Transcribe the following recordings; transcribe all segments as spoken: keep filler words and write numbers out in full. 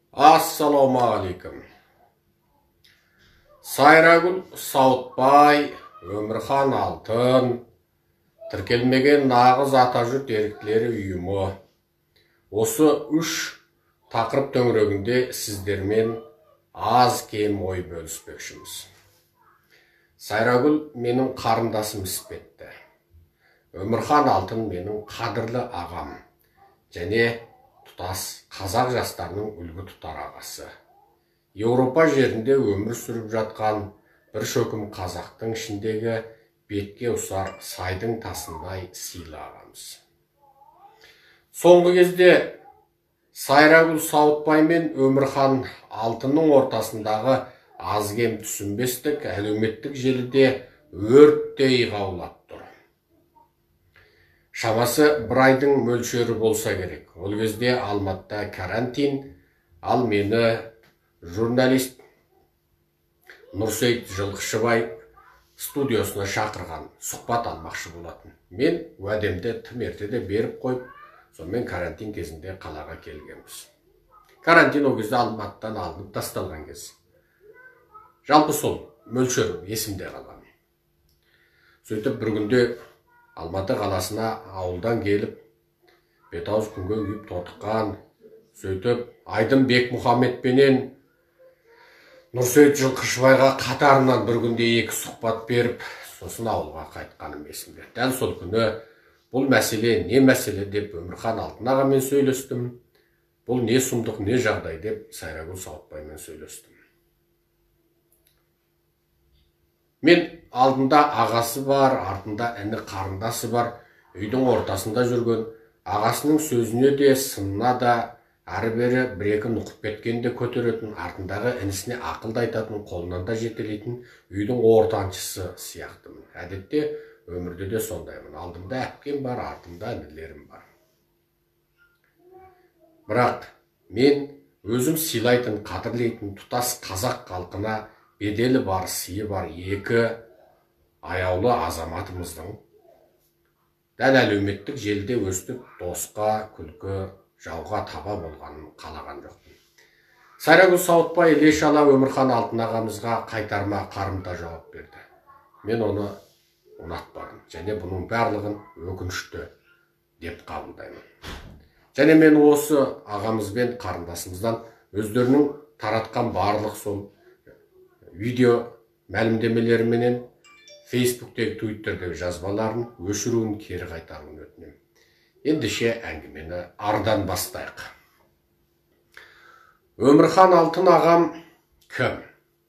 Ассалаумағалейкум. Сайрагүл Сауытбай, Өмірхан Алтын, тіркелмеген нағыз атажұрт еріктілері ұйымы. Осы үш тақырып төңірегінде сіздермен аз кем ой бөліспекшіміз. Сайрагүл менің қарындасым іспетті. Өмірхан Алтын менің қадірлі ағам және тұтас қазақ жастарының үлгі тұтар ағасы. Еуропа жерінде өмір сүріп жатқан бір шөкім қазақтың ішіндегі бетке ұсар сайдың тасындай сыйлы ағамыз. Соңғы кезде Сайрагүл Сауытбай мен Өмірхан Алтынның ортасындағы аз кем түсінбестік әлеуметтік желіде өрттей қаулап тұр. Шамасы бір айдың мөлшері болса керек. Ол кезде Алматыда карантин, ал мені журналист Нұрсейіт Жылқышыбай студиосына шақырған, сұхбат алмақшы болатын. Мен уәдемді тым ертеде беріп қойып, сонымен карантин кезінде қалаға келгенбіз. Карантин ол кезде Алматыдан алынып тасталған кез. Жалпы сол мөлшері есімде қалған. Сөйтіп бір күнде Алматы қаласына ауылдан келіп, бет-аузы күнге күйіп тотыққан, сөйтіп Айдын Бекмұхамедпенен Нұрсейіт Жылқышыбайға қатарынан бір күнде екі сұхбат беріп, сосын ауылға қайтқаным есімде. Дәл сол күні бұл мәселе не мәселе деп Өмірхан Алтын ағамен сөйлестім. Бұл не сұмдық, не жағдай деп Сайрагүл Сауытбаймен сөйлестім. Мен алдында ағасы бар, артында іні қарындасы бар, үйдің ортасында жүрген, ағасының сөзіне де, сынына да, әрі-бері бір-екі нұқып кеткенде көтеретін, артындағы інісіне ақылды айтатын, қолынан да жетелейтін үйдің ортаншысы сияқтымын. Әдетте өмірде де сондаймын. Алдымда әпкем бар, артымда інілерім бар. Бірақ мен өзім сыйлайтын, қадірлейтін тұтас қазақ халқына беделі бар, сыйы бар екі аяулы азаматымыздың дәл әлеуметтік желіде өстіп досқа, күлкі, жауға таба болғанын қалаған жоқпын. Сайрагүл Сауытбай іле-шала Өмірхан Алтын ағамызға қайтарма қарымта жауап берді. Мен оны ұнатпадым және бұның барлығын өкінішті деп қабылдаймын. Және мен осы ағамызбен қарындасымыздан өздерінің таратқан барлық сол видео мәлімдемелеріменен Фейсбуктегі, Твиттердегі жазбаларын өшіруін кері қайтаруын өтінемін. Ендеше әңгімені ардан бастайық. Өмірхан Алтын ағам кім?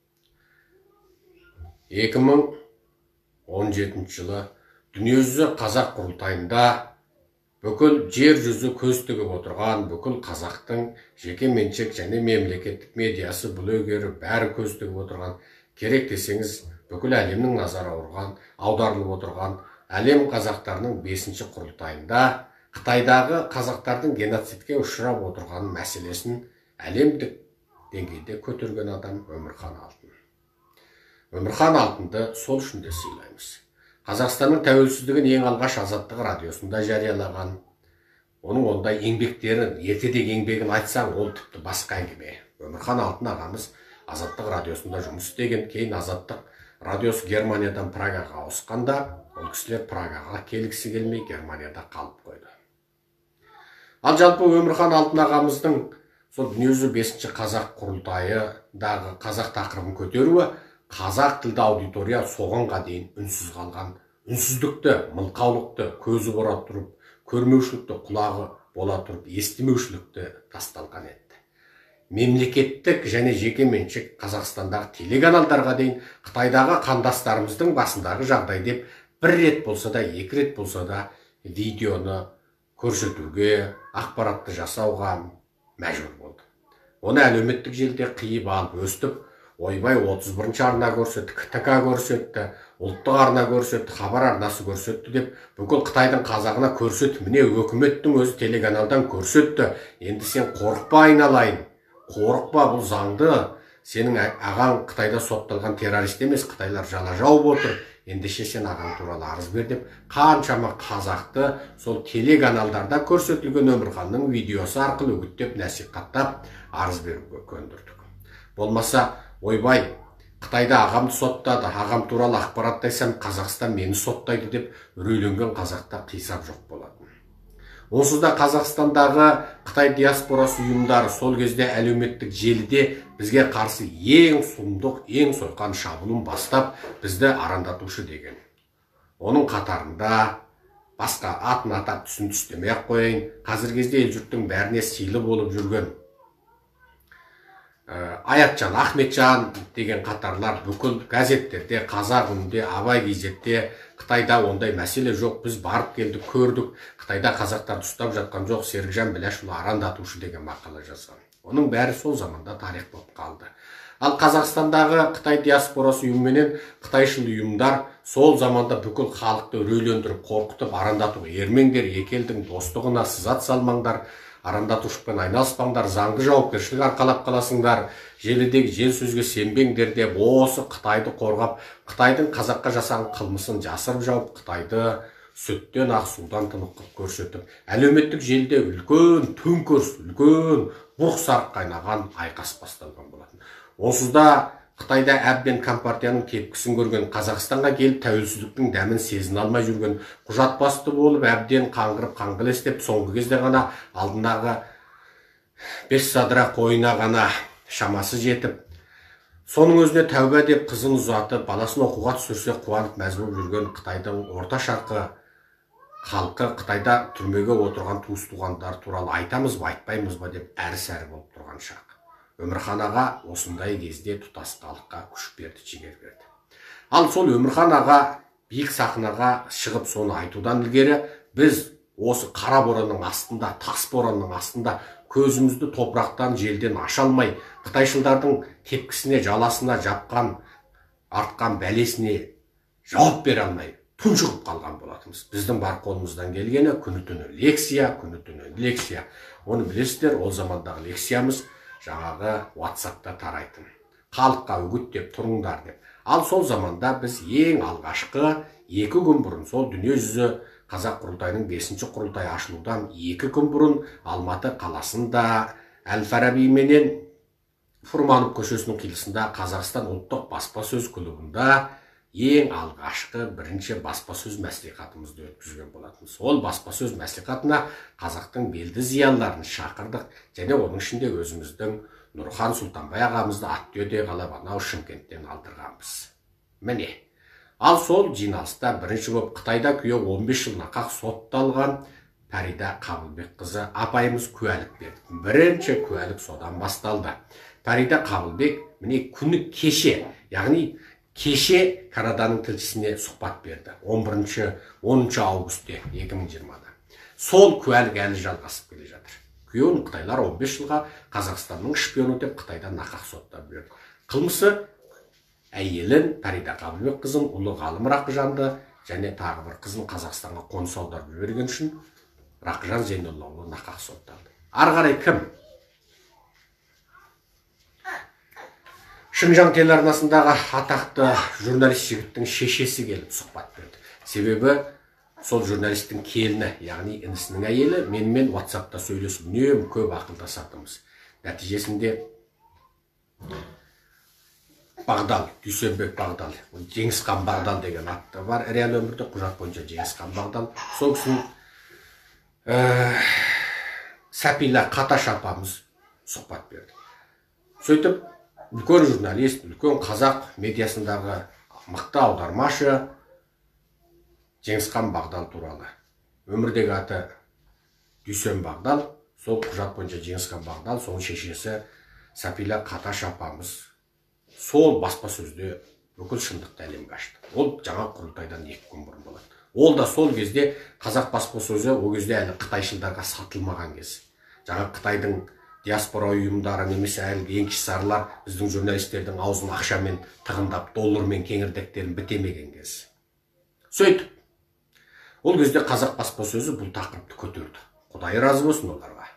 екі мың он жетінші жылы дүниежүзі қазақ құрылтайында бүкіл жер жүзі көз тігіп отырған, бүкіл қазақтың жеке меншік және мемлекеттік медиасы блогері бәрі көз тігіп отырған, керек десеңіз бүкіл әлемнің назары аударылып отырған әлем қазақтарының бесінші құрылтайында Қытайдағы қазақтардың геноцидке ұшырап отырған мәселесін әлемдік деңгейде көтерген адам Өмірхан Алтын. Өмірхан Алтынды сол үшін де сыйлаймыз. Қазақстанның тәуелсіздігін ең алғаш Азаттық радиосында жариялаған, оның ондай еңбектерін, ертедегі еңбегін айтсаң, ол тіпті басқа әңгіме. Өмірхан Алтын ағамыз Азаттық радиосында жұмыс істеген, кейін Азаттық радиосы Германиядан Прагаға ауысқанда, ол кісілер Прагаға келгісі келмей Германияда қалып қойды. Ал жалпы Өмірхан Алтын ағамыздың сол дүниежүзі бесінші қазақ құрылтайыдағы қазақ тақырыбын көтеруі, қазақ тілді аудитория соғанға дейін үнсіз қалған, үнсіздікті, мылқаулықты көзі бора тұрып, көрмеушілікті құлағы бола тұрып, естімеушілікті тасталған еді. Мемлекеттік және жеке меншік Қазақстандағы телеканалдарға дейін Қытайдағы қандастарымыздың басындағы жағдай деп бір рет болса да, екі рет болса да видеоны көрсетуге, ақпаратты жасауға мәжбүр болды. Оны әлеуметтік желіде қиып алып өстіп, ойбай отыз бірінші арна көрсетті, КТК көрсетті, ұлттық арна көрсетті, хабар арнасы көрсетті деп бүкіл Қытайдың қазағына көрсетті. Міне өкіметтің өзі телеканалдан көрсетті. Енді сен қорықпа айналайын. Қорықпа, бұл заңды. Сенің ағаң Қытайда сотталған террорист емес, Қытайлар жала жауып отыр. ендеше сен ағаң туралы арыз бер деп қаншама қазақты сол телеканалдарда көрсетілген Өмірханның видеосы арқылы үгіттеп насихаттап арыз беруге көндірдік. Болмаса, ойбай, Қытайда ағамды соттады, ағам туралы ақпараттайсам Қазақстан мені соттайды деп үрейленген қазақта қисап жоқ болатын. Онсыз да Қазақстандағы Қытай диаспорасы ұйымдары сол кезде әлеуметтік желіде бізге қарсы ең сұмдық, ең сойқан шабуылын бастап, бізді арандатушы деген. Оның қатарында басқа атын атап түсін түстемей-ақ қояйын, қазіргі кезде ел-жұрттың бәріне сыйлы болып жүрген Аятжан, Ахметжан деген қатарлар бүкіл газеттерде, Қазақ үнінде, Абай газетте Қытайда ондай мәселе жоқ, біз барып келдік, көрдік, Қытайда қазақтарды ұстап жатқан жоқ, Серікжан Біләшұлы арандатушы деген мақала жазған. Оның бәрі сол заманда тарих болып қалды. Ал Қазақстандағы Қытай диаспорасы ұйымменен Қытайшыл ұйымдар сол заманда бүкіл халықты үрейлендіріп, қорқытып, арандатуға ермеңдер, екі елдің достығына сызат салмаңдар, арандатушықпен айналыспаңдар, заңды жауапкершілік арқалап қаласыңдар, желідегі жел сөзге сенбеңдер деп, осы Қытайды қорғап, Қытайдың қазаққа жасаған қылмысын жасырып жауып, Қытайды сүттен ақ судан тынық қылып көрсетіп, әлеуметтік желіде үлкен төңкеріс, үлкен бұқ сарық қайнаған айқас басталған болатын. Онсыз да Қытайда әбден компартияның тепкісін көрген, Қазақстанға келіп тәуелсіздіктің дәмін сезіне алмай жүрген, құжат басты болып, әбден қаңғырып қаңғылестеп, соңғы кезде ғана алдындағы бес садыра қойына ғана шамасы жетіп, соның өзіне тәуба деп қызын ұзатып, баласын оқуға түсірсе қуанып мәз болып жүрген Қытайдың орта шарқы халқы Қытайда түрмеге отырған туыс-туғандар туралы айтамыз ба, айтпаймыз ба деп әрі-сәрі болып тұрған шақ. Өмірхан аға осындай кезде тұтас халыққа күш берді, жігер берді. Ал сол Өмірхан аға биік сахнаға шығып соны айтудан ілгері, біз осы қара боранның астында, тас боранның астында көзімізді топырақтан, желден аша алмай, Қытайшылдардың тепкісіне, жаласына жапқан, артқан бәлесіне жауап бере алмай, тұншығып қалған болатынбыз. Біздің бар қолымыздан келгені күні-түні лекция, күні-түні лекция. Оны білесіздер, ол замандағы лекциямыз жаңағы WhatsApp'та тарайтын. Халыққа үгіттеп тұрыңдар деп. Ал сол заманда біз ең алғашқы екі күн бұрын, сол дүниежүзі қазақ құрылтайының бесінші құрылтайы ашылудан екі күн бұрын Алматы қаласында Әл-Фараби менен Фурманов көшесінің қиылысында Қазақстан ұлттық баспасөз клубында ең алғашқы бірінші баспасөз мәслихатымызды өткізген болатын. Сол баспасөз мәслихатына қазақтың белді зиялыларын шақырдық, және оның ішінде өзіміздің Нұрхан Сұлтанбай ағамызды Ақтөбеде қалап, анау Шымкенттен алдырғанбыз. Міне, ал сол жиналыста бірінші болып Қытайда күйеу он бес жыл нақақ сотталған Пәрида Қабылбекқызы апайымыз куәлік берді. Бірінші куәлік содан басталды. Пәрида Қабылбек міне күні кеше, яғни кеше Канаданың тілшісіне сұхбат берді. он бірінші оныншы августте екі мың жиырмада. Сол куәлік әлі жалғасып келе жатыр. Күйеуін Қытайлар он бес жылға Қазақстанның шпионы деп Қытайда нақақ соттап берді. Қылмысы әйелін Пәрида Қабылбек қызын ұлы ғалым Рақыжанды және тағы бір қызын Қазақстанға қоныс аударып жіберген үшін Рақыжан Зейноллаұлы нақақ сотталды. Ары қарай кім? Шыңжаң телеарнасындағы атақты журналист жігіттің шешесі келіп сұхбат берді. Себебі сол журналисттің келіні, яғни інісінің әйелі менімен WhatsApp'та сөйлесіп, үнемі көп ақылдасатынбыз. Нәтижесінде Бағдал, Дүйсенбек Бағдал, Жеңісхан Бағдал деген атты бар. Реал өмірде құжат бойынша Жеңісхан Бағдал. Сол кісінің Сәпила Қаташ апамыз сұхбат берді. Сөйтіп, үлкен журналист, үлкен қазақ медиасындағы мықты аудармашы Жеңісхан Бағдал туралы. Өмірдегі аты Дүйсен Бағдал, сол құжат бойынша Жеңісхан Бағдал, соның шешесі Сәпила Қаташ апамыз сол баспасөзде бүкіл шындықты әлемге ашты. Ол жаңа құрылтайдан екі күн бұрын болады. Ол да сол кезде қазақ баспасөзі ол кезде әлі қытайшылдарға сатылмаған кез. Жаңа Қытайдың диаспора ұйымдары немесе әлгі еңкішсарлар біздің журналистердің аузын ақшамен тығындап, доллармен кеңірдектерін бітемеген кез. Сөйтіп, ол кезде қазақ баспасөзі бұл тақырыпты көтерді. Құдай разы болсын оларға.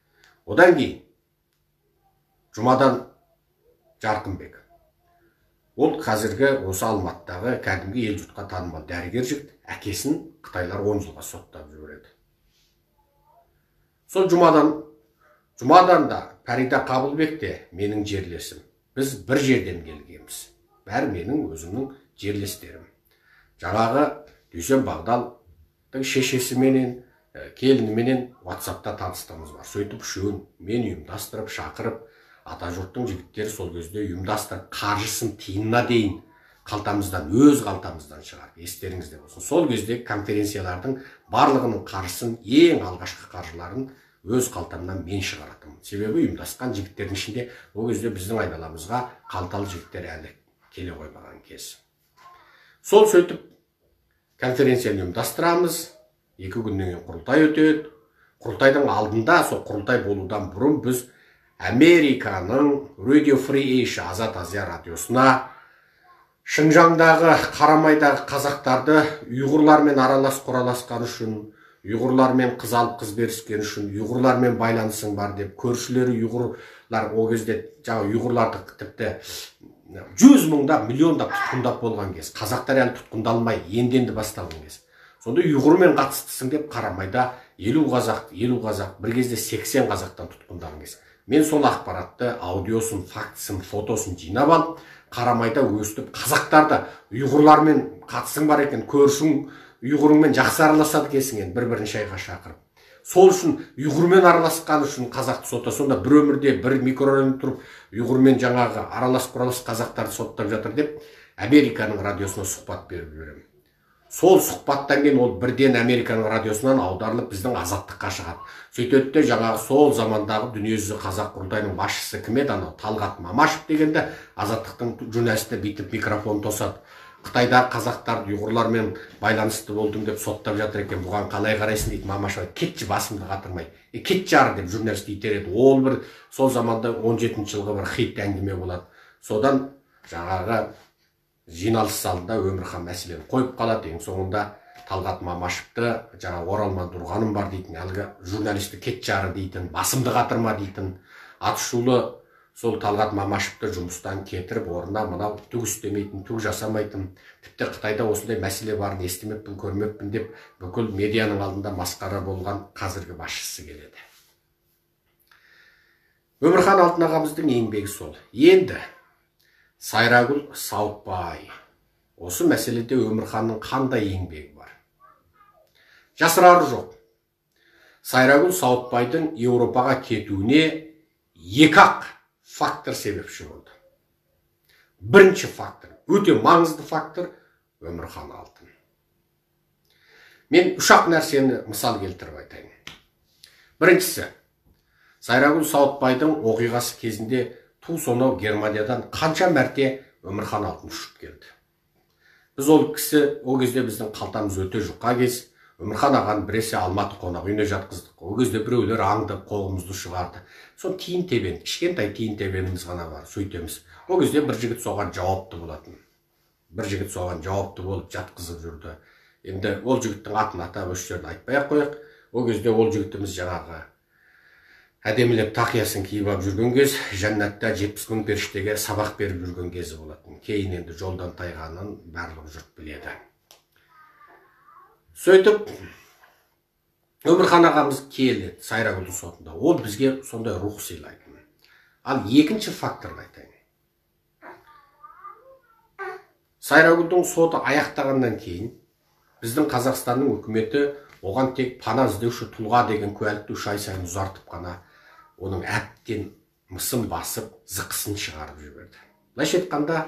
Одан кейін Жұмадан Жарқынбек Ол қазіргі осы Алматыдағы кәдімгі ел жұртқа танымал дәрігер жігіт, әкесін қытайлар он жылға соттап жібереді. Сол жұмадан, жұмадан да Фарида Қабылбек те менің жерлесім. Біз бір жерден келгенбіз. Бәрі менің өзімнің жерлестерім. Жаңағы Дүйсен Бағдалдың шешесі менен, келіні менен WhatsApp'та таныстығымыз бар. Сөйтіп үшеуін мен ұйымдастырып, шақырып, атажұрттың жігіттері сол кезде ұйымдастырып, қаржысын тиынына дейін қалтамыздан, өз қалтамыздан шығарып, естеріңізде болсын. Сол кезде конференциялардың барлығының қаржысын, ең алғашқы қаржыларын өз қалтамнан мен шығаратым. Себебі ұйымдасқан жігіттердің ішінде ол кезде біздің айналамызға қалталы жігіттер әлі келе қоймаған кез. Сол сөйтіп конференцияны ұйымдастырамыз. Екі күннен кейін құрылтай өтеді. Құрылтайдың алдында, сол құрылтай болудан бұрын біз Американың Radio Free Asia Азат Азия радиосына Шыңжаңдағы, Қарамайдағы қазақтарды ұйғырлармен аралас құраласқан үшін, ұйғырлармен қыз алып қыз беріскен үшін, ұйғырлармен байланысың бар деп, көршілері ұйғырлар ол кезде жаңа ұйғырларды тіпті жүз мыңдап, миллиондап тұтқындап болған кез. Қазақтар әлі тұтқындалмай, енді-енді басталған кез. Сонда ұйғырмен қатыстысың деп Қарамайда елу қазақ, елу қазақ, бір кезде сексен қазақтан тұтқындалған кез. Мен сол ақпаратты, аудиосын, фактісін, фотосын жинап алып, Қарамайда өстіп, қазақтарды ұйғырлармен қатысың бар екен, көршің ұйғырыңмен жақсы араласады кесіңен, бір-бірін шайға шақырып. Сол үшін ұйғырмен араласқан үшін қазақты сотта, сонда бір өмірде бір микрорайонда тұрып, ұйғырмен жаңағы аралас құралас қазақтарды соттап жатыр деп, Американың радиосына сұхбат беріп беремін. Сол сұхбаттан кейін ол бірден Американың радиосынан аударылып біздің Азаттыққа шығады. Сөйтеді де жаңағы сол замандағы дүниежүзі қазақ құрылтайының басшысы кім еді, анау Талғат Мамашев дегенде Азаттықтың журналисті бүйтіп микрофон тосады. Қытайдағы қазақтарды ұйғырлармен байланысты болдың деп соттап жатыр екен, бұған қалай қарайсың дейді. Мамашев: кетші, басымды қатырмай, е кетші ары деп журналист итереді. Ол бір сол заманда он жетінші жылғы бір хит әңгіме болады. Содан жаңағы жиналыс залында Өмірхан мәселені қойып қалады. Ең соңында Талғат Мамашевты жаңа Оралман Тұрғаным бар дейтін, әлгі журналисті кетші ары дейтін, басымды қатырма дейтін, атышулы сол Талғат Мамашевты жұмыстан кетіріп, орнына мынау түк істемейтін, түк жасамайтын, тіпті Қытайда осындай мәселе барын естімеппін, көрмеппін деп бүкіл медианың алдында масқара болған қазіргі басшысы келеді. Өмірхан Алтын ағамыздың еңбегі сол. Енді Сайрагүл Сауытбай. Осы мәселеде Өмірханның қандай еңбегі бар? Жасырары жоқ. Сайрагүл Сауытбайдың Еуропаға кетуіне екі-ақ фактор себепші болды. Бірінші фактор, өте маңызды фактор Өмірхан Алтын. Мен үш-ақ нәрсені мысал келтіріп айтайын. Біріншісі, Сайрагүл Сауытбайдың оқиғасы кезінде ту сонау Германиядан қанша мәрте Өмірхан Алтын ұшып келді. Біз ол кісі, ол кезде біздің қалтамыз өте жұқа кез, Өмірхан ағаны біресе Алматы қонақ үйіне жатқыздық. Ол кезде біреулер аңдып қолымызды шығарды. Сол тиын тебен, кішкентай тиын тебеніміз ғана бар, сөйтеміз. Ол кезде бір жігіт соған жауапты болатын. Бір жігіт соған жауапты болып жатқызып жүрді. Енді ол жігіттің атын атап осы жерде айтпай-ақ қояйық. Ол кезде ол жігітіміз жаңағы әдемілеп тақиясын киіп алып жүрген кез, жәннатта жетпіс мың періштеге сабақ беріп жүрген кезі болатын. Кейін енді жолдан тайғанын барлық жұрт біледі. Сөйтіп, Өмірхан ағамыз келеді Сайрагүлдің сотында. Ол бізге сондай рух сыйлайтын. Ал екінші факторды айтайын. Сайрагүлдің соты аяқтағаннан кейін біздің Қазақстанның үкіметі оған тек пана іздеуші тұлға деген куәлікті үш ай сайын ұзартып қана оның әбден мысын басып, зықысын шығарып жіберді. Былайша айтқанда,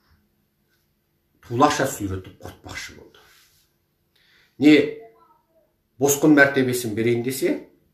тулаша сүйретіп құртпақшы болды. Не босқын мәртебесін берейін десе,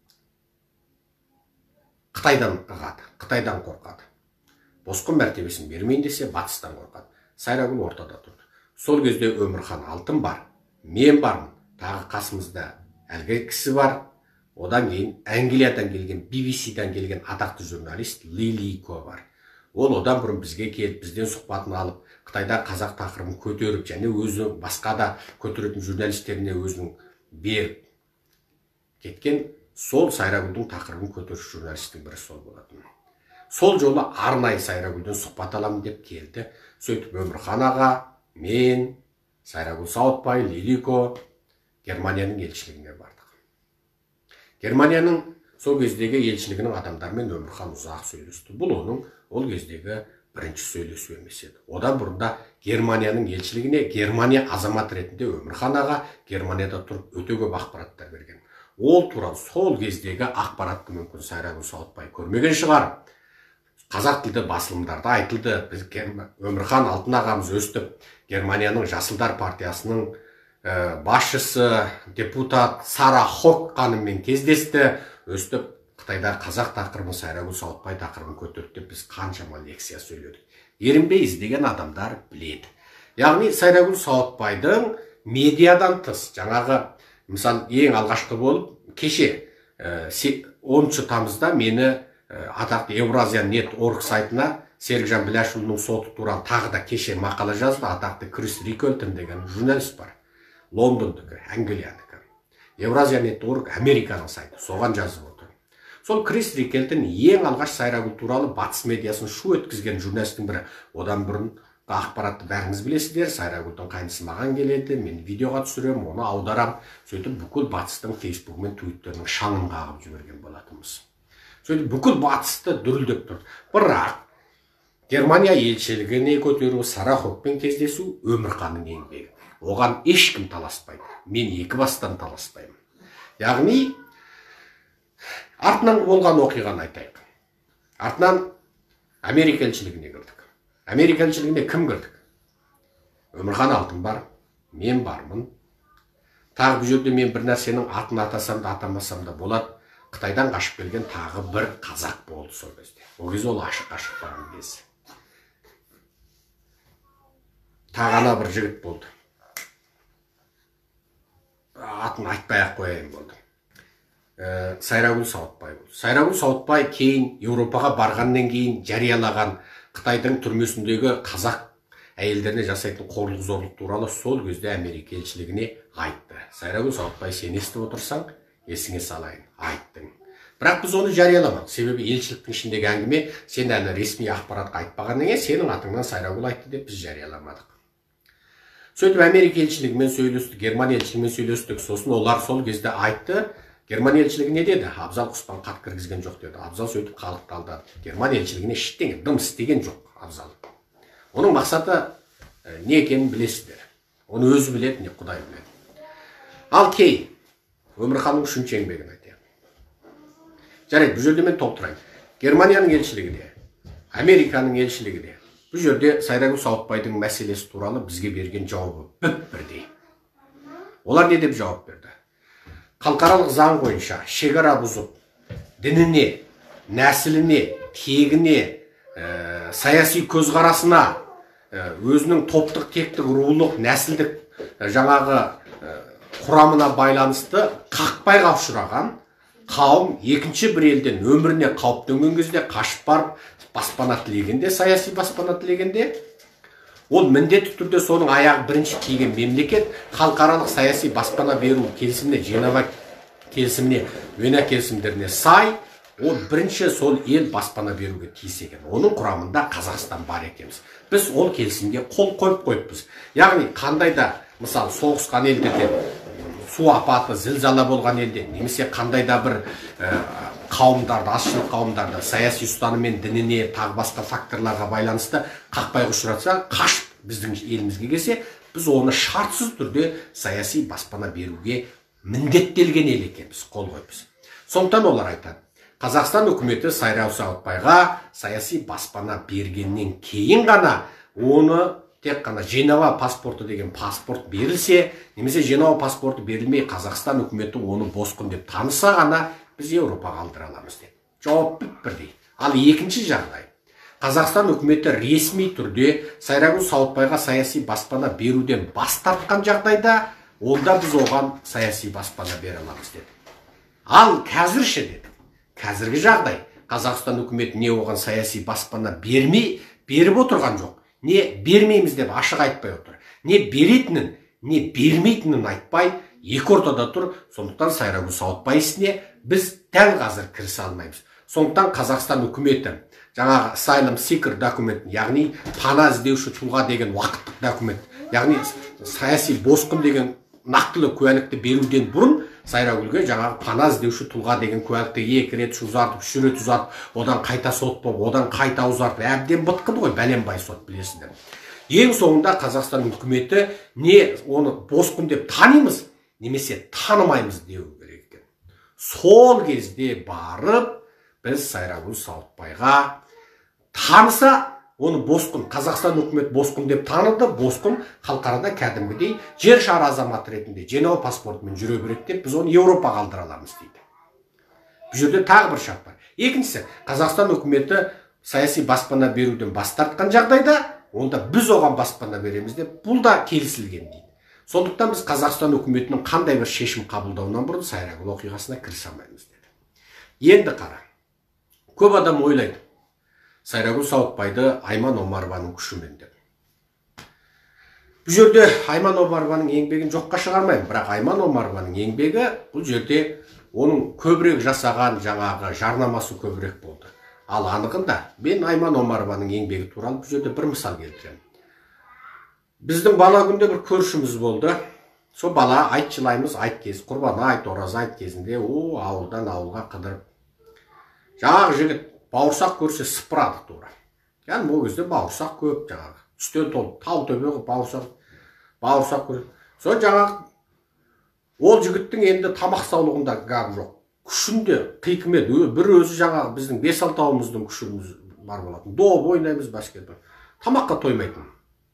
Қытайдан ығады, Қытайдан қорқады. Босқын мәртебесін бермейін десе, батыстан қорқады. Сайрагүл ортада тұрды. Сол кезде Өмірхан Алтын бар, мен бармын, тағы қасымызда әлгі кісі бар. Одан кейін Англиядан келген, би би си-дан келген атақты журналист Лили Ко бар. Ол одан бұрын бізге келіп, бізден сұхбатын алып, Қытайда қазақ тақырыбын көтеріп, және өзі басқа да көтеретін журналистеріне өзінің беріп кеткен, сол Сайрагүлдің тақырыбын көтеруші журналистің бірі сол болатын. Сол жолы арнайы Сайрагүлден сұхбат аламын деп келді. Сөйтіп Өмірхан аға, мен, Сайрагүл Сауытбай, Лилико Германияның елшілігіне бардық. Германияның сол кездегі елшілігінің адамдармен Өмірхан ұзақ сөйлесті. Бұл оның ол кездегі бірінші сөйлесу емес еді. Одан бұрында Германияның елшілігіне Германия азамат ретінде Өмірхан аға Германияда тұрып өте көп ақпараттар берген. Ол туралы сол кездегі ақпаратты мүмкін Сайрагүл Сауытбай көрмеген шығар. Қазақ тілді басылымдарда айтылды. Біз Өмірхан Алтын ағамыз өстіп Германияның Жасылдар партиясының басшысы депутат Сара Хок ханыммен кездесті. Өстіп Қытайда қазақ тақырыбын Сайрагүл Сауытбай тақырыбын көтерді деп біз қаншама лекция сөйледік. Ерінбей іздеген адамдар біледі. Яғни Сайрагүл Сауытбайдың медиадан тыс, жаңағы мысалы ең алғашқы болып кеше оныншы тамызда мені атақты Евразия нет точка орг сайтына Серікжан Біләшұлының соты туралы тағы да кеше мақала жазды. Атақты Крис Рикельтон деген журналист бар. Лондондікі, Англиядікі. Евразия нет точка орг Американың сайты. Соған жазып отыр. Сол Крис Рикельтон ең алғаш Сайрагүл туралы батыс медиасын шу өткізген журналистің бірі. Одан бұрын ақпаратты бәріңіз білесіздер. Сайрагүлдің қайнысы маған келеді, мен видеоға түсірем, оны аударам. Сөйтіп бүкіл батыстың фейсбук мен твиттерінің шаңын қағып жіберген болатынбыз. Сөйтіп бүкіл батысты дүрілдеп тұрды. Бірақ Германия елшілігіне көтеру, Сара Хокпен кездесу Өмірханның еңбегі. Оған ешкім таласпайды. Мен екі бастан таласпаймын. Яғни артынан болған оқиғаны айтайық. Артынан Америка елшілігіне кірдік. Америка елшілігіне кім кірдік? Өмірхан Алтын бар, мен бармын. Тағы бұл жерде мен бір нәрсенің атын атасам да атамасам да болады. Қытайдан қашып келген тағы бір қазақ болды сол кезде. Ол кезде ол ашық-ашық барған кез. Тағана бір жігіт болды. Атын айтпай-ақ қояйын болды. Сайрагүл Сауытбай болды. Сайрагүл Сауытбай кейін Еуропаға барғаннан кейін жариялаған Қытайдың түрмесіндегі қазақ әйелдеріне жасайтын қорлық зорлық туралы сол кезде Америка елшілігіне айтты. Сайрагүл Сауытбай, сен естіп отырсаң, есіңе салайын, айттың. Бірақ біз оны жарияламадық. Себебі елшіліктің ішіндегі әңгіме, сен әлі ресми ақпаратқа айтпағаннан кейін сенің атыңнан Сайрагүл айтты деп біз жарияламадық. Сөйтіп Америка елшілігімен сөйлестік, Германия елшілігімен сөйлестік. Сосын олар сол кезде айтты. Германия елшілігі не деді? Абзал Құспан қат кіргізген жоқ деді. Абзал сөйтіп халықты алдады. Германия елшілігіне ештеңе дым істеген жоқ Абзал. Оның мақсаты не екенін білесіздер. Оны өзі біледі, не Құдай біледі. Ал кейін Өмірханның үшінші еңбегін айтайық. Жарайды, бұл жерде мен толықтырайын. Германияның елшілігі де, Американың елшілігі де, бұл жерде Сайрагүл Сауытбайдың мәселесі туралы бізге берген жауабы бүп-бірдей. Олар не деп жауап берді? Халықаралық заң бойынша шекара бұзып, дініне, нәсіліне, тегіне, саяси көзқарасына, өзінің топтық, тектік, рулық, нәсілдік жаңағы құрамына байланысты қақпайға ұшыраған қауым екінші бір елден өміріне қауіп төнген кезде қашып барып баспана тілегенде, саяси баспана тілегенде, ол міндетті түрде соның аяғы бірінші тиген мемлекет халықаралық саяси баспана беру келісіміне, Женева келісіміне, Вена келісімдеріне сай, ол бірінші сол ел баспана беруге тиіс екен. Оның құрамында Қазақстан бар екенбіз. Біз ол келісімге қол қойып қойыппыз. Яғни қандай да, мысалы, соғысқан елдерден, су апаты, зілзала болған елде, немесе қандай да бір қауымдарды, азшылық қауымдарды саяси ұстаныммен, дініне, тағы басқа факторларға байланысты қақпайға ұшыратса, қашып біздің елімізге келсе, біз оны шартсыз түрде саяси баспана беруге міндеттелген ел екенбіз, қол қойыппыз. Сондықтан олар айтады, Қазақстан үкіметі Сайрагүл Сауытбайға саяси баспана бергеннен кейін ғана оны тек қана Женева паспорты деген паспорт берілсе, немесе Женева паспорты берілмей Қазақстан үкіметі оны босқын деп таныса ғана біз Еуропаға алдыра аламыз деп. Жауап бірдей. Ал екінші жағдай. Қазақстан үкіметі ресми түрде Сайрагүл Сауытбайға саяси баспана беруден бас тартқан жағдайда, онда біз оған саяси баспана бере аламыз деді. Ал қазірше деді. Қазіргі жағдай. Қазақстан үкіметі не оған саяси баспана бермей, беріп отырған жоқ. Не бермейміз деп ашық айтпай отыр. Не беретінін, не бермейтінін айтпай, екі ортада тұр. Сондықтан Сайрагүл Сауытбай ісіне біз дәл қазір кірісе алмаймыз. Сондықтан Қазақстан үкіметі жаңағы asylum seeker документін, яғни пана іздеуші тұлға деген уақыттық документ, яғни саяси босқын деген нақтылы куәлікті беруден бұрын Сайрагүлге жаңағы пана іздеуші тұлға деген куәлікті екі рет ұзартып, үш рет ұзартып, одан қайта сот болып, одан қайта ұзартып, әбден бытқыды ғой, бәленбай сот, білесіздер. Ең соңында Қазақстан үкіметі не оны босқын деп танимыз, немесе танымаймыз деу керек екен. Сол кезде барып біз Сайрагүл Сауытбайға таныса, оны босқын, Қазақстан үкімет босқын деп таныды, босқын халықарада кәдімгідей жер шары азаматы ретінде Женева паспортымен жүре береді деп, біз оны Еуропаға алдыра аламыз дейді. Бұл жерде тағы бір шарт бар. Екіншісі, Қазақстан үкіметі саяси баспана беруден бас тартқан жағдайда, онда біз оған баспана береміз деп, бұл да келісілген дейді. Сондықтан біз Қазақстан үкіметінің қандай бір шешім қабылдауынан бұрын Сайрагүл оқиғасына кірісе алмаймыз деді. Енді қара. Көп адам ойлайды, Сайрагүл Сауытбайды Айман Омарованың күшімен деп. Бұл жерде Айман Омарованың еңбегін жоққа шығармаймын, бірақ Айман Омарованың еңбегі бұл жерде оның көбірек жасаған жаңағы жарнамасы көбірек болды. Ал анығында мен Айман Омарованың еңбегі туралы бұл жерде бір мысал келтіремін. Біздің бала күнде бір көршіміз болды. Сол бала айтшылаймыз, айт кез, құрбан айт, ораза айт кезінде, о, ауылдан ауылға қыдырып. Жаңағы жігіт бауырсақ көрсе сыпырады тура. Яғни ол кезде бауырсақ көп, жаңағы үстен толып, тау төбе қылып бауырсақ, бауырсақ көреді. Сол жаңағы ол жігіттің енді тамақ саулығында гам жоқ. Күшінде қиқымет, бір өзі жаңағы біздің бес алтауымыздың күшіміз бар болатын. Доп ойнаймыз, баскетбол. Тамаққа тоймайтын.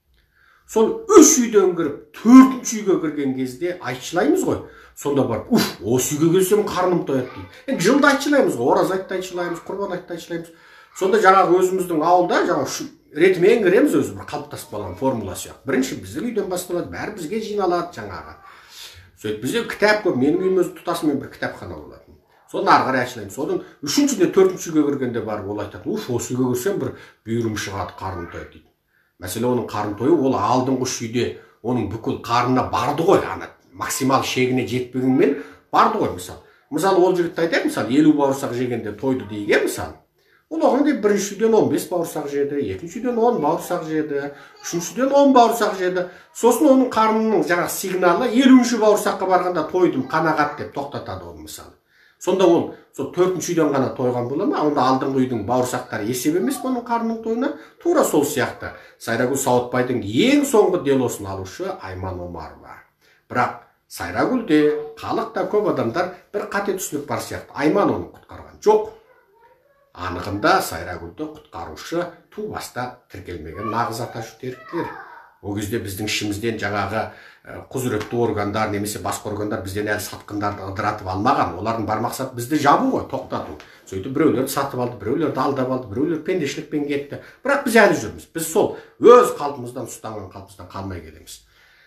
Сол үш үйден кіріп, төртінші үйге кірген кезде айтшылаймыз ғой. Сонда барып, уф, осы үйге келсем қарным тояды дейді. Енді жылда айтшылаймыз ғой, ораз айтты айтшылаймыз, құрбан айтты айтшылаймыз. Сонда жаңағы өзіміздің ауылда жаңағы ретімен кіреміз, өзі бір қалыптасып қалған формула сияқты. Бірінші біздің үйден басталады, бәрі бізге жиналады жаңағы. Сөйтіп бізде кітап көп, менің үйім өзі тұтасымен бір кітапхана болатын. Соны ары қарай айтшылаймыз. Содан үшінші де төртінші үйге кіргенде барып ол айтады, уф, осы үйге кірсем бір бүйірім шығады, қарным тояды дейді. Мәселе оның қарын тойы, ол алдыңғы үш үйде оның бүкіл қарына барды ғой, ана максимал шегіне жетпегенмен барды ғой, мысалы. Мысалы, ол жігітті айтайық, мысалы, елу бауырсақ жегенде тойды дейге, мысалы. Ол оған деп бірінші үйден он бес бауырсақ жеді, екінші үйден он бауырсақ жеді, үшіншіден он бауырсақ жеді. Сосын оның қарнының жаңағы сигналы елуінші бауырсаққа барғанда тойдым, қанағат деп тоқтатады оны, мысалы. Сонда ол сол төртінші үйден ғана тойған бола ма? Онда алдыңғы үйдің бауырсақтары есеп емес оның қарнының тойына. Тура сол сияқты Сайрагүл Сауытбайдың ең соңғы делосын алушы Айман Омарова. Бірақ Сайрагүлде, халықта көп адамдар бір қате түсінік бар сияқты. Айман оны құтқарған жоқ. Анығында Сайрагүлді құтқарушы ту баста тіркелмеген нағыз аташы еріктілер. Ол кезде біздің ішімізден жаңағы құзыретті органдар немесе басқа органдар бізден әлі сатқындарды ыдыратып алмаған. Олардың бар мақсаты бізді жабу ғой, тоқтату. Сөйтіп біреулерді сатып алды, біреулерді алдап алды, біреулер пендешілікпен кетті. Бірақ біз әлі жүрміз. Біз сол өз қалпымыздан, ұстанған қалпымыздан қалмай келеміз.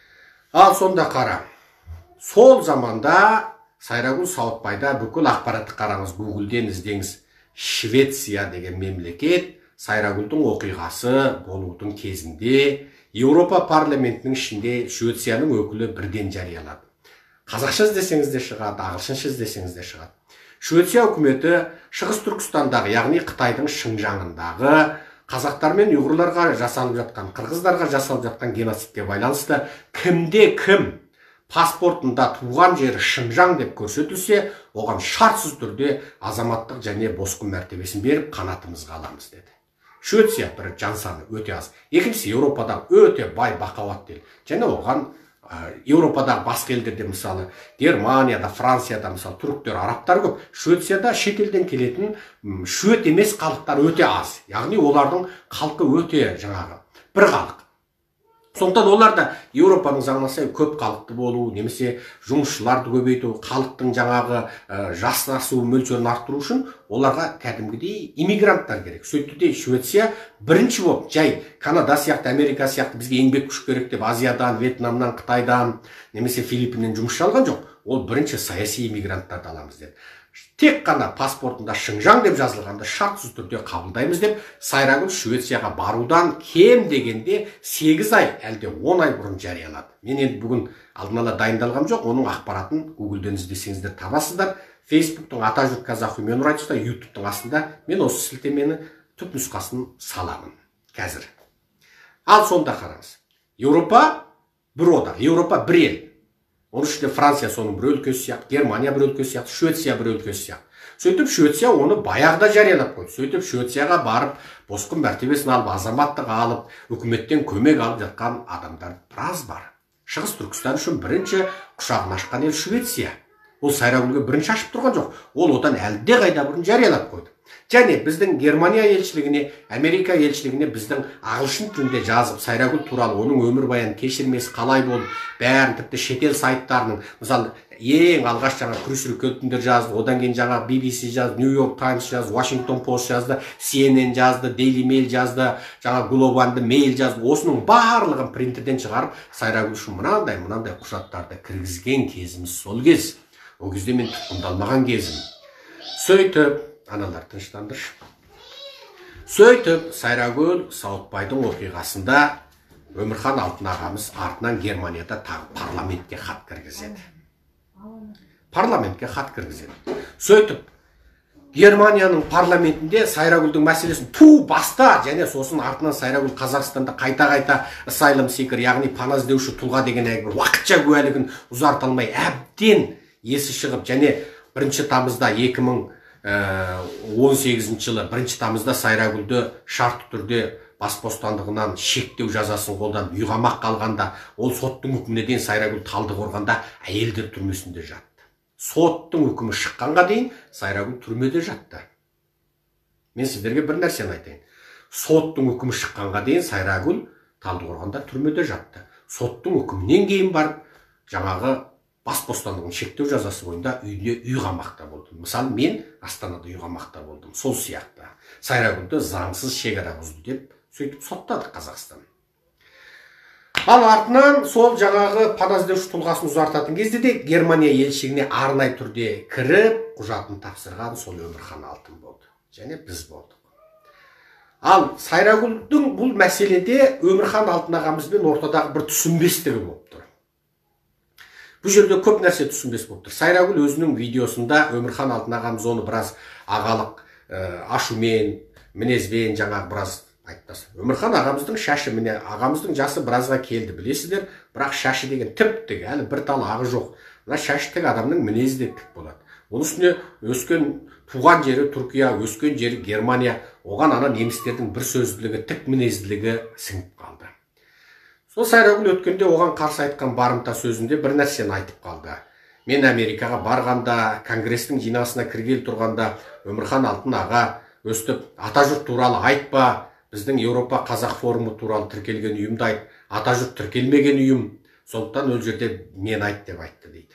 Ал сонда қара. Сол заманда Сайрагүл Сауытбайда бүкіл ақпаратты қараңыз, Google-ден іздеңіз. Швеция деген мемлекет Сайрагүлдің оқиғасы болудың кезінде Еуропа парламентінің ішінде Швецияның өкілі бірден жариялады. Қазақша іздесеңіз де шығады, ағылшынша іздесеңіз де шығады. Швеция үкіметі Шығыс Түркістандағы, яғни Қытайдың Шыңжаңындағы қазақтар мен ұйғырларға жасалып жатқан, қырғыздарға жасалып жатқан геноцидке байланысты кімде кім паспортында туған жері Шыңжаң деп көрсетілсе, оған шартсыз түрде азаматтық және босқын мәртебесін беріп қанатымызға аламыз деді. Швеция бір жан саны өте аз. Екіншісі Еуропадағы өте бай бақуат ел. Және оған Еуропадағы басқа елдерде мысалы Германияда, Францияда мысалы түріктер, арабтар көп. Швецияда шетелден келетін швед емес халықтар өте аз. Яғни олардың халқы өте жаңағы бір халық. Сондықтан оларда Еуропаның заңына сай көп халықты болу, немесе жұмысшыларды көбейту, халықтың жаңағы жасасу мөлшерін арттыру үшін оларға кәдімгідей иммигранттар керек. Сөйтті де Швеция бірінші болып, жай Канада сияқты, Америка сияқты бізге еңбек күш керек деп Азиядан, Вьетнамнан, Қытайдан, немесе Филиппиннен жұмысшы алған жоқ. Ол бірінші саяси иммигранттарды аламыз деді. Тек қана паспортында Шыңжаң деп жазылғанда шартсыз түрде қабылдаймыз деп Сайрагүл Швецияға барудан кем дегенде сегіз ай, әлде он ай бұрын жариялады. Мен енді бүгін алдын ала дайындалғам жоқ, оның ақпаратын Google-ден іздесеңіздер табасыздар. Фейсбуктың ата жұрт қазақ мен радиода, ютубтың астында мен осы сілтемені түп нұсқасын саламын қазір. Ал сонда қараңыз. Еуропа бір одақ, Еуропа бір ел. Оның ішінде Франция соның бір өлкесі сияқты, Германия бір өлкесі сияқты, Швеция бір өлкесі сияқты. Сөйтіп Швеция оны баяғыда жариялап қойды. Сөйтіп Швецияға барып, босқын мәртебесін алып, азаматтық алып, үкіметтен көмек алып жатқан адамдар біраз бар. Шығыс Түркістан үшін бірінші құшағын ашқан ел Швеция. Ол Сайрагүлге бірінші ашып тұрған жоқ. Ол одан әлде қайда бұрын жариялап қойды. Және біздің Германия елшілігіне, Америка елшілігіне біздің ағылшын тілінде жазып, Сайрагүл туралы оның өмірбаян кешірмесі қалай болды, бәрін тіпті шетел сайттарының, мысалы, ең алғаш жаңа Крис Рикеттендер жазды, одан кейін жаңа би би си жазды, New York Times жазды, Washington Post жазды, си эн эн жазды, Daily Mail жазды, жаңа Глобалды Mail жазды. Осының барлығын принтерден шығарып, Сайрагүл үшін мынандай, мынандай құжаттарды кіргізген кезіміз сол кез. Ол кезде мен тұтқындалмаған кезім. Сөйтіп, аналар тыныштандыршы. Сөйтіп, Сайрагүл Сауытбайдың оқиғасында Өмірхан Алтын ағамыз артынан Германияда тағы парламентке хат кіргізеді. Парламентке хат кіргізеді. Сөйтіп, Германияның парламентінде Сайрагүлдің мәселесін ту баста, және сосын артынан Сайрагүл Қазақстанда қайта-қайта asylum seeker, яғни пана іздеуші тұлға деген бір уақытша куәлігін ұзарта алмай әбден есі шығып, және бірінші тамызда екі мың он сегізінші жылы бірінші тамызда Сайрагүлді шартты түрде бас бостандығынан шектеу жазасын қолданып үйқамақ қалғанда, ол соттың үкіміне дейін Сайрагүл Талдықорғанда әйелдер түрмесінде жатты. Соттың үкімі шыққанға дейін Сайрагүл түрмеде жатты. Мен сіздерге бір нәрсені айтайын. Соттың үкімі шыққанға дейін Сайрагүл Талдықорғанда түрмеде жатты. Соттың үкімінен кейін барып, жаңағы бас бостандығын шектеу жазасы бойында үйіне үйқамақта болдым. Мысалы, мен Астанада үйқамақта болдым. Сол сияқты. Сайрагүлді заңсыз шекара бұзды деп сөйтіп соттады Қазақстан. Ал артынан сол жаңағы пана іздеуші тұлғасын ұзартатын кезде де Германия елшілігіне арнайы түрде кіріп, құжатын тапсырған сол Өмірхан Алтын болды. Және біз болдық. Ал Сайрагүлдің бұл мәселеде Өмірхан Алтын ағамызбен ортадағы бір түсінбестігі болып тұр. Бұл жерде көп нәрсе түсінбес болып тұр. Сайрагүл өзінің видеосында Өмірхан Алтын ағамыз оны біраз ағалық ашумен, мінезбен жаңағы біраз айтты. Өмірхан ағамыздың шашы, міне ағамыздың жасы біразға келді, білесіздер, бірақ шашы деген тіп-тік, әлі бір тал ағы жоқ. Мына шашы тік адамның мінезі де тік болады. Оның үстіне өскен туған жері Түркия, өскен жері Германия, оған ана немістердің бір сөзділігі, тік мінезділігі сіңіп қалды. Сол Сайрагүл өткенде оған қарсы айтқан барымта сөзінде бір нәрсені айтып қалды. Мен Америкаға барғанда, конгрестің жиналысына кіргелі тұрғанда, Өмірхан Алтын аға өстіп, ата жұрт туралы айтпа, біздің Еуропа қазақ форумы туралы тіркелген ұйымды айт, ата жұрт тіркелмеген ұйым, сондықтан ол жерде мен айт деп айтты дейді.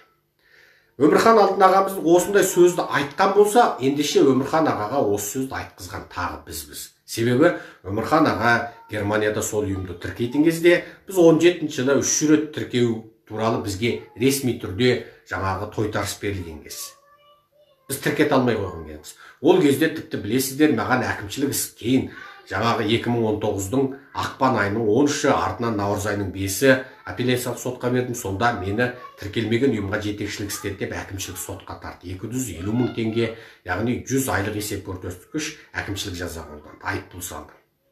Өмірхан Алтын ағамыз осындай сөзді айтқан болса, ендеше Өмірхан ағаға осы сөзді айтқызған тағы бізбіз. Себебі Өмірхан аға Германияда сол ұйымды тіркейтін кезде, біз он жетінші жылы үш рет тіркеу туралы бізге ресми түрде жаңағы тойтарыс берілген кез. Біз тіркете алмай қойған кезіміз. Ол кезде тіпті білесіздер, маған әкімшілік іс кейін жаңағы екі мың он тоғыздың ақпан айының оныншы артынан наурыз айының бесі апелляциялық сотқа бердім. Сонда мені тіркелмеген ұйымға жетекшілік істеді деп әкімшілік сотқа тартты. екі жүз елу мың теңге, яғни жүз айлық есеп көрсеткіш әкімшілік жаза қолданды, айыппұл салды.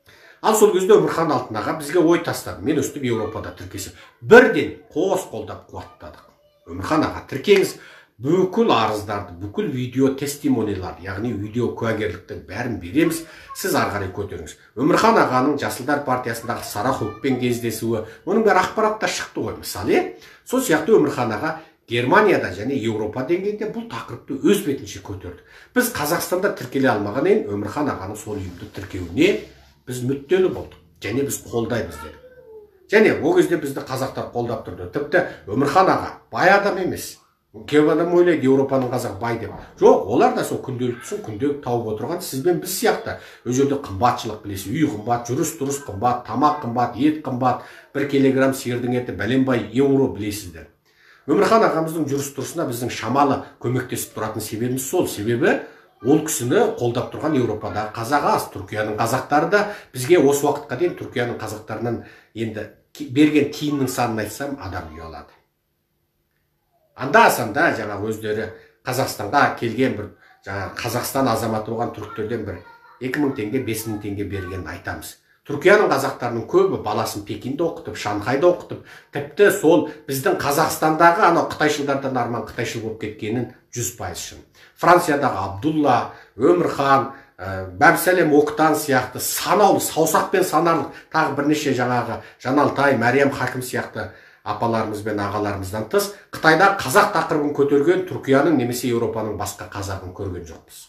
Ал сол кезде Өмірхан Алтын аға бізге ой тастады. Мен өстіп Еуропада тіркесем, бірден қос қолдап қуаттадық. Өмірхан аға тіркеңіз, бүкіл арыздарды, бүкіл видео тестимониларды, яғни видео куәгерліктің бәрін береміз, сіз арғарай көтеріңіз. Өмірхан ағаның Жасылдар партиясындағы Сара Хукпен кездесуі, оның бәрі ақпаратта шықты ғой. Мысалы, сол сияқты Өмірхан аға Германияда және Еуропа деңгейінде бұл тақырыпты өз бетінше көтерді. Біз Қазақстанда тіркеле алмаған ең Өмірхан ағаның сол ұйымды тіркеуіне біз мүдделі болдық, және біз қолдаймыз дедік. Және ол кезде бізді қазақтар қолдап тұрды. Тіпті Өмірхан аға бай адам емес. Көп адам ойлайды Еуропаның қазақ бай деп. Жоқ, олар да сол күнделіктісін күнделік тауып отырған сізбен біз сияқты. Ол жерде қымбатшылық білесіз, үй қымбат, жүріс-тұрыс қымбат, тамақ қымбат, ет қымбат, бір килограмм сиырдың еті бәленбай еуро білесіздер. Өмірхан ағамыздың жүріс-тұрысына біздің шамалы көмектесіп тұратын себебіміз сол. Себебі ол кісіні қолдап тұрған Еуропадағы қазақ аз. Түркияның қазақтары да бізге осы уақытқа дейін Түркияның қазақтарынан енді берген тиынның санын айтсам адам ұялады. Анда-санда жаңа өздері Қазақстанға келген бір жаңа Қазақстан азаматы болған түріктерден бір екі мың теңге, бес мың теңге бергенін айтамыз. Түркияның қазақтарының көбі баласын Пекинде оқытып, Шанхайда оқытып, тіпті сол біздің Қазақстандағы анау қытайшылдардан арман қытайшыл болып кеткенін жүз пайыз шын. Франциядағы Абдулла, Өмірхан, Бәбсәлем Оқтан сияқты санаулы, саусақпен санарлық тағы бірнеше жаңағы Жаналтай, Мәриям Хакім сияқты апаларымыз бен ағаларымыздан тыс Қытайда қазақ тақырыбын көтерген Түркияның немесе Еуропаның басқа қазағын көрген жоқпыз.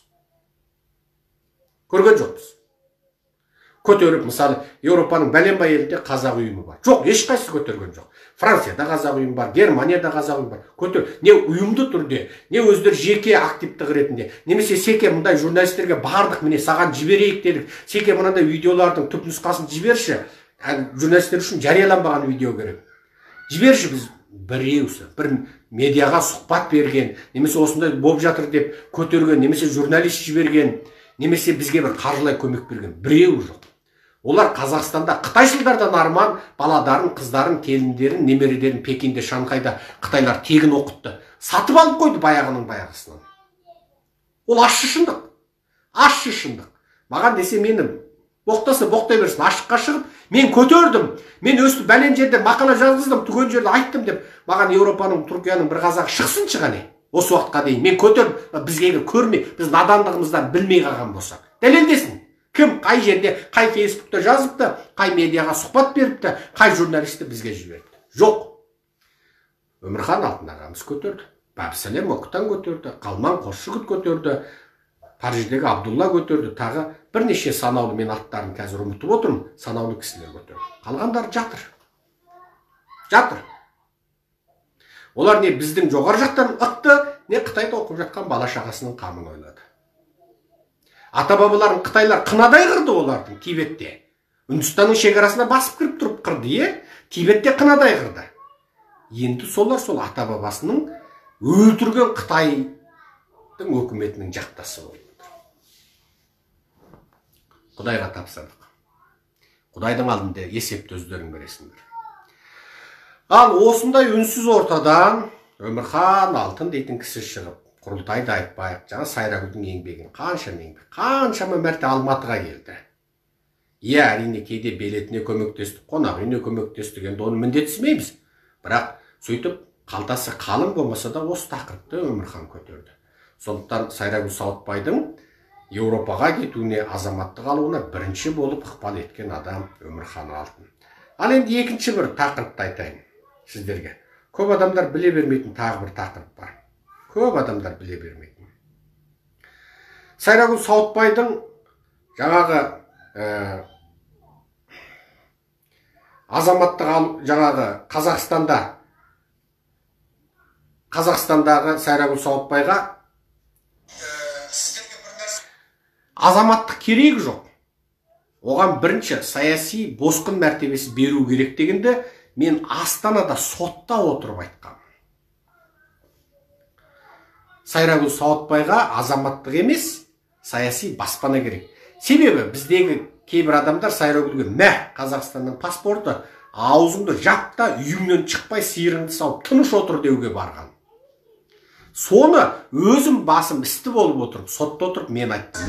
Көрген жоқпыз. Көтеріп, мысалы, Еуропаның бәленбай елінде қазақ ұйымы бар. Жоқ, ешқайсысы көтерген жоқ. Францияда қазақ ұйымы бар, Германияда қазақ ұйымы бар. Көтер, не ұйымды түрде, не өздері жеке активтік ретінде, немесе Секе мұндай журналистерге бардық, міне саған жіберейік дедік. Секе мынандай видеолардың түп нұсқасын жіберші. Журналистер үшін жарияланбаған видео керек. Жіберші, біз біреусі, бір медиаға сұхбат берген, немесе осындай болып жатыр деп көтерген, немесе журналист жіберген, немесе бізге бір қаржылай көмек берген біреу жоқ. Олар Қазақстанда қытайшылдардан арман баладарын, қыздарын, келіндерін, немередерін Пекинде, Шанхайда қытайлар тегін оқытты. Сатып алып қойды баяғының баяғысынан. Ол ащы шындық. Ащы шындық. Маған десе мені боқтаса боқтай берсін, ашыққа шығып, мен көтердім. Мен өсті бәлен жерде мақала жазғыздым, түген жерде айттым деп, маған Еуропаның, Түркияның бір қазағы шықсын шығане. Осы уақытқа дейін мен көтердім, бізге көрмей, біз надандығымыздан білмей қалған болсақ. Дәлелдесін. Кім қай жерде, қай Фейсбукта жазыпты, қай медиаға сұхбат беріпті, қай журналисті бізге жіберді. Жоқ. Өмірхан Алтын ағамыз көтерді. Бәбсәлем Оқтан көтерді. Қалман Қосшығұт көтерді. Париждегі Абдулла көтерді. Тағы бірнеше санаулы, мен аттарын қазір ұмытып отырмын, санаулы кісілер көтерді. Қалғандар жатыр. Жатыр. Олар не біздің жоғары жақтан ықты, не Қытайда оқып жатқан бала шағасының қамын ойлады. Ата-бабаларын Қытайлар қынадай қырды олардың Тибетте. Үндістанның шекарасына басып кіріп тұрып қырды, е? Тибетте қынадай қырды. Енді солар сол ата-бабасының өлтірген Қытайдың өкіметінің жақтасы болды. Құдайға тапсырдық. Құдайдың алдында есепті өздерің бересіңдер. Ал осындай үнсіз ортадан Өмірхан Алтын дейтін кісі шығып, Құрылтайды айтпайық, жаңа Сайрагүлдің еңбегін қаншама еңбек, қаншама мәрте Алматыға келді. Е, әрине кейде белетіне көмектестік, қонақ үйіне көмектестік, енді оны міндетсімейміз. Бірақ сөйтіп қалтасы қалың болмаса да осы тақырыпты Өмірхан көтерді. Сондықтан Сайрагүл Сауытбайдың Еуропаға кетуіне, азаматтық алуына бірінші болып ықпал еткен адам Өмірхан Алтын. Ал енді екінші бір тақырыпты айтайын сіздерге. Көп адамдар біле бермейтін тағы бір тақырып бар. Көп адамдар біле бермейтін. Сайрагүл Сауытбайдың жаңағы ә, азаматтық алу, жаңағы Қазақстанда Қазақстандағы Сайрагүл Сауытбайға азаматтық керек жоқ. Оған бірінші саяси босқын мәртебесі беру керек дегенде мен Астанада сотта отырып айтқам. Сайрагүл Сауытбайға азаматтық емес, саяси баспана керек. Себебі біздегі кейбір адамдар Сайрагүлге мә Қазақстанның паспорты, аузыңды жапта, үйіңнен шықпай сиырыңды сауып тыныш отыр деуге барған. Соны өзім басым істі болып отырып, сотта отырып мен айттым.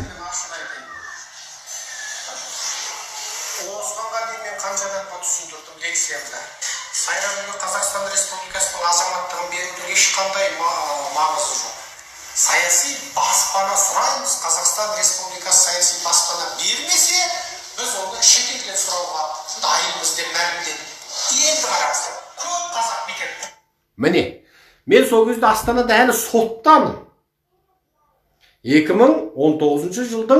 Осыған дейін мен қанша рет түсіндірдім лекциямда. Сайрагүлге Қазақстан Республикасының азаматтығын берудің ешқандай маңызы жоқ. Саяси баспана сұраймыз, Қазақстан Республикасы саяси баспана бермесе, біз оны шетелден сұрауға дайынбыз деп мәлімдеді. Енді қараңыздар, көп қазақ бекер. Міне, мен сол кезде Астанада әлі соттамын. екі мың он тоғызыншы жылдың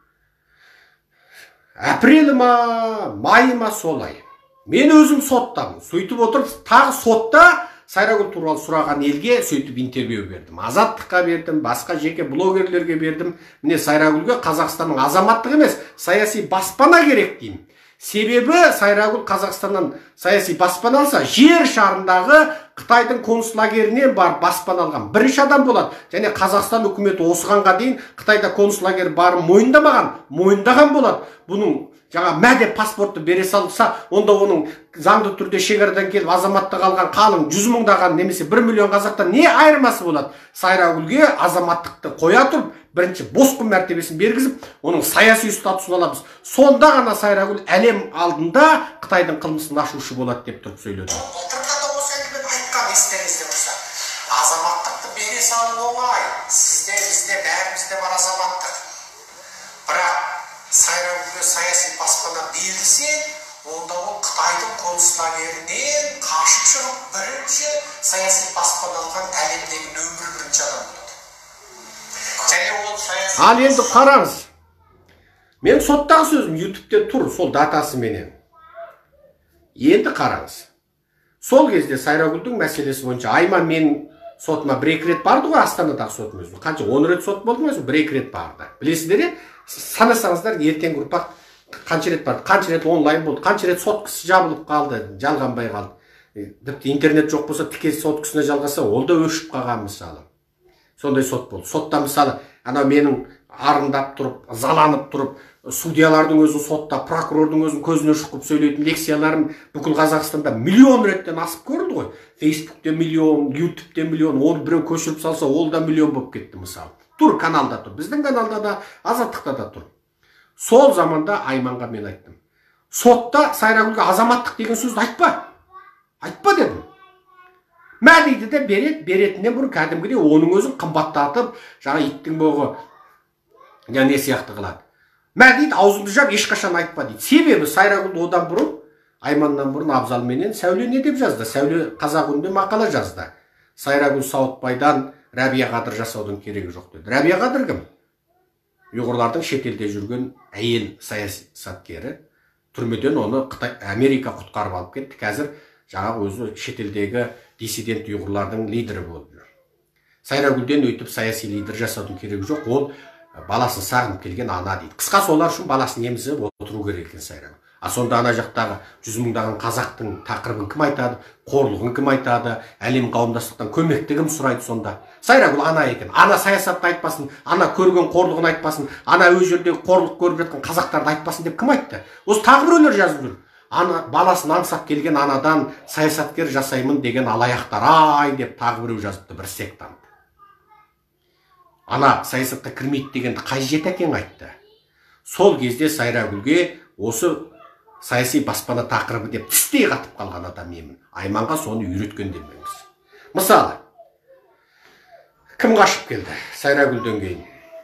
апрелі ма, майы ма солай. Мен өзім соттамын. Сөйтіп отырып, тағы сотта Сайрагүл туралы сұраған елге сөйтіп интервью бердім. Азаттыққа бердім, басқа жеке блогерлерге бердім. Міне Сайрагүлге Қазақстанның азаматтық емес, саяси баспана керек деймін. Себебі Сайрагүл Қазақстаннан саяси баспана алса, жер шарындағы Қытайдың концлагерінен барып баспана алған бірінші адам болады. Және Қазақстан үкіметі осығанға дейін Қытайда концлагер барын мойындамаған, мойындаған болады. Бұның жаңа мәде паспортты бере салса, онда оның заңды түрде шекарадан келіп азаматтық алған қалың жүз мыңдаған немесе бір миллион қазақтан не айырмасы болады? Сайрагүлге азаматтықты қоя тұрып, бірінші босқын мәртебесін бергізіп, оның саяси статусын аламыз. Сонда ғана Сайрагүл әлем алдында Қытайдың қылмысын ашушы болады деп тұрып сөйледі. Былтырда да осы әңгімені айтқан, естеріңізде болса. Азаматтықты бере салу оңай. Сізде, бізде, бәрімізде бар азаматтық. Бірақ Сайрагүлге саяси баспана берілсе, онда ол Қытайдың концлагерінен қашып шығып, бірінші саяси баспана алған әлемдегі нөмір бірінші адам болады. Және ол саяси... Ал енді қараңыз. Мен соттағы сөзім ютубте тұр, сол датасы менен. Енді қараңыз. Сол кезде Сайрагүлдің мәселесі бойынша Айман мен сотыма бір-екі рет барды ғой, Астанадағы сотым өзі. Қанша он рет сот болды ма, бір-екі рет барды. Білесіздер, санасаңыздар, ертеңгі ұрпақ қанша рет барды, қанша рет онлайн болды, қанша рет соткысы жабылып қалды, жалғанбай қалды. Тіпті интернет жоқ болса, тіке соткысына жалғаса, ол да өшіп қалған мысалы. Сондай сот болды. Сотта мысалы, ана менің арындап тұрып, заланып тұрып, судьялардың өзін сотта, прокурордың өзін көзіне шұқып сөйлейтін лекцияларым бүкіл Қазақстанда миллион реттен асып көрді ғой. Фейсбукте миллион, ютубте миллион, оны біреу көшіріп салса, ол да миллион болып кетті мысалы. Тұр, каналда тұр. Біздің каналда да, Азаттықта да тұр. Сол заманда Айманға мен айттым. Сотта Сайрагүлге азаматтық деген сөзді айтпа. Айтпа дедім. Мә дейді де берет, беретінен бұрын кәдімгідей оның өзін қымбаттатып, жаңа иттің боғы не сияқты қылады. Мә дейді, аузыңды жап, ешқашан айтпа дейді. Себебі Сайрагүл одан бұрын, Айманнан бұрын Абзал менен Сәуле не деп жазды? Сәуле қазақ үнінде мақала жазды. Сайрагүл Сауытбайдан Рәбия Қадыр жасаудың керегі жоқ деді. Рәбия Қадыр кім? Ұйғырлардың шетелде жүрген әйел саясаткері. Түрмеден оны Қытай, Америка құтқарып алып кетті. Қазір жаңағы өзі шетелдегі диссидент ұйғырлардың лидері болып жүр. Сайрагүлден өйтіп саяси лидер жасаудың керегі жоқ. Ол баласын сағынып келген ана дейді. Қысқасы олар үшін баласын емізіп отыру керек екен Сайрагүл. А сонда ана жақтағы жүз мыңдаған қазақтың тақырыбын кім айтады, қорлығын кім айтады, әлем қауымдастықтан көмекті кім сұрайды сонда? Сайрагүл ана екен. Ана саясатты айтпасын, ана көрген қорлығын айтпасын, ана өз жердегі қорлық көріп жатқан қазақтарды айтпасын деп кім айтты? Осы тағы біреулер жазып жүр. Ана баласын аңсап келген анадан саясаткер жасаймын деген алаяқтар ай деп тағы біреу жазыпты, бір сектант. Ана саясатқа кірмейді дегенді қай жет әкең айтты? Сол кезде Сайрагүлге осы саяси баспана тақырыбы деп тістей қатып қалған адам емін. Айманға соны үйреткен демеңіз. Мысалы, кім қашып келді Сайрагүлден кейін?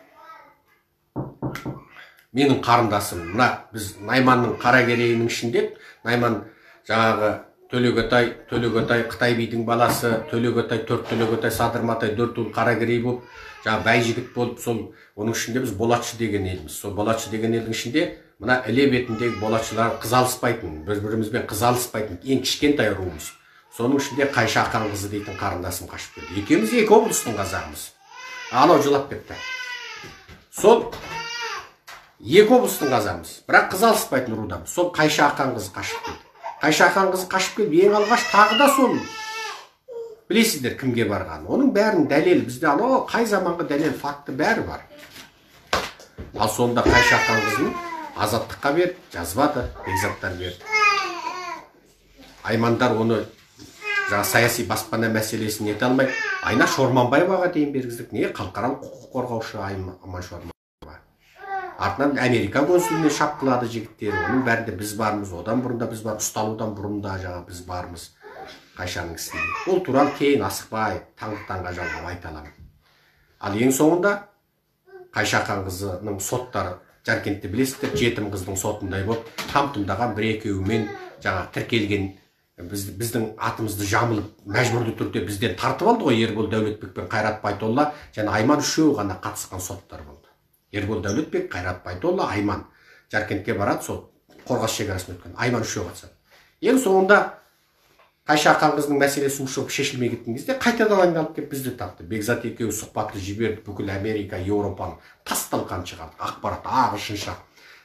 Менің қарындасым, мына біз Найманның Қаракерейінің ішінде, Найман жаңағы Төлегөтай, Төлегөтай Қытай бидің баласы, Төлегөтай, төрт Төлегөтай, Садырматай, төрт ұл Қаракерей болып, жаңа бәйжігіт болып, сол оның ішінде біз Болатшы деген елміз. Сол Болатшы деген елдің ішінде мына іле бетіндегі болатшылар қыз алыспайтын, бір-бірімізбен қыз алыспайтын, ең кішкентай руымыз. Соның ішінде Қайша Ақан қызы дейтін қарындасым қашып келді. Екеуміз екі облыстың қазағымыз. Анау жылап кетті. Сол екі облыстың қазағымыз, бірақ қыз алыспайтын рудамыз. Сол Қайша Ақан қызы қашып келді. Қайша Ақан қызы қашып келді, ең алғаш тағы да сол. Білесіздер кімге барған? Оның бәрінің дәлел бізде, анау қай заманғы дәлел, факты бәрі бар. Ал сонда Қайша Ақан қызын Азаттыққа берді, жазбады, бекзаттар берді. Аймандар оны жаңа саяси баспана мәселесін ете алмай, Айна Шорманбаеваға дейін бергіздік. Не? Халықаралық құқық қорғаушы Айман Шорманбаева. Артынан Америка консуліне шапқылады жігіттері. Оның бәрінде біз бармыз, одан бұрында біз бар, ұсталудан бұрында жаңа біз бармыз. Қайшаның ісінде. Ол туралы кейін асықпай, таңғы-таңға жалғап айта аламын. Ал ең соңында Қайша Ақан қызының соттары Жаркентте білесіздер, жетім қыздың сотындай болып, там-тұмдаған бір екеуімен жаңа тіркелген біз, біздің атымызды жамылып, мәжбүрлі түрде бізден тартып алды ғой. Ербол Дәулетбек пен Қайрат Байтолла және Айман үшеуі ғана қатысқан соттар болды. Ербол Дәулетбек, Қайрат Байтолла, Айман. Жаркентке барады, сот қорғас шекарасын өткен. Айман үшеуі қатысады. Ең соңында Қайша Ақан қызының мәселесі ушығып шешілмей кеткен кезде қайтадан айналып келіп бізді тапты. Бекзат екеуі сұхбатты жіберді, бүкіл Америка, Еуропаның тас-талқан шығарды. Ақпарат ағылшынша,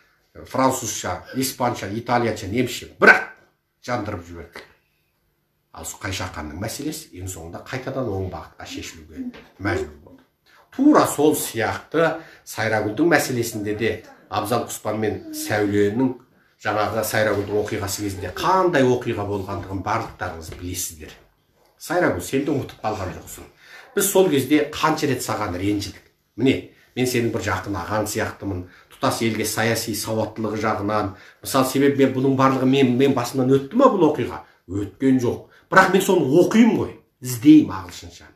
французша, испанша, италияша, немісше, бірақ жандырып жіберді. Ал Қайшақанның мәселесі ең соңында қайтадан оң бағытқа шешілуге мәжбүр болды. Тура сол сияқты Сайрагүлдің мәселесінде де Абзал Құспан мен Сәуленің жаңағы Сайрагүлдің оқиғасы кезінде қандай оқиға болғандығын барлықтарыңыз білесіздер. Сайрагүл, сен де ұмытып қалған жоқсың. Біз сол кезде қанша рет саған ренжідік. Міне, мен сенің бір жақын ағаң сияқтымын. Тұтас елге саяси сауаттылығы жағынан, мысалы, себебі мен бұның барлығы мен, мен басымнан өтті ма бұл оқиға? Өткен жоқ. Бірақ мен соны оқимын ғой, іздеймін ағылшынша.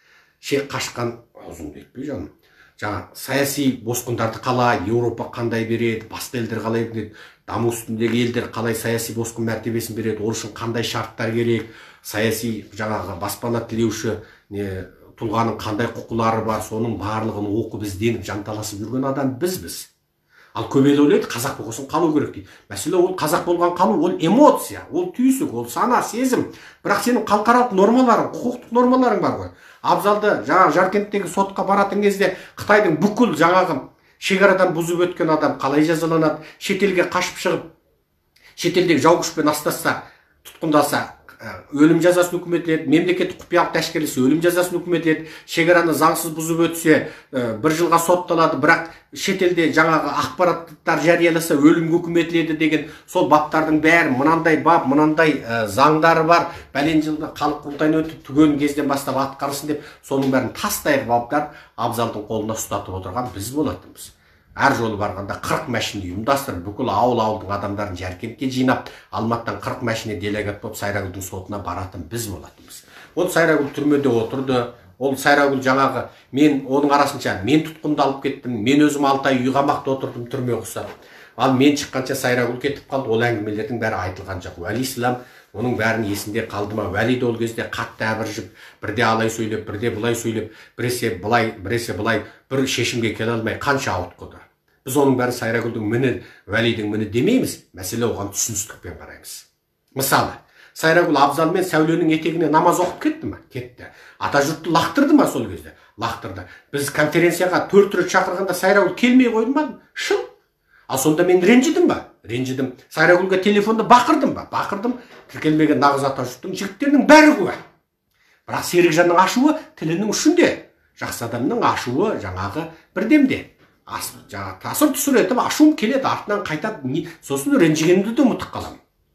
Шек қашқан, аузымды етпей жаным. Жаңа саяси босқындарды қалай, Еуропа қандай береді, басқа елдер қалай береді, даму үстіндегі елдер қалай саяси босқын мәртебесін береді, ол үшін қандай шарттар керек, саяси жаңағы баспана тілеуші не тұлғаның қандай құқылары бар, соның барлығын оқып ізденіп жанталасып жүрген адам бізбіз. Ал көбелі ойлайды, қазақ болғасын қалу керек дейді. Мәселе ол қазақ болған қалу, ол эмоция, ол түйсік, ол сана, сезім. Бірақ сенің халықаралық нормаларың, құқықтық нормаларың бар ғой. Абзалды жаңағы Жаркенттегі сотқа баратын кезде Қытайдың бүкіл жаңағы шекарадан бұзып өткен адам қалай жазаланады, шетелге қашып шығып, шетелдегі жау күшпен астасса, тұтқындалса, өлім жазасын үкім етіледі, мемлекеттік құпиялықты әшкерелесе өлім жазасын үкім етіледі, шекараны заңсыз бұзып өтсе бір жылға сотталады, бірақ шетелде жаңағы ақпараттар жарияласа өлімге үкім етіледі деген сол баптардың бәрі мынандай бап, мынандай заңдары бар, бәлен жылда халық құрылтайынан өтіп түген кезден бастап атқарсын деп, соның бәрін тастай баптар Абзалдың қолына ұстатып отырған біз болатынбыз. Әр жолы барғанда қырық мәшіне ұйымдастырып, бүкіл ауыл-ауылдың адамдарын Жаркентке жинап, Алматыдан қырық мәшіне делегат болып Сайрагүлдің сотына баратын біз болатынбыз. Ол Сайрагүл түрмеде отырды. Ол Сайрагүл жаңағы мен оның арасынша мен тұтқынды алып кеттім, мен өзім алты ай үй қамақта отырдым түрме құсап. Ал мен шыққанша Сайрагүл кетіп қалды. Ол әңгімелердің бәрі айтылған жоқ. Уәли Ислам оның бәрін есінде қалды ма? Уәли де ол кезде қатты әбіржіп, бірде алай сөйлеп, бірде бұлай сөйлеп, біресе былай, біресе былай, бір шешімге келе алмай қанша ауытқыды. Біз оның бәрі Сайрагүлдің міні, Уәлидің міні демейміз, мәселе оған түсіністікпен қараймыз. Мысалы, Сайрагүл Абзал мен Сәуленің етегіне намаз оқып кетті ме? Кетті. Ата жұртты лақтырды ма сол кезде? Лақтырды. Біз конференцияға төрт рет шақырғанда Сайрагүл келмей қойды ма? Шын. Ал сонда мен ренжідім ба? Ренжідім. Сайрагүлге телефонда бақырдым ба? Бақырдым. Тіркелмеген нағыз ата жұрттың жігіттерінің бәрі куә. Бірақ Серікжанның ашуы тілінің ұшында. Жақсы адамның ашуы жаңағы бірдемде. Жаңа тасыр түсір етіп ашуым келеді, артынан қайтады, сосын ренжігенімді де ұмытып қаламын.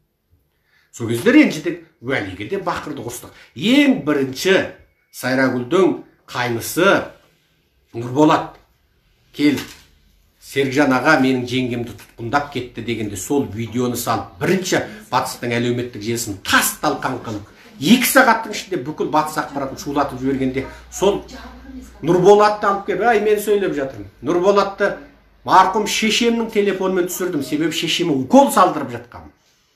Сол кезде ренжідік, Уәлиге де бақырды ұрыстық. Ең бірінші Сайрагүлдің қайнысы Нұрболат кел, Серікжан аға менің жеңгемді тұтқындап кетті дегенде сол видеоны салып, бірінші Батыстың әлеуметтік желісін тас талқан қылып, екі сағаттың ішінде бүкіл Батыс ақпаратын шулатып жібергенде сол Нұрболатты алып келіп, ай мен сөйлеп жатырмын. Нұрболатты марқұм шешемнің телефонымен түсірдім, себебі шешеме укол салдырып жатқанмын.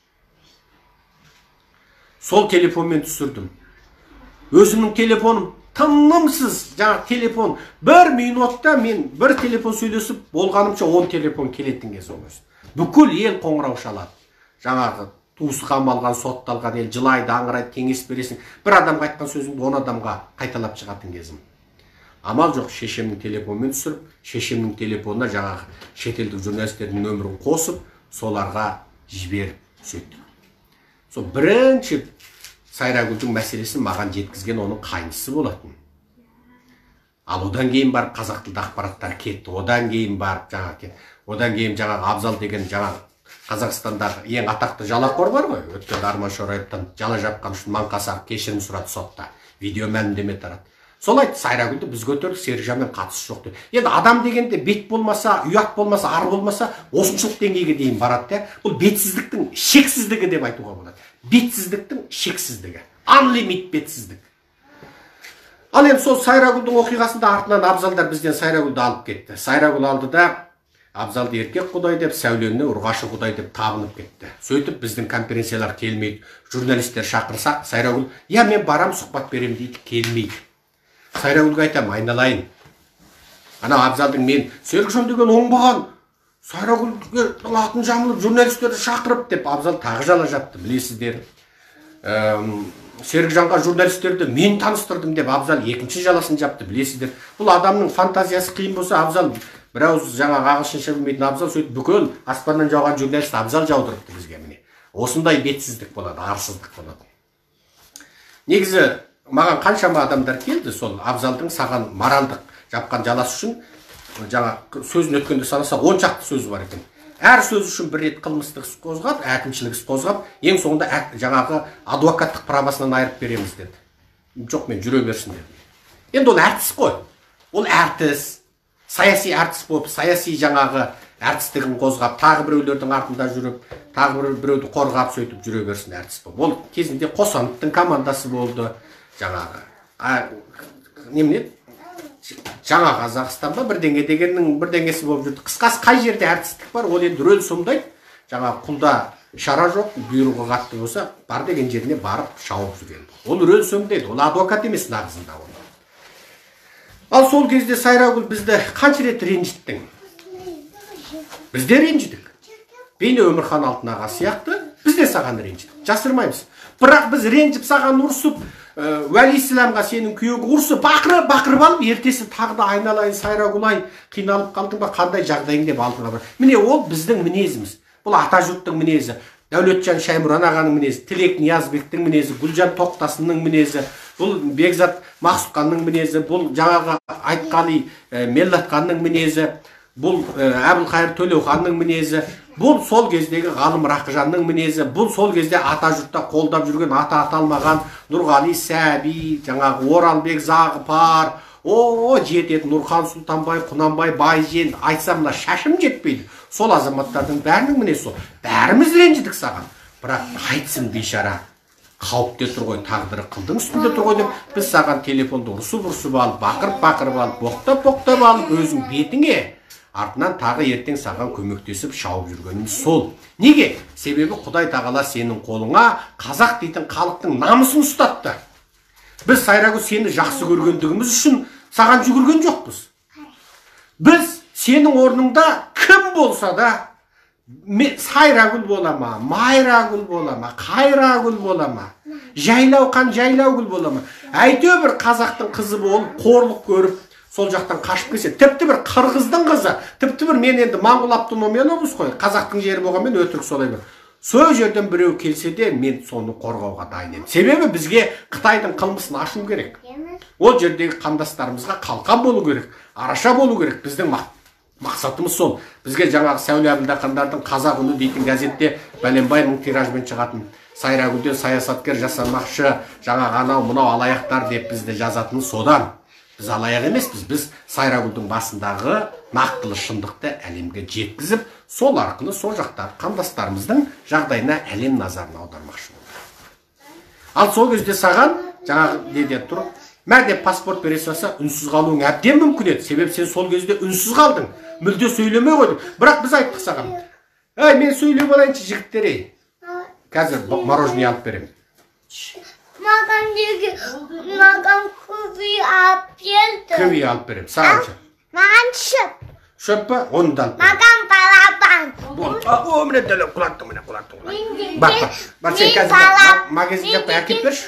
Сол телефонмен түсірдім. Өзімнің телефоным тынымсыз, жаңа телефон, бір минутта мен бір телефон сөйлесіп, болғанымша он телефон келетін кез ол өз. Бүкіл ел қоңырау шалады. Жаңағы туысы қамалған, сотталған ел жылайды, аңырайды, кеңес бересің. Бір адамға айтқан сөзіңді он адамға қайталап шығатын кезім. Амал жоқ, шешемнің телефонмен түсіріп, шешемнің телефонына жаңағы шетелдік журналистердің нөмірін қосып, соларға жіберіп сөйттім. Сол бірінші Сайрагүлдің мәселесін маған жеткізген оның қайнысы болатын. Ал одан кейін барып қазақ тілді ақпараттар кетті, одан кейін барып жаңағы одан кейін жаңағы Абзал деген жаңағы Қазақстандағы ең атақты жалақор бар ғой, өткен Арман Шораевтан жала жапқан үшін маңқасақ кешірім сұрады сотта, видео мәлімдеме тарады. Сол айтты, Сайрагүлді біз көтердік, Серікжанмен қатысы жоқ деп. Енді адам дегенде бет болмаса, ұят болмаса, ар болмаса, осыншылық деңгейге дейін барады. Бұл бетсіздіктің шексіздігі деп айтуға болады. Бетсіздіктің шексіздігі. Unlimited бетсіздік. Ал енді сол Сайрагүлдің оқиғасында артынан Абзалдар бізден Сайрагүлді алып кетті. Сайрагүл алды да Абзалды еркек құдай деп, Сәуленні ұрғашы құдай деп табынып кетті. Сөйтіп біздің конференциялар келмейді. Журналистер шақырсақ, Сайрагүл, я мен барам сұхбат берем дейді, келмейді. Сайрагүлге айтам, айналайын. Ана Абзалдың мен Серікжан деген оңбаған, Сайрагүлге атын жамылып, журналистерді шақырып деп Абзал тағы жала жапты, білесіздер. Серікжанға журналистерді мен таныстырдым деп Абзал екінші жаласын жапты, білесіздер. Бұл адамның фантазиясы қиын болса, Абзал бір ауыз жаңағы ағылшынша білмейтін Абзал сөйтіп бүкіл аспаннан жауған журналист Абзал жаудырыпты бізге міне. Осындай бетсіздік болады, арсыздық болады. негізі маған қаншама адамдар келді, сол Абзалдың саған моральдық жапқан жаласы үшін, жаңа сөзін өткенде санаса он шақты сөзі бар екен. Әр сөз үшін бір рет қылмыстық іс қозғап, әкімшілік іс қозғап, ең соңында жаңағы адвокаттық правасынан айырып береміз деді. Жоқ, мен жүре берсін деді. Енді ол әртіс қой. Ол әртіс, саяси әртіс болып, саяси жаңағы әртістігін қозғап, тағы біреулердің артында жүріп, тағы біреуді қорғап сөйтіп жүре берсін әртіс болып. Ол кезінде Қосановтың командасы болды, жаңағы. Немене? Жаңа Қазақстан ба бірдеңе дегеннің бірдеңесі болып жүрді. Қысқасы қай жерде әртістік бар, ол енді рөл сомдайды. Жаңа құлда шара жоқ, бұйрығы қатты болса, бар деген жеріне барып шауып жүрген. Ол рөл сомдайды, ол адвокат емес нағызында ол. Ал сол кезде Сайрагүл бізді қанша рет ренжіттің? Бізде ренжідік. Бейне Өмірхан Алтын аға сияқты, біз де саған ренжідік. Жасырмаймыз. Бірақ біз ренжіп саған ұрсып, Уәли Исламға сенің күйеуі ұрсып, бақырып, бақырып алып, ертесі тағы да айналайын Сайрагүл-ай, қиналып қалдың ба, қандай жағдайың деп алдыңа бар. Міне ол біздің мінезіміз. Бұл Атажұрттың мінезі, Дәулетжан Шаймұран ағаның мінезі, Тілек Ниязбектің мінезі, Гүлжан Тоқтасынның мінезі, бұл Бекзат Мақсұтханның мінезі, бұл жаңағы Айтқали Меллатханның мінезі, бұл Әбілқайыр Төлеуханның мінезі, бұл сол кездегі Ғалым Рақыжанның мінезі, бұл сол кезде Атажұртта қолдап жүрген ата аталмаған Нұрғали Сәби, жаңағы Оралбек Зағыпар, о, жетеді Нұрхан Сұлтанбай, Құнанбай, Байжен, айтсам мына шашым жетпейді. Сол азаматтардың бәрінің мінезі сол. Бәріміз ренжідік саған. Бірақ қайтсын бейшара, қауіпте тұр ғой, тағдыры қылдың үстінде тұр ғой деп, біз саған телефонды ұрсып-ұрсып алып, бақырып-бақырып алып, боқтап-боқтап алып, өзің бетіңе артынан тағы ертең саған көмектесіп шауып жүргеніміз сол. Неге? Себебі Құдай тағала сенің қолыңа қазақ дейтін халықтың намысын ұстатты. Біз Сайрагүл сені жақсы көргендігіміз үшін саған жүгірген жоқпыз. Біз сенің орныңда кім болса да, Сайрагүл бола ма, Майрагүл бола ма, Қайрагүл бола ма, Жайлауқан Жайлаугүл бола ма, әйтеуір бір қазақтың қызы болып, қорлық көріп, сол жақтан қашып келсе, тіпті бір қырғыздың қызы, тіпті бір мен енді Моңғол автономиялымыз қой, қазақтың жері болғанмен өтірік солай бір. Сол жерден біреу келсе де, мен соны қорғауға дайын едім. Себебі бізге Қытайдың қылмысын ашу керек. Ол жердегі қандастарымызға қалқан болу керек, араша болу керек. Біздің мақсатымыз сол. Бізге жаңағы Сәуле Әбілдақандардың Қазақ үні дейтін газетте бәленбайдың тиражбен шығатын Сайрагүлден саясаткер жасамақшы, жаңағы анау мынау алаяқтар деп бізді жазатыны содан. Біз алаяқ емеспіз, біз Сайрагүлдің басындағы нақтылы шындықты әлемге жеткізіп, сол арқылы сол жақтағы қандастарымыздың жағдайына әлем назарын аудармақшы болды. Ал сол кезде саған жаңағы деде тұр, мә деп паспорт бере салса, үнсіз қалуың әбден мүмкін еді. Себеп сен сол кезде үнсіз қалдың, мүлде сөйлемей қойдың. Бірақ біз айттық саған, әй, мен сөйлеп алайыншы жігіттер, ей, қазір мороженое алып беремін. Маған неге, маған көбей алып келді. Көбей алып беремін, саған ше. Маған шөп. Шөп па? Оны да алып беремін. Маған балапан. О, міне дәлем, құлаттың, міне құлаттың. Бақ, бақ, бақ, сен қазір магазин жаппай әкеп берші.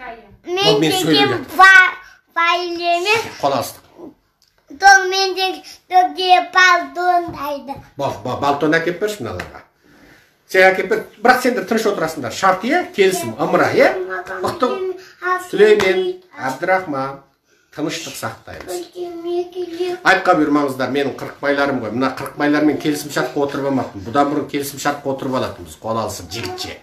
Мен деген байлеме. Қоластық. Сол мен деген балтон дайды. Балтон әкеп берші мыналарға. Сен әкеп бер, бірақ сендер тыныш отырасыңдар. Шарт, е, келісім, ымыра, е? Ұқтың? Сүлеймен, Әбдірахман, тыныштық сақтаймыз. Айтқа бұйырмаңыздар, менің қырықбайларым ғой. Мына қырықбайлармен келісім шартқа отырып алмақпын. Бұдан бұрын келісім шартқа отырып алатынбыз. Қол алысып жігітше.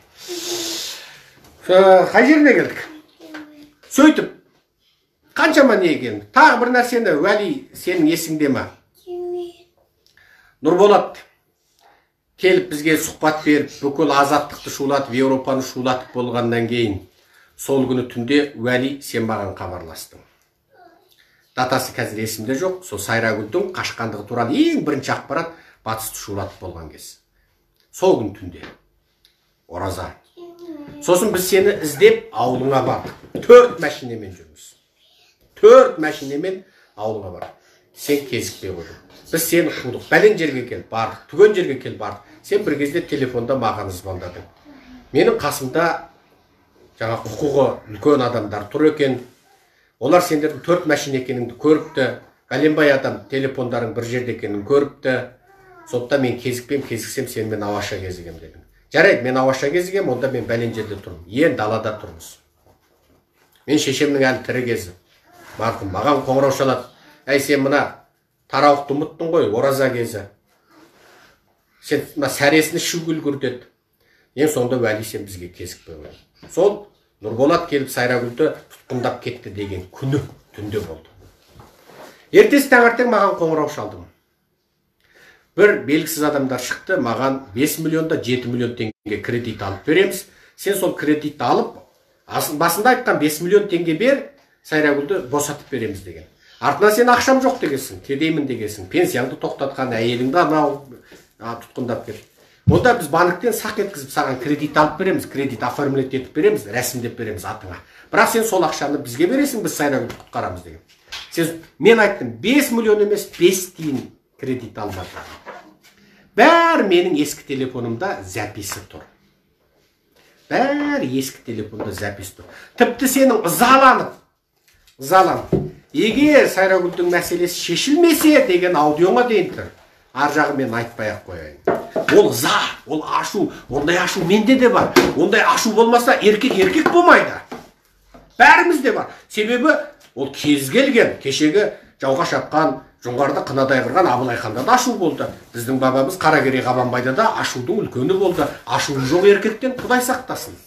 Қай жеріне келдік? Сөйтіп, қаншама не келдік? Тағы бір нәрсені, Уәли, сенің есіңде ма? Нұрболат келіп бізге сұхбат беріп, бүкіл азаттықты шулатып, Еуропаны шулатып болғаннан кейін, сол күні түнде Уәли сен маған хабарластың. Датасы қазір есімде жоқ, сол Сайрагүлдің қашқандығы туралы ең бірінші ақпарат батысты шулатып болған кез. Сол күн түнде. Ораза. Сосын біз сені іздеп ауылыңа бардық. Төрт мәшинемен жүрміз. Төрт мәшинемен ауылыңа бардық. Сен кезікпей қойдың. Біз сені қудық, бәлен жерге келіп бардық, түген жерге келіп бардық. Сен бір кезде телефонда маған звондадың. Менің қасымда жаңа құқығы үлкен адамдар тұр екен. Олар сендердің төрт мәшине екеніңді көріпті. Бәленбай адам телефондарың бір жерде екенін көріпті. Сондықтан мен кезікпем, кезіксем сен мен ауаша кезігем дедің. Жарайды, мен ауаша кезігем, онда мен бәлен жерде тұрмын. Ен далада тұрмыз. Мен шешемнің әлі тірі кезі. Марқұм маған қоңырау шалады. Әй, сен мына тарауықты ұмыттың ғой, ораза кезі. Сен мына сәресіні ішуге үлгір деді. Ең соңында уәли сен бізге кезікпей қойды. Сол Нұрболат келіп Сайрагүлді тұтқындап кетті деген күні түнде болды. Ертесі таңертең маған қоңырау шалдым. Бір белгісіз адамдар шықты, маған бес миллионда жеті миллион теңге кредит алып береміз. Сен сол кредитті алып, басында айтқан бес миллион теңге бер, Сайрагүлді босатып береміз деген. Артынан сен ақшам жоқ дегенсің, кедеймін дегенсің, пенсияңды тоқтатқан, әйеліңді анау тұтқындап кет. Онда біз банктен сақ еткізіп саған кредит алып береміз, кредит оформлет етіп береміз, рәсімдеп береміз атыңа. Бірақ сен сол ақшаны бізге бересің, біз Сайрагүлді құтқарамыз деген. Сен, мен айттым, бес миллион емес, бес тиын кредит алмады. Бәрі менің ескі телефонымда записі тұр. Бәрі ескі телефонда записі тұр. Тіпті сенің ызаланып, ызаланып, егер Сайрагүлдің мәселесі шешілмесе деген аудионға дейін тұр. Ар жағы мен айтпай-ақ қояйын. Ол ыза, ол ашу, ондай ашу менде де бар. Ондай ашу болмаса еркек еркек болмайды. Бәрімізде бар. Себебі ол кез келген, кешегі жауға шапқан, жоңғарды қынадай қырған Абылай ханда да ашу болды. Біздің бабамыз Қаракерей Қабанбайда да ашудың үлкені болды. Ашу жоқ еркектен Құдай сақтасын.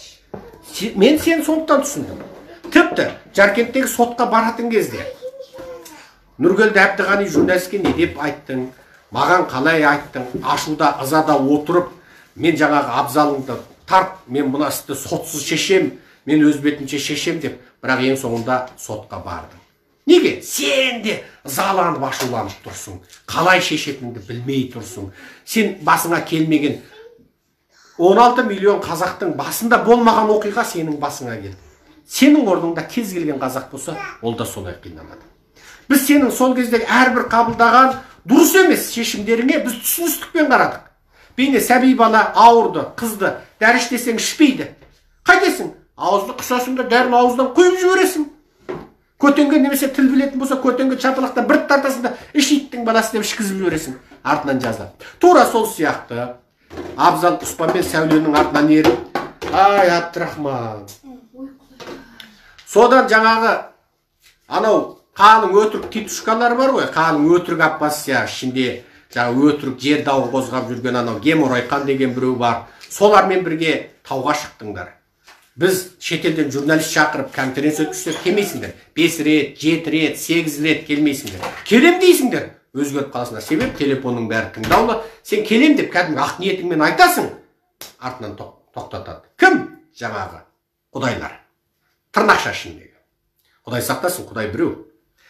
Мен сені сондықтан түсіндім. Тіпті Жаркенттегі сотқа баратын кезде Нұргелді Әбдіғани журналистке не деп айттың? Маған қалай айттың? Ашуда, ызада отырып, мен жаңағы абзалыңды тарт, мен мына істі сотсыз шешем, мен өз бетінше шешем деп, бірақ ең соңында сотқа бардым. Неге? Сен де ызаланып, ашуланып тұрсың. Қалай шешетінді білмей тұрсың. Сен басыңа келмеген он алты миллион қазақтың басында болмаған оқиға сенің басыңа келді. Сенің орныңда кез келген қазақ болса, ол да солай қинамады. Біз сенің сол кездегі әрбір қабылдаған дұрыс емес шешімдеріңе біз түсіністікпен қарадық. Бейне сәби бала ауырды, қызды, дәрі ішсең ішпейді. Қайтесің? Ауызды қысасың да дәріні ауыздан құйып жібересің. Көтенге немесе тіл білетін болса, көтенге шапалақтан бір тартасың да іш иттің баласы деп ішкізіп жібересің. Артынан жазады. Тура сол сияқты Абзал Құспан мен Сәуленің артынан еріп, ай Абдрахман. Содан жаңағы анау қалың өтірік титушкалар бар ғой, қалың өтірік Аппасия ішінде жаңа өтірік жер дауы қозғап жүрген анау Геморайқан деген біреу бар. Солармен бірге тауға шықтыңдар. Біз шетелден журналист шақырып конференция өткізсек келмейсіңдер. бес рет, жеті рет, сегіз рет келмейсіңдер. Келем дейсіңдер. Өзгеріп қаласыңдар. Себеп телефонның бәрі тыңдаулы. Сен келем деп кәдімгі ақ ниетіңмен айтасың. Артынан тоқтатады. Кім? Жаңағы құдайлар. Тырнақша ішіндегі. Құдай сақтасын, Құдай біреу.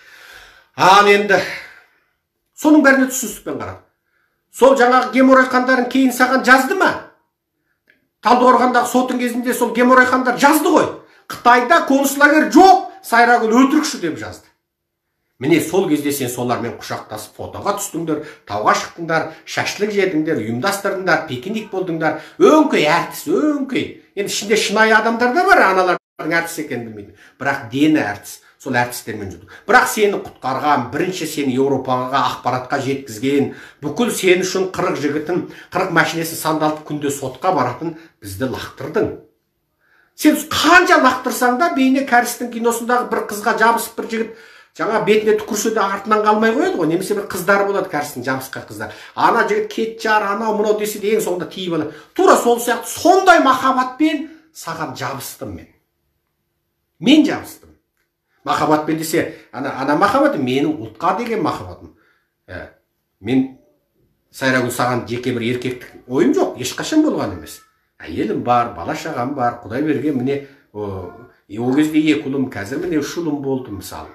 Ал енді соның бәріне түсіністікпен қарады. Сол жаңағы Геморайқандарын кейін саған жазды ма? Талдықорғандағы сотың кезінде сол Геморайқандар жазды ғой. Қытайда концлагер жоқ, Сайрагүл өтірікші деп жазды. Міне сол кезде сен солармен құшақтасып фотоға түстіңдер, тауға шықтыңдар, шашлық жедіңдер, ұйымдастырдыңдар, пикник болдыңдар. Өңкей әртіс, өңкей. Енді ішінде шынайы адамдар да бар, аналардың әртіс екенін білмейді. Бірақ дені әртіс. Сол әртістермен жүрді. Бірақ сені құтқарған, бірінші сені Еуропаға ақпаратқа жеткізген, бүкіл сені үшін қырық жігітін, қырық машинесі сандалтып күнде сотқа баратын бізді лақтырдың. Сен қанша лақтырсаң да бейне Кәрістің киносындағы бір қызға жабысып бір жігіт жаңа бетіне түкірсе де артынан қалмай қояды ғой. Немесе бір қыздар болады Кәрістің жабысқан қыздар. Ана жігіт кет жар, анау мынау десе де ең соңында тиіп алады. Тура сол сияқты сондай махаббатпен саған жабыстым мен. Мен жабыстым. Махаббатпен десе, ана, ана махаббаты менің ұлтқа деген махаббатым. Ә, мен Сайрагүл саған жеке бір еркектік ойым жоқ, ешқашан болған емес. Әйелім бар, бала шағам бар, Құдай берген міне, о, ол кезде екі ұлым, қазір міне үш ұлым болды мысалы.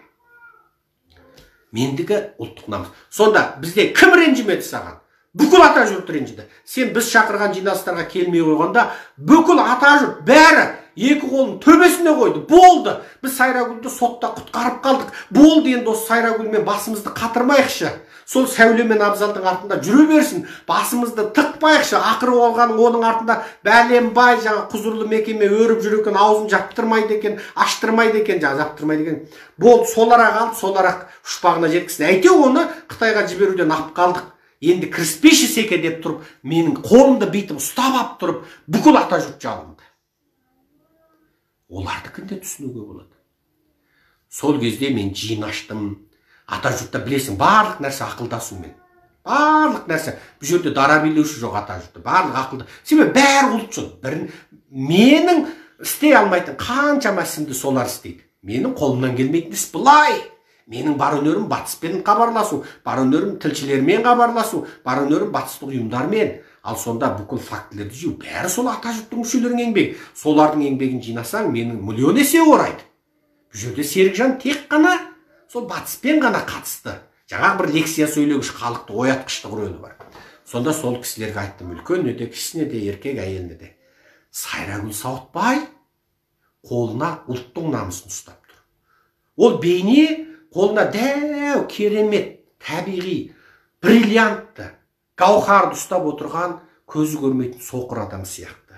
Мендігі ұлттық намыс. Сонда бізде кім ренжімеді саған? Бүкіл ата жұрт ренжіді. Сен біз шақырған жиналыстарға келмей қойғанда, бүкіл ата жұрт бәрі екі қолын төбесіне қойды. Болды. Біз Сайрагүлді сотта құтқарып қалдық. Болды, енді осы Сайрагүлмен басымызды қатырмайықшы. Сол Сәуле мен Абзалдың артында жүре берсін. Басымызды тықпайықшы. Ақыры болғаның оның артында бәленбай жаңа құзырлы мекеме өріп жүр екен, аузын жаптырмайды екен, аштырмайды екен, жаңа жаптырмайды екен. Болды, солара қалды, солара ұшпағына жеткізді. Әйтеу оны Қытайға жіберуден ап қалдық. Енді кіріспеші секе деп тұрып, менің қолымды бейтім ұстап ап тұрып, бүкіл ата жұрт жалынды. олардікін де түсінуге болады. Сол кезде мен жиын аштым. Ата жұртта білесің, барлық нәрсе ақылдасумен. Барлық нәрсе. Бұл жерде дара билеуші жоқ ата жұртта. Барлық ақылда. Себебі бәрі ұлт жол. Бірін менің істей алмайтын қаншама ісімді солар істейді. Менің қолымнан келмейтін іс былай. Менің бар өнерім батыспен хабарласу, бар өнерім тілшілермен хабарласу, бар өнерім батыстық ұйымдармен. Ал сонда бүкіл фактілерді жеу, бәрі сол ата жұрттың мүшелерінің еңбегі. Солардың еңбегін жинасаң, менің миллион есе орайды. Бұл жерде Серікжан тек қана сол батыспен ғана қатысты. Жаңағы бір лекция сөйлегіш, халықты оятқыштық рөлі бар. Сонда сол кісілерге айттым, үлкеніне де, кішісіне де, еркек әйеліне де. Сайрагүл Сауытбай қолына ұлттың намысын ұстап тұр. Ол бейне қолына дәу, керемет, табиғи, бриллиантты, гауһарды ұстап отырған көзі көрмейтін соқыр адам сияқты.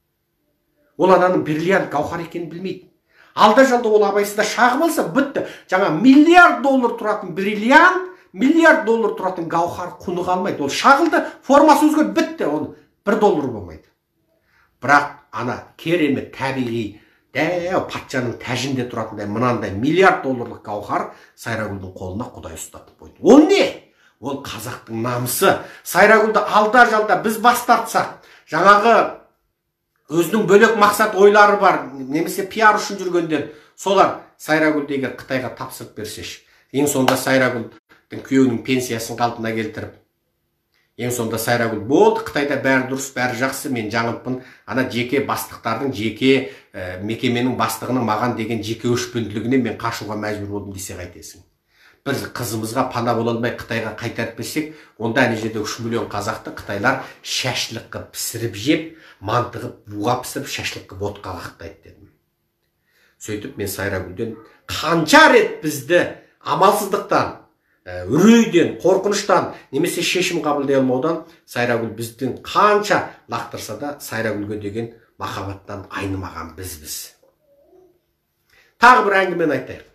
Ол ананың бриллиант гауһар екенін білмейді. Алда жалда ол абайсызда шағып алса, бітті. Жаңа миллиард доллар тұратын бриллиант, миллиард доллар тұратын гауһар құны қалмайды. Ол шағылды, формасы өзгерді, бітті. Ол бір доллар болмайды. Бірақ ана керемет, табиғи, дәу патшаның тәжінде тұратындай мынандай миллиард долларлық гауһар Сайрагүлдің қолына Құдай ұстатып қойды. Ол не? Ол қазақтың намысы. Сайрагүлді алда жалда біз бас тартсақ, жаңағы өзінің бөлек мақсат ойлары бар, немесе пиар үшін жүргендер, солар Сайрагүлді егер Қытайға тапсырып берсеш, ең сонда Сайрагүлдің күйеуінің пенсиясын қалпына келтіріп, ең сонда Сайрагүл болды, Қытайда бәрі дұрыс, бәрі жақсы, мен жаңылыппын, ана жеке бастықтардың, жеке ә, мекеменің бастығының маған деген жеке өшпенділігінен мен қашуға мәжбүр болдым десе қайтесің. Біз қызымызға пана бола алмай Қытайға қайтарып берсек, онда әне жерде үш миллион қазақты Қытайлар шашлық қып пісіріп жеп, мантығып буға пісіріп шашлық қып отқа қақтайды дедім. Сөйтіп мен Сайрагүлден қанша рет бізді амалсыздықтан, үрейден, қорқыныштан, немесе шешім қабылдай алмаудан Сайрагүл біздің қанша лақтырса да Сайрагүлге деген махаббаттан айнымаған біз-біз. Тағы бір әңгімені айтайық.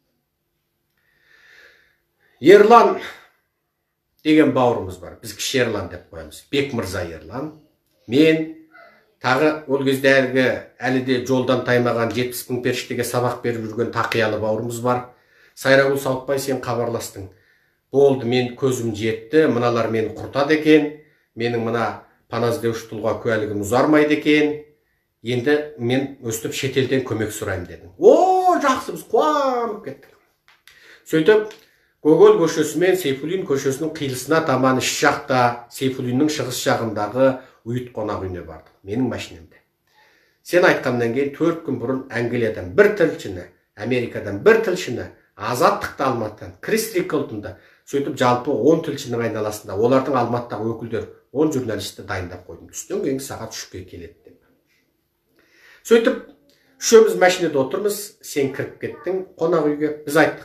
Ерлан деген бауырымыз бар. Біз кіші Ерлан деп қоямыз. Бек Мырза Ерлан. Мен тағы ол кезде әлгі әлі де жолдан таймаған жетпіс мың періштеге сабақ беріп жүрген тақиялы бауырымыз бар. Сайрагүл Сауытбай, сен хабарластың. Болды, мен көзім жетті, мыналар мені құртады екен, менің мына паназdeуш тұлға куәлігім ұзармайды екен. Енді мен өстіп шетелден көмек сұрайым дедім. О, жақсы, біз қуанып кеттік. Сөйтіп Гогол көшесі мен Сейфуллин көшесінің қиылысына таман іш жақта Сейфуллиннің шығыс жағындағы ұйыт қонақ үйіне бардық, менің машинемде. Сен айтқаннан кейін төрт күн бұрын Англиядан бір тілшіні, Америкадан бір тілшіні, Азаттықты Алматыдан, Крис Риколтонды, сөйтіп жалпы он тілшінің айналасында, олардың Алматыдағы өкілдер он журналисті дайындап қойдым. Түстен кейін сағат үшке келеді деп. Сөйтіп үшеуміз машинада отырмыз, сен кіріп кеттің қонақ үйге, біз айттық.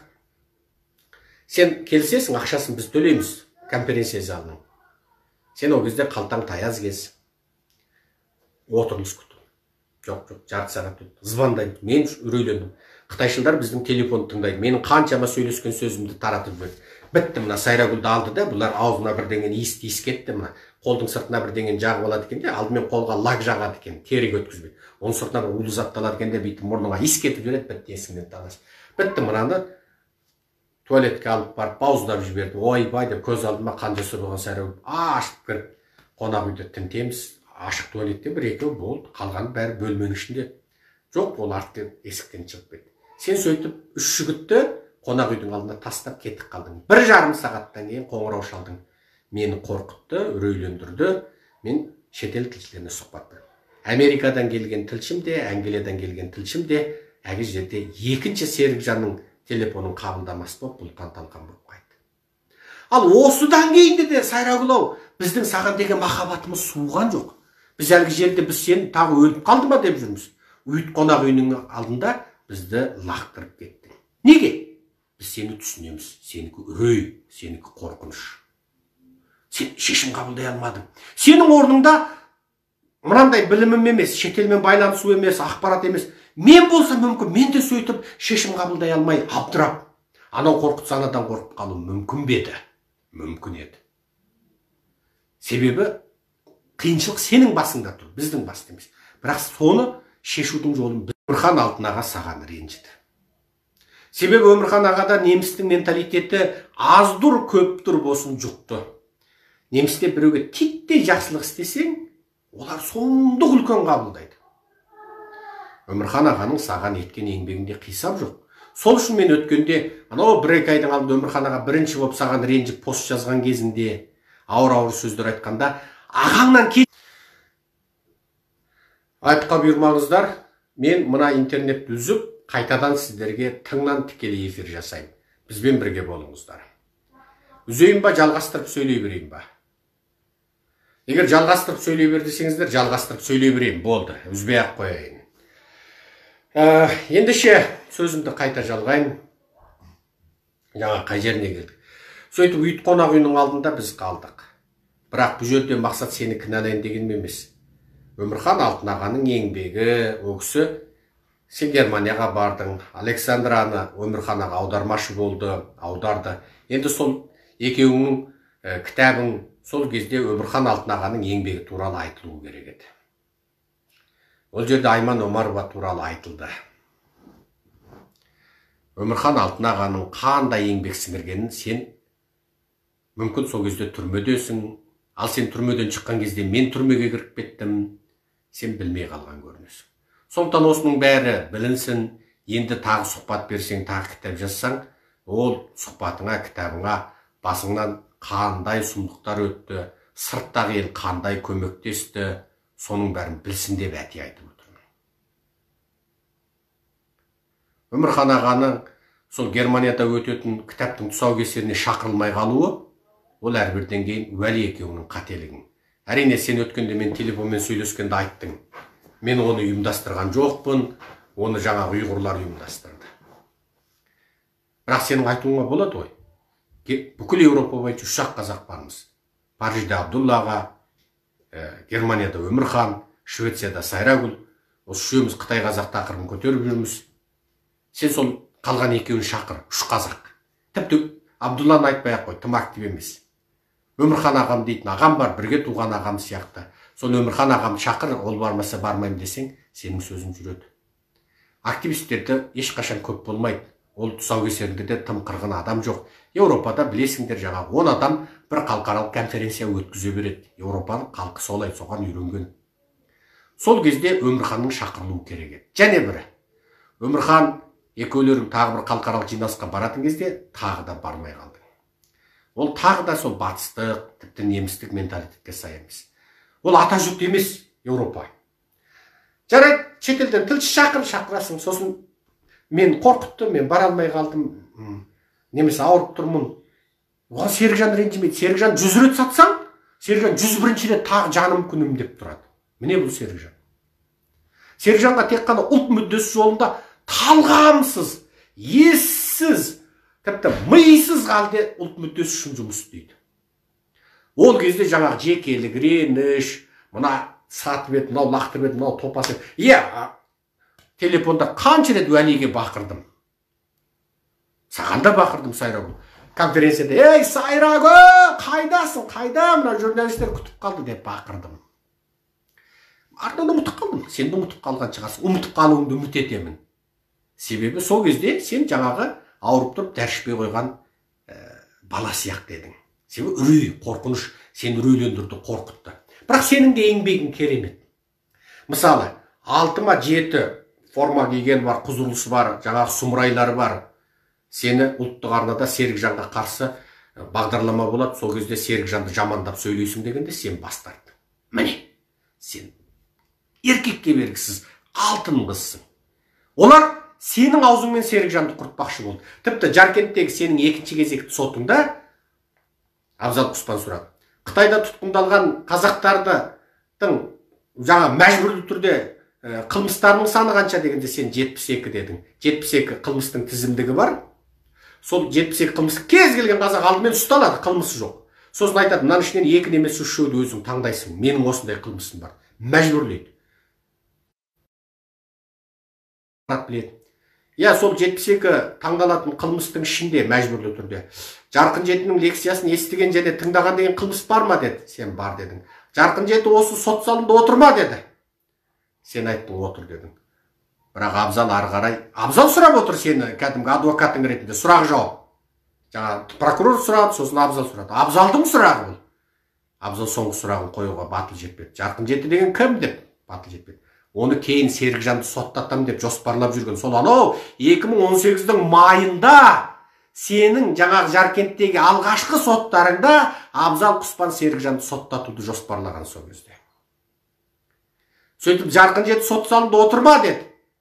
Сен келсесің, ақшасын біз төлейміз конференция залының. Сен ол кезде қалтаң таяз кез. Отырыңыз күтіп. Жоқ, жоқ, жарты сағат өтті. Звондайды. Мен үрейлендім. Қытайшылдар біздің телефонды тыңдайды. Менің қаншама сөйлескен сөзімді таратып жіберді. Бітті, мына Сайрагүлді алды да, бұлар аузына бірдеңені иіс-тиіс кетті, мына қолдың сыртына бірдеңені жағып алады екен де, алдымен қолға лак жағады екен, терек өткізбейді. Оның сыртына бір улы зат алады екен де, бүйтіп мұрныңа иіс кетіп жүреді, бітті, есіңнен танасың. Бітті, мынаны туалетке алып барып бауыздап жіберді. Ойбай деп көз алдыма қан жасыр болған Сайрагүл ашып кіріп, қонақ үйде тінтеміз, ашық туалетте бір екеу болды, қалғаны бәрі бөлменің ішінде. Жоқ, ол артты есіктен шығып кетті. Сен сөйтіп үш жігітті қонақ үйдің алдына тастап кетіп қалдың. Бір жарым сағаттан кейін қоңырау шалдың. Мені қорқытты, үрейлендірді. Мен шетел тілшілеріне сұхбат бердім. Америкадан келген тілшім де, Англиядан келген тілшім де әгі жерде екінші Серікжанның телефонын қабылдамас болып бұлқан-талқан болып қайтты. Ал осыдан кейін де Сайрагүл-ау, біздің саған деген махаббатымыз суыған жоқ. Біз әлгі жерде біз сені тағы өліп қалды ма деп жүрміз. Ұйыт қонақ үйінің алдында бізді лақтырып кеттің. Неге? Біз сені түсінеміз. Сенікі үрей, сенікі қорқыныш. Сен шешім қабылдай алмадың. Сенің орныңда мынандай білімім емес, шетелмен байланысу емес, ақпарат емес. Мен болсам мүмкін, мен де сөйтіп шешім қабылдай алмай абдырап, анау қорқытса анадан қорқып қалу мүмкін бе еді? Мүмкін еді. Себебі қиыншылық сенің басыңда тұр, біздің баста емес. Бірақ соны шешудің жолын Өмірхан Алтын аға саған ренжіді. Себебі Өмірхан ағада немістің менталитеті аздыр көптір болсын жұқты. Немісте біреуге титтей жақсылық істесең, олар соңдық үлкен қабылдайды. Өмірхан ағаның саған еткен еңбегінде қисап жоқ. Сол үшін мен өткенде, анау бір екі айдың алдында Өмірхан аға бірінші болып саған ренжіп пост жазған кезінде, ауыр-ауыр сөздер айтқанда, ағаңнан кет. Айтқа бұйырмаңыздар, мен мына интернет үзіп, қайтадан сіздерге тыңнан тікелей эфир жасаймын. Бізбен бірге болыңыздар. Үзейін ба, жалғастырып сөйлей берейін ба? Егер жалғастырып сөйлей бер десеңіздер, жалғастырып сөйлей берейін, болды, үзбей ақ қояйын. Ә, ендеше сөзімді қайта жалғайын. Жаңа қай жеріне келдік. Сөйтіп үйт қонақ үйінің алдында біз қалдық. Бірақ бұл жерде мақсат сені кінәлайын деген емес. Өмірхан Алтын ағаның еңбегі, ол кісі сен Германияға бардың, Александраны Өмірхан аға аудармашы болды, аударды. Енді сол екеуінің ә, кітабың сол кезде Өмірхан Алтын ағаның еңбегі туралы айтылуы керек еді. Ол жерде Айман Омарова туралы айтылды. Өмірхан Алтын ағаның қандай еңбек сіңіргенін сен мүмкін сол кезде түрмедесің, ал сен түрмеден шыққан кезде мен түрмеге кіріп кеттім, сен білмей қалған көрінесің. Сондықтан осының бәрі білінсін, енді тағы сұхбат берсең, тағы кітап жазсаң, ол сұхбатыңа, кітабыңа басыңнан қандай сұмдықтар өтті, сырттағы ел қандай көмектесті, соның бәрін білсін деп әти айтып отырмын. Өмірхан ағаның сол Германияда өтетін кітаптың тұсаукесеріне шақырылмай қалуы, ол әрбірден кейін уәли екеуінің қателігін. Әрине сен өткенде мен телефонмен сөйлескенде айттың. Мен оны ұйымдастырған жоқпын, оны жаңағы ұйғырлар ұйымдастырды. Бірақ сенің айтуыңа болады ғой. Бүкіл Еуропа бойынша үш ақ қазақ бармыз. Парижде Абдуллаға, Германияда Өмірхан, Швецияда Сайрагүл, осы үшеуміз Қытай қазақ тақырыбын көтеріп жүрміз. Сен сол қалған екеуін шақыр, үш қазақ. Тіпті Абдулланы айтпай ақ қой, тым актив емес. Өмірхан ағам дейтін ағам бар, бірге туған ағам сияқты. Сол Өмірхан ағам шақыр, ол бармаса бармайым десең, сенің сөзің жүреді. Активистерді ешқашан көп болмайды. Ол тұсаукесерінде де тым қырғын адам жоқ. Еуропада білесіңдер жаңа он адам бір халықаралық конференция өткізе береді. Еуропаның халқы солай, соған үйренген. Сол кезде Өмірханның шақырылуы керек еді. Және бірі, Өмірхан екеулерің тағы бір халықаралық жинасқа баратын кезде тағы да бармай қалды. Ол тағы да сол батыстық, тіпті немістік менталитетке сай емес. Ол ата жұрт емес Еуропа. Жарайды, шетелден тілші шақыр, шақырасың. Сосын мен қорқытты, мен бара алмай қалдым, немесе ауырып тұрмын. Оған Серікжан ренжімейді. Серікжан жүз рет сатсаң, Серікжан жүз бірінші рет тағы жаным күнім деп тұрады. Міне бұл Серікжан. Серікжанға тек қана ұлт мүддесі жолында талғамсыз, ессіз, тіпті миысыз халде ұлт мүддесі үшін жұмыс істейді. Ол кезде жаңағы жекелік, реніш, мына сатып еді, мынау лақтырып еді, мынау топас еді. Е, телефонда қанша рет уәлиге бақырдым. Саған да бақырдым, Сайрагүл. Конференцияда, ей, Сайрагүл, қайдасың, қайда, мына журналистер күтіп қалды деп бақырдым. Артынан ұмытып қалдым. Сен де ұмытып қалған шығарсың. Ұмытып қалуыңды үміт етемін. Себебі сол кезде сен жаңағы ауырып тұрып дәрішпей қойған бала сияқты едің. Себебі үрей, қорқыныш, сен үрейлендірді, қорқытты. Бірақ сенің де еңбегің керемет. Мысалы, алтыма жеті форма киген бар, құзырлысы бар, жаңағы сұмырайлары бар. Сені ұлттық арнада Серікжанға қарсы бағдарлама болады, сол кезде Серікжанды жамандап сөйлейсің дегенде сен бас тарттың. Міне, сен еркекке бергісіз алтын қызсың. Олар сенің аузыңмен Серікжанды құртпақшы болды. Тіпті Жаркенттегі сенің екінші кезекті сотыңда Абзал Құспан сұрады. Қытайда тұтқындалған қазақтардың жаңа мәжбүрлі түрде қылмыстарының саны қанша дегенде сен жетпіс екі дедің. жетпіс екі қылмыстың тізімдігі бар. Сол жетпіс екі қылмыс кез келген қазақ алдымен ұсталады, қылмысы жоқ. Сосын айтады, мынаның ішінен екі немесе үшеуді өзің таңдайсың. Менің осындай қылмысым бар. Мәжбүрлейді. Я, сол жетпіс екі таңдалатын қылмыстың ішінде мәжбүрлі түрде. Жарқын жетінің лекциясын естіген және тыңдаған деген қылмыс бар ма деді. Сен бар дедің. Жарқын жеті осы сот залында отырма деді. Сен айттың, отыр дедің. Бірақ Абзал ары қарай, Абзал сұрап отыр сені, кәдімгі адвокатың ретінде, сұрақ жауап. Жаңа прокурор сұрады, сосын Абзал сұрады. Абзалдың сұрағы бұл. Абзал соңғы сұрағын қоюға батыл жетпеді. Жарқын жеті деген кім деп батыл жетпеді. Оны кейін Серікжанды соттатам деп жоспарлап жүрген. Сол анау екі мың он сегіздің майында сенің жаңағы Жаркенттегі алғашқы соттарыңда Абзал Құспан Серікжанды соттатуды жоспарлаған сол кезде. Сөйтіп Жарқын жеті сот залында отырма деді.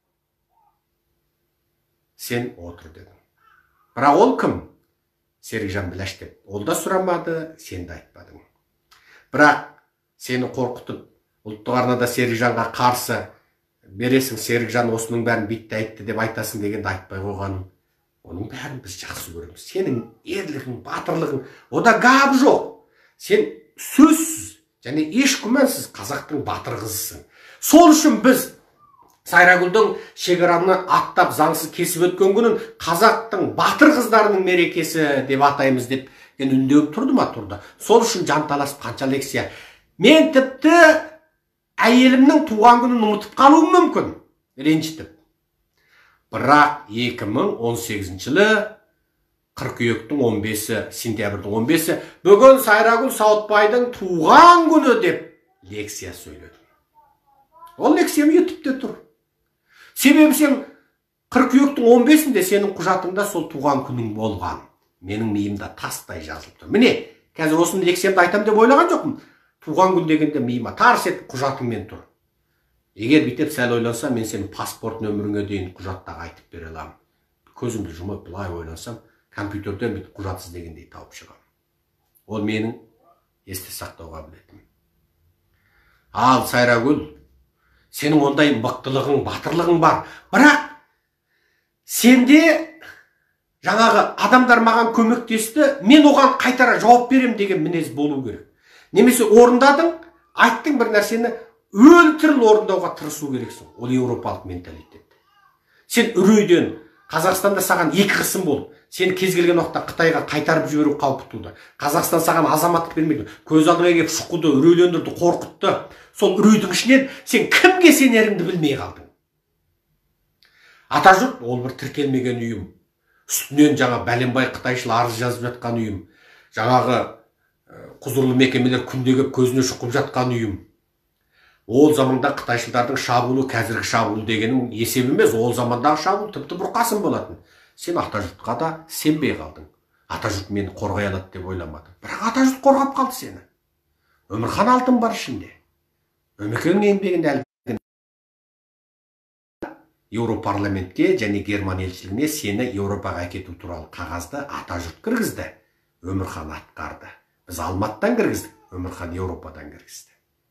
Сен отыр дедің. Бірақ ол кім? Серікжан Біләш деп. Ол да сұрамады, сен де айтпадың. Бірақ сені қорқытып, ұлттық арнада Серікжанға қарсы бересің, Серікжан осының бәрін битті айтты деп айтасың дегенді айтпай қойғаның. Оның бәрін біз жақсы көреміз. Сенің ерлігің, батырлығың, ода гап жоқ. Сен сөзсіз және еш күмәнсіз қазақтың батыр қызысың. Сол үшін біз Сайрагүлдің шекараны аттап заңсыз кесіп өткен күнін қазақтың батыр қыздарының мерекесі деп атаймыз деп үндеуіп тұрды ма? Тұрды. Сол үшін жанталасып қанша лекция. Мен тіпті әйелімнің туған күнін ұмытып қалуым мүмкін, ренжітіп. Бірақ екі мың он сегізінші жылы қыркүйектің он бесі, сентябрьдің он бесі бүгін Сайрагүл Сауытбайдың туған күні деп лекция сөйледім. Ол лекциям ютубте тұр. Себебі сен қыркүйектің он бесінде сенің құжатыңда сол туған күнің болған. Менің миымда тастай жазылып тұр. Міне, қазір осыны лекциямды айтам деп ойлаған жоқпын. Туған күн дегенде миыма тарс етіп құжатыңмен тұр. Егер бүйтіп сәл ойлансам, мен сенің паспорт нөміріңе дейін құжаттағы айтып бере аламын. Көзімді жұмып былай ойлансам, компьютерден бүйтіп құжатсыз дегендей тауып шығамын. Ол менің есте сақтауға білетім. Ал Сайрагүл, сенің ондай мықтылығың, батырлығың бар. Бірақ сенде жаңағы адамдар маған көмектесті, мен оған қайтара жауап берем деген мінез болу керек. Немесе орындадың, айттың бір нәрсені өлтіріл орындауға тырысу керексің. Ол еуропалық менталитет. Сен үрейден, Қазақстанда саған екі қысым болып, сен кез келген уақытта Қытайға қайтарып жіберу қаупі туды. Қазақстан саған азаматтық бермейді. Көз алдыңа келіп шұқыды, үрейлендірді, қорқытты. Сол үрейдің ішінен сен кімге сенеріңді білмей қалдың. Атажұрт ол бір тіркелмеген ұйым. Үстінен жаңа бәленбай қытайшыл арыз жазып жатқан ұйым. Жаңағы құзырлы мекемелер күнде келіп көзіне шұқып жатқан ұйым. Ол заманда қытайшылдардың шабуылы қазіргі шабуыл дегенің есеп емес. Ол замандағы шабуыл тіпті бұрқасын болатын. Сен Атажұртқа да сенбей қалдың. Атажұрт мені қорғай алады деп ойламады. Бірақ Атажұрт қорғап қалды сені. Өмірхан алтын бар ішінде. Өмекеңнің еңбегінде әлгі Еуропарламентке және Герман елшілігіне сені Еуропаға әкету туралы қағазды Атажұрт кіргізді. Өмірхан атқарды. Біз Алматыдан кіргіздік, Өмірхан Еуропадан кіргізді.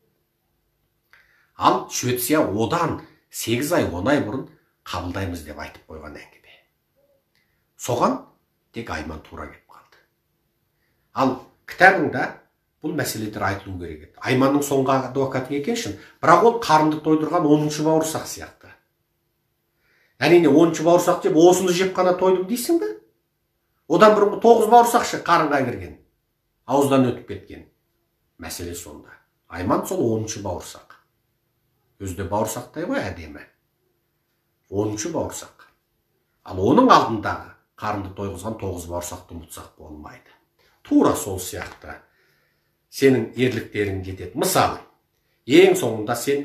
Ал Швеция одан сегіз ай он ай бұрын қабылдаймыз деп айтып қойған әңгіме. Соған тек Айман тура кеп қалды. Ал кітабыңда бұл мәселелер айтылу керек еді. Айманның соңғы адвокаты екеншін, бірақ ол қарынды тойдырған оныншы бауырсақ сияқты. Әрине оныншы бауырсақ деп осыны жеп қана тойдым дейсің бе? Одан бұрынғы тоғыз бауырсақшы қарынға кірген, ауыздан өтіп кеткен. Мәселе сонда. Айман сол оныншы бауырсақ. Өзде бауырсақтай ғой әдемі. оныншы бауырсақ. Ал оның алдындағы қарынды тойғызған тоғыз бауырсақты ұмытсақ болмайды. Тура сол сияқты сенің ерліктерің жетеді. Мысалы, ең соңында сен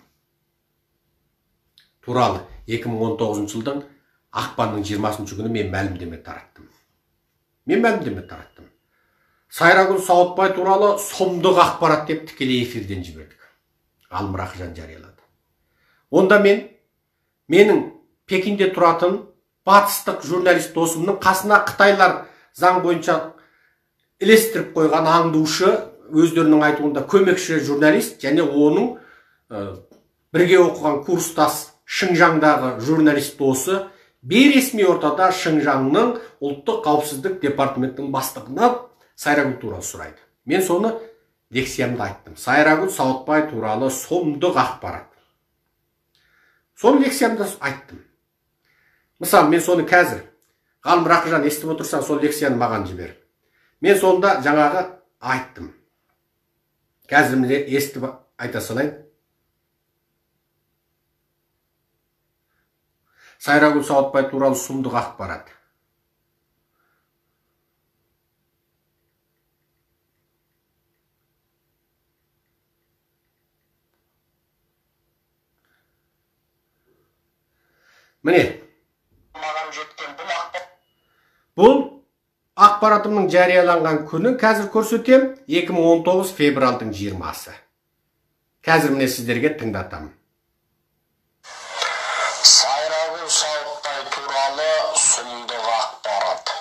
туралы екі мың он тоғызыншы жылдың ақпанның жиырмасыншы күні мен мәлімдеме тараттым. Мен мәлімдеме тараттым. Сайрагүл Сауытбай туралы сұмдық ақпарат деп тікелей эфирден жібердік. Ғалым Рақжан жариялады. Онда мен, менің Пекинде тұратын батыстық журналист досымның қасына Қытайлар заң бойынша ілестіріп қойған аңдушы, өздерінің айтуында көмекші журналист, және оның ә, бірге оқыған курстас Шыңжаңдағы журналист досы бейресми ортада Шыңжаңның ұлттық қауіпсіздік департаментінің бастығынан Сайрагүл туралы сұрайды. Мен соны лекциямда айттым. Сайрагүл Сауытбай туралы сұмдық ақпарат. Соны лекциямда айттым. Мысалы, мен соны қазір, Ғалым Рақжан естіп отырсаң, сол лекцияны маған жібер. Мен сонда жаңағы айттым. Қазір міне естіп айта салайын. Сайрагүл Сауытбай туралы сұмдық ақпарат. Міне, бұл ақпаратымның жарияланған күні қазір көрсетем, екі мың он тоғыз февральдың жиырмасы. Қазір міне сіздерге тыңдатамын. Сайрагүл Сауытбай туралы сұмдық ақпарат.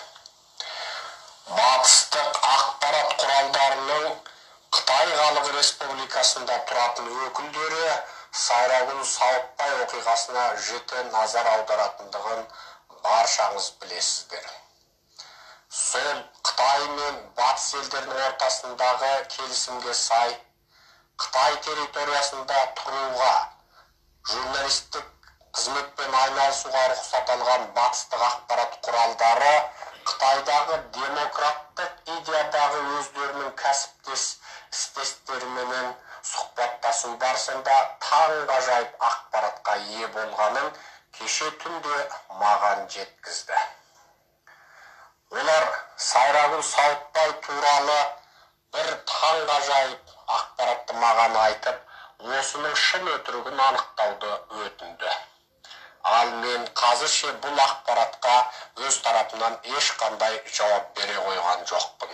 Батыстық ақпарат құралдарының Қытай Халық Республикасында тұратын өкілдері Сайрагүл Сауытбай оқиғасына жіті назар аударатындығын баршаңыз білесіздер. Сол Қытай мен батыс елдерінің ортасындағы келісімге сай, Қытай территориясында тұруға, журналистік қызметпен айналысуға рұқсат алған батыстық ақпарат құралдары Қытайдағы демократтық идеядағы өздерінің кәсіптес істестеріменен сұхбаттасу барысында таңғажайып ақпаратқа ие болғанын кеше түнде маған жеткізді. Олар Сайрагүл Сауытбай туралы бір таңғажайып ақпаратты маған айтып, осының шын өтірігін анықтауды өтінді. Ал мен қазірше бұл ақпаратқа өз тарапынан ешқандай жауап бере қойған жоқпын.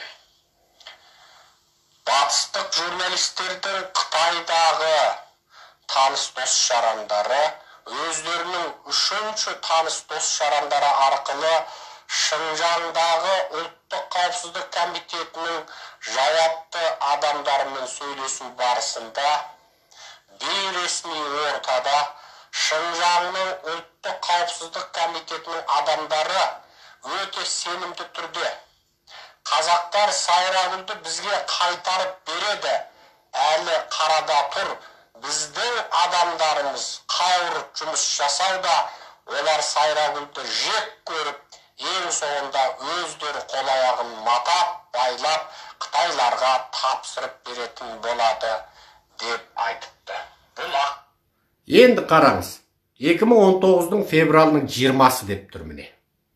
Батыстық журналистердің Қытайдағы таныс дос жарандары өздерінің үшінші таныс дос жарандары арқылы Шыңжаңдағы ұлттық қауіпсіздік комитетінің жауапты адамдарымен сөйлесу барысында бейресми ортада Шыңжаңның ұлттық қауіпсіздік комитетінің адамдары өте сенімді түрде қазақтар Сайрагүлді бізге қайтарып береді, әлі қарада тұр, біздің адамдарымыз қауырып жұмыс жасауда, олар Сайрагүлді жек көріп, ең соңында өздері қол-аяғын матап, байлап, Қытайларға тапсырып беретін болады деп айтыпты. Бұл ақ. Енді қараңыз, екі мың он тоғыздың февралының жиырмасы деп тұр міне.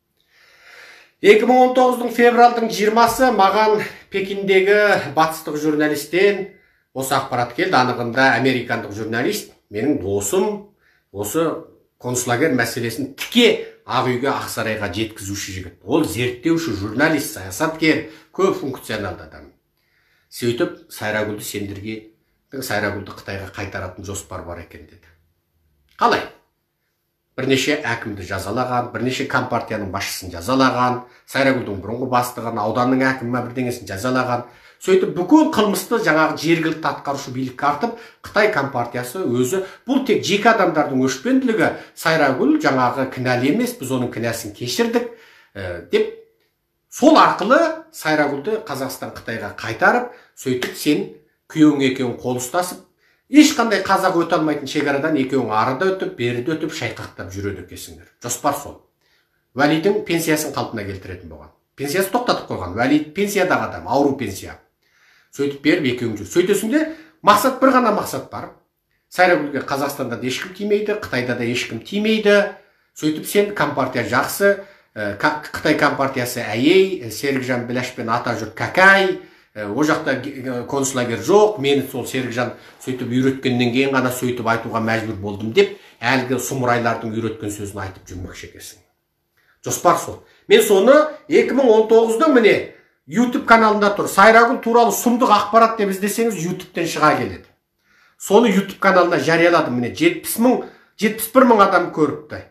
екі мың он тоғыздың февралдың жиырмасы маған Пекиндегі батыстық журналистен осы ақпарат келді. Анығында американдық журналист, менің досым, осы концлагер мәселесін тіке Ақ үйге, Ақсарайға жеткізуші жігіт. Ол зерттеуші, журналист, саясаткер, көп функционалды адам. Сөйтіп, Сайрагүлді сендерге, Сайрагүлді Қытайға қайтаратын жоспар бар екен деді. Қалай? Бірнеше әкімді жазалаған, бірнеше компартияның басшысын жазалаған, Сайрагүлдің бұрынғы бастығын, ауданның әкімі бірдеңесін жазалаған. Сөйтіп бүкіл қылмысты жаңағы жергілікті атқарушы билікке артып, Қытай компартиясы өзі, бұл тек жеке адамдардың өшпенділігі, Сайрагүл жаңағы кінәлі емес, біз оның кінәсін кешірдік деп, сол арқылы Сайрагүлді Қазақстан Қытайға қайтарып, сөйтіп сен күйеуің екеуің қол ұстасып, ешқандай қазақ өте алмайтын шекарадан екеуің арыда өтіп, беріде өтіп, шайқақтап жүреді екенсіңдер. Жоспар сол. Уәлидің пенсиясын қалпына келтіретін болған. Пенсиясы тоқтатып қойған. Уәли пенсиядағы адам, ауру пенсия. Сөйтіп беріп екеуің жүр. Сөйтесіңде мақсат бір ғана мақсат бар. Сайрагүлге Қазақстанда да ешкім тимейді, Қытайда да ешкім тимейді. Сөйтіп сен компартия жақсы, Қытай компартиясы әйей, Серікжан Біләшпен ата жұрт какай, о жақта концлагер жоқ, мені сол Серікжан сөйтіп үйреткеннен кейін ғана сөйтіп айтуға мәжбүр болдым деп, әлгі сұмырайлардың үйреткен сөзін айтып жүрмекші екенсің. Жоспар сол. Мен соны екі мың он тоғыздың міне YouTube каналында тұр. Сайрагүл туралы сұмдық ақпарат деп іздесеңіз YouTube'тен шыға келеді. Соны YouTube каналына жарияладым. Міне жетпіс мың, жетпіс бір мың адам көріпті.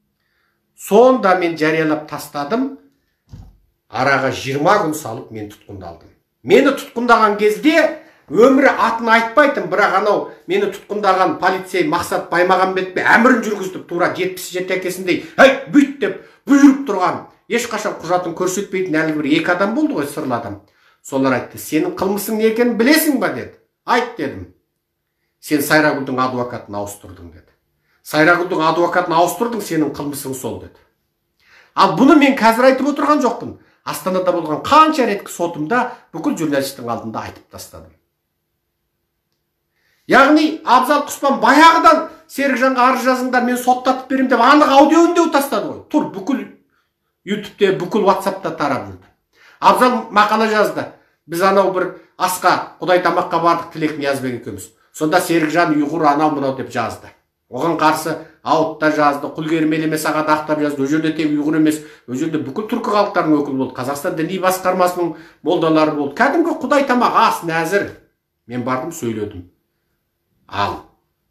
Сонда мен жариялап тастадым. Араға жиырма күн салып мен тұтқындалдым. Мені тұтқындаған кезде өмірі атын айтпайтын, бірақ анау мені тұтқындаған полицей Мақсат Баймағамбет әмірін жүргізіп тура жетпіс жеті әкесіндей, "Ей, бүйт" деп бұйырып тұрған, ешқашан құжатын көрсетпейтін әлі бір екі адам болды ғой, сырлы адам. Солар айтты, "Сенің қылмысың не екенін білесің ба?" деді. "Айт" дедім. "Сен Сайрагүлдің адвокатын ауыстырдың" деді. "Сайрагүлдің адвокатын ауыстырдың, сенің қылмысың сол" деді. Ал бұны мен қазір айтып отырған жоқпын. Астанада болған қанша реткі сотымда бүкіл журналистің алдында айтып тастадым. Яғни Абзал Құспан баяғыдан Серікжанға арыз жазыңдар, мен соттатып берем деп анық аудио үндеу тастады ғой. Тұр, бүкіл ютубте, бүкіл ватсапта тарап жүрді. Абзал мақала жазды. Біз анау бір асқа, Құдай тамаққа бардық, Тілек Ниязбек екеуміз. Сонда Серікжан ұйғыр анау мынау деп жазды. Оған қарсы аутта жазды, құлгермелеме сағат ақтап жазды. О жерде тек ұйғыр емес, о жерде бүкіл түркі халықтарының өкілі болды. Қазақстан діни басқармасының молдалары болды. Кәдімгі Құдай тамақ ас нәзір. Мен бардым, сөйледім. Ал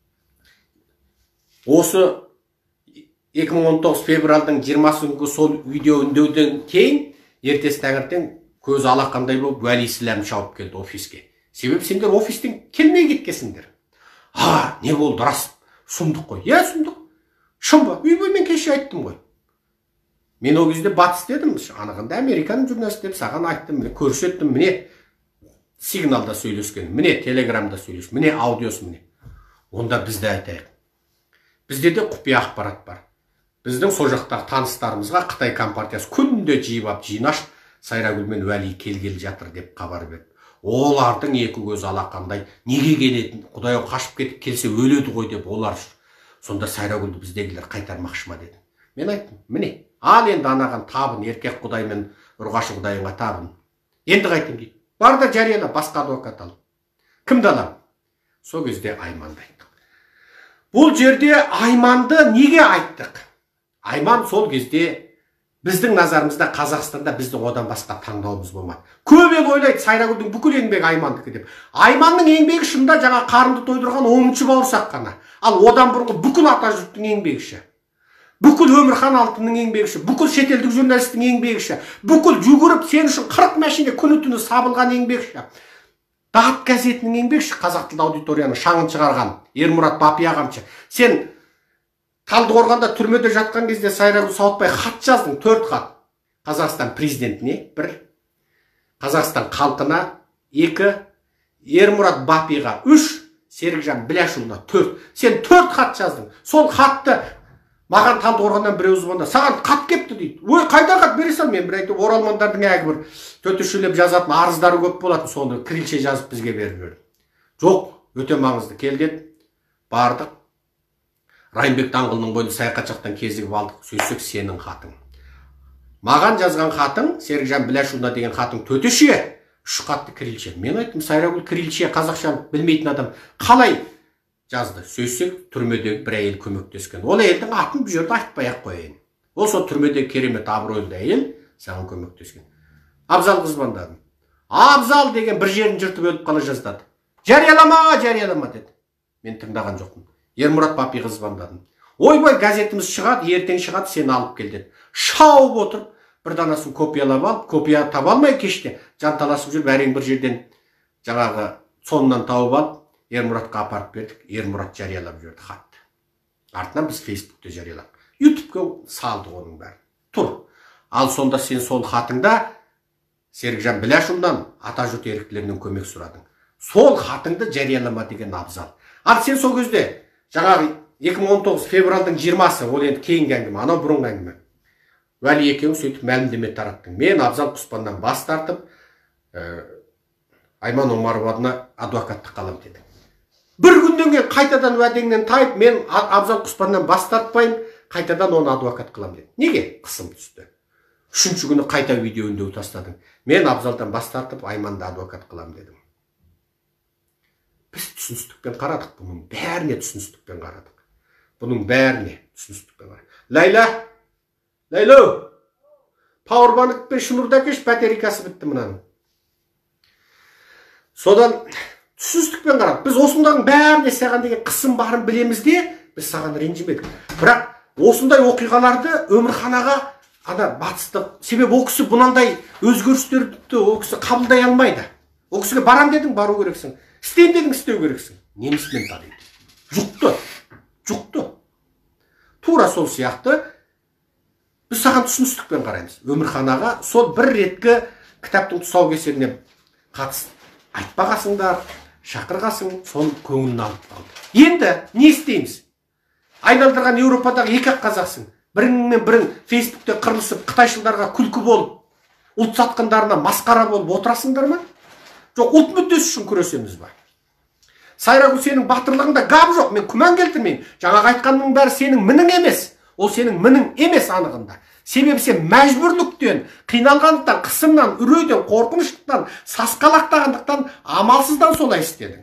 осы екі мың он тоғыз февральдың жиырмасы күнгі сол видео үндеуден кейін ертесі таңертең көз алақандай болып Уәли Сіләм шауып келді офиске. Себебі сендер офистен келмей кеткесіңдер. А, не болды, рас, сұмдық қой. Е, сұмдық. Шын ба? Үйбай мен кеше айттым ғой. Мен ол кезде батыс дедім. Анығында американ журналист деп саған айттым. Міне көрсеттім, міне сигналда сөйлескен, міне телеграмда сөйлескен, міне аудиосы міне. Онда бізді айтайық. Бізде де құпия ақпарат бар. Біздің сол жақтағы таныстарымызға Қытай компартиясы күнде жиып ап жинаш Сайрагүл мен Уәли келгелі жатыр деп хабар берді. Олардың екі көз алақандай неге келетін, Құдай қашып кетіп келсе өледі ғой деп олар жүр. Сонда Сайрагүлді біздегілер қайтармақшы ма деді. Мен айттым, міне, ал енді анаған табын, еркек Құдай мен ұрғашы Құдайыңа табын. Енді қайтын дейді. Бар да жарияла, басқа адвокат ал. Кімді алам? Сол кезде Айманды айттық. Бұл жерде Айманды неге айттық? Айман сол кезде біздің назарымызда Қазақстанда біздің одан басқа таңдауымыз болмады. Көп ел ойлайды Сайрагүлдің бүкіл еңбегі Аймандікі деп. Айманның еңбегі шында жаңа қарынды тойдырған оныншы бауырсақ қана. Ал одан бұрынғы бүкіл ата жұрттың еңбегіші. Бүкіл Өмірхан Алтынның еңбегіші, бүкіл шетелдік журналистің еңбегіші, бүкіл жүгіріп сен үшін қырық машина күні түні сабылған еңбегіші. Дағыт газетінің еңбегіші, қазақ тілді аудиторияның шаңын шығарған Ермұрат Бапи ағамшы. Сен Талдықорғанда түрмеде жатқан кезде Сайрагүл Сауытбай хат жаздың, төрт хат. Қазақстан президентіне бір, Қазақстан халқына екі, Ермұрат Бапиға үш, Серікжан Біляшұлына төрт. Сен төрт хат жаздың. Сол хатты маған Талдықорғаннан біреу звонда, саған хат кепті дейді. Ой, қайда хат бере сал? Мен бір айтып, оралмандардың әгі бір төтішілеп жазатын арыздары көп болатын, соны кірілше жазып бізге беріп берді. Жоқ, өте маңызды. Келдет, бардық. Райымбек даңғылының бойында саяхат жақтан кезігіп алдық. Сөйсек сенің хатың. Маған жазған хатың, Серікжан Біляшұлына деген хатың төтеше, үш хатты кірілше. Мен айттым, Сайрагүл кірілше қазақша білмейтін адам қалай жазды. Сөйсек түрмедегі бір әйел көмектескен. Ол әйелдің атын бұл жерде айтпай-ақ қояйын. Ол сол түрмедегі керемет абыройлы әйел саған көмектескен. Абзал звондадым. Абзал деген бір жерін жыртып өліп қала жаздады. Жариялама, жариялама деді. Мен тыңдаған жоқпын. Ермұрат Бапиға звондадым. Ойбай, газетіміз шығады, ертең шығады, сені алып кел деді. Шауып отырып, бір данасын копиялап алып, копия таба алмай кеште жанталасып жүріп, әрең бір жерден жаңағы сонынан тауып алып, Ермұратқа апарып бердік. Ермұрат жариялап жүрді хатты. Артынан біз Фейсбукте жариялап. ютубқа салдық оның бәрі. Тұр. Ал сонда сен сол хатыңда Серікжан Біляшұлынан ата жұрт еріктілерінен көмек сұрадың. Сол хатыңды жариялама деген абзал. Ал сен сол кезде жаңағы екі мың он тоғыз февральдың жиырмасы, ол енді кейінгі әңгіме, анау бұрынғы әңгіме. Уәли екеуің сөйтіп мәлімдеме тараттың. Мен Абзал Құспаннан бас тартып, Айман Омароваға адвокаттық қалам дедім. Бір күннен кейін қайтадан уәдеңнен тайып, мен Абзал Құспаннан бас тартпаймын, қайтадан оны адвокат қылам дедім. Неге? Қысым түсті. Үшінші күні қайта видео үндеу тастадың. Мен Абзалдан бас тартып, Айманды адвокат қылам дедім. Біз түсіністікпен қарадық, бұның бәріне түсіністікпен қарадық. Бұның бәріне түсіністікпен қарадық. Лайла, Лайло, пауэрбанк пен шнурда кеш, батарейкасы бітті мұнаның. Содан түсіністікпен қарадық. Біз осындағың бәріне саған деген қысым барын білеміз де, біз саған ренжімедік. Бірақ осындай оқиғаларды Өмірханаға ана батыстық, себебі ол кісі бұнандай өзгерістерді ол кісі қабылдай алмайды. Ол кісіге барам дедің, бару керексің. Істейм дедің, істеу керексің. Немісмен тариды. Жұқты. Жұқты. Тура сол сияқты біз саған түсіністікпен қараймыз. Өмірханаға сол бір реткі кітаптың тұсаукесеріне қатыс айтпағасыңдар, шақырғасың, соның көңілін алып қалды. Енді не істейміз? Айналдырған Еуропадағы екі ақ қазақсың. Біріңмен бірің Фейсбукте қырылысып, қытайшылдарға күлкі болып, ұлт сатқындарына масқара болып отырасыңдар ма? Жоқ, ұлт мүддесі үшін күресеміз ба? Сайрагүл, сенің батырлығыңда гап жоқ, мен күмән келтірмеймін. Жаңағы айтқанның бәрі сенің мінің емес. Ол сенің мінің емес анығында. Себебі сен мәжбүрліктен, қиналғандықтан, қысымнан, үрейден, қорқыныштықтан, сасқалақтағандықтан, амалсыздан солай істедің.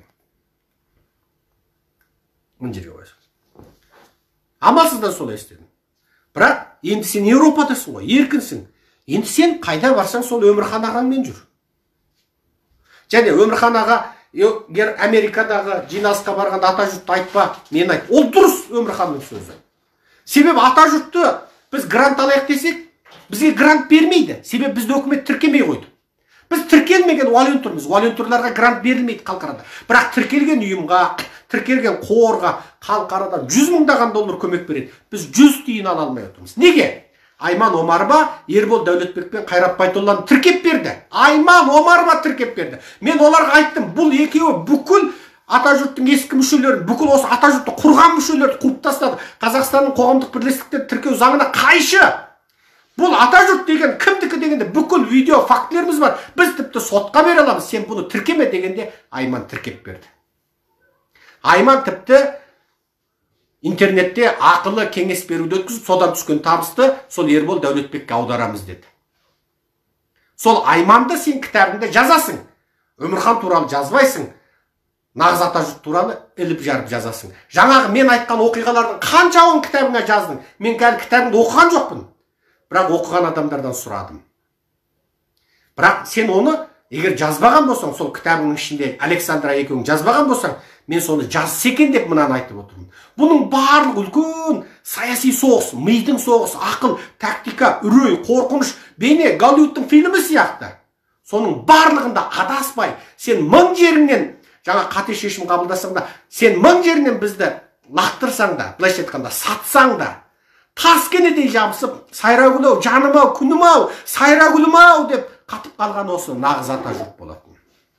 Мын жерге қойсын. Амалсыздан солай істедің. Бірақ енді сен Еуропадасың ғой, еркінсің. Енді сен қайда барсаң сол Өмірхан ағаңмен жүр. Және Өмірхан аға, егер Америкадағы жиналысқа барған атажұртты айтпа, мен айт. Ол дұрыс Өмірханның сөзі. Себебі атажұртты біз грант алайық десек, бізге грант бермейді. Себебі бізді өкімет тіркемей қойды. Біз тіркелмеген волонтерміз. Волонтерларға грант берілмейді халықарада. Бірақ тіркелген ұйымға, тіркелген қорға халықарадан жүз мыңдаған доллар көмек береді. Біз жүз тиын ала алмай отырмыз. Неге? Айман Омарова Ербол Дәулетбек пен Қайрат Байтолланы тіркеп берді. Айман Омарова тіркеп берді. Мен оларға айттым, бұл екеуі бүкіл атажұрттың ескі мүшелерін, бүкіл осы атажұртты құрған мүшелерді қуып тастады. Қазақстанның қоғамдық бірлестіктерді тіркеу заңына қайшы. Бұл атажұрт деген кімдікі дегенде бүкіл видео фактілеріміз бар. Біз тіпті сотқа бере аламыз. Сен бұны тіркеме дегенде Айман тіркеп берді. Айман тіпті интернетте ақылы кеңес беруді өткізіп, содан түскен табысты сол Ербол Дәулетбекке аударамыз деді. Сол Айманды сен кітабыңда жазасың. Өмірхан туралы жазбайсың. Нағыз атажұрт туралы іліп жарып жазасың. Жаңағы мен айтқан оқиғалардың қаншауын кітабыңа жаздың. Мен кәлі кітабыңды оқыған жоқпын. Бірақ оқыған адамдардан сұрадым. Бірақ сен оны егер жазбаған болсаң, сол кітабыңның ішінде Александра екеуің жазбаған болсаң, мен соны жазса екен деп мынаны айтып отырмын. Бұның барлық үлкен саяси соғыс, мидың соғысы, ақыл, тактика, үрей, қорқыныш, бейне Голливудтың фильмі сияқты. Соның барлығында адаспай, сен мың жеріңнен, жаңа қате шешім қабылдасаң да, сен мың жерінен бізді лақтырсаң да, былайша айтқанда сатсаң да, тас кенедей жабысып, Сайрагүл-ау, жаным-ау, күнім-ау, Сайрагүлім-ау деп қатып қалған осы нағыз атажұрт болатын.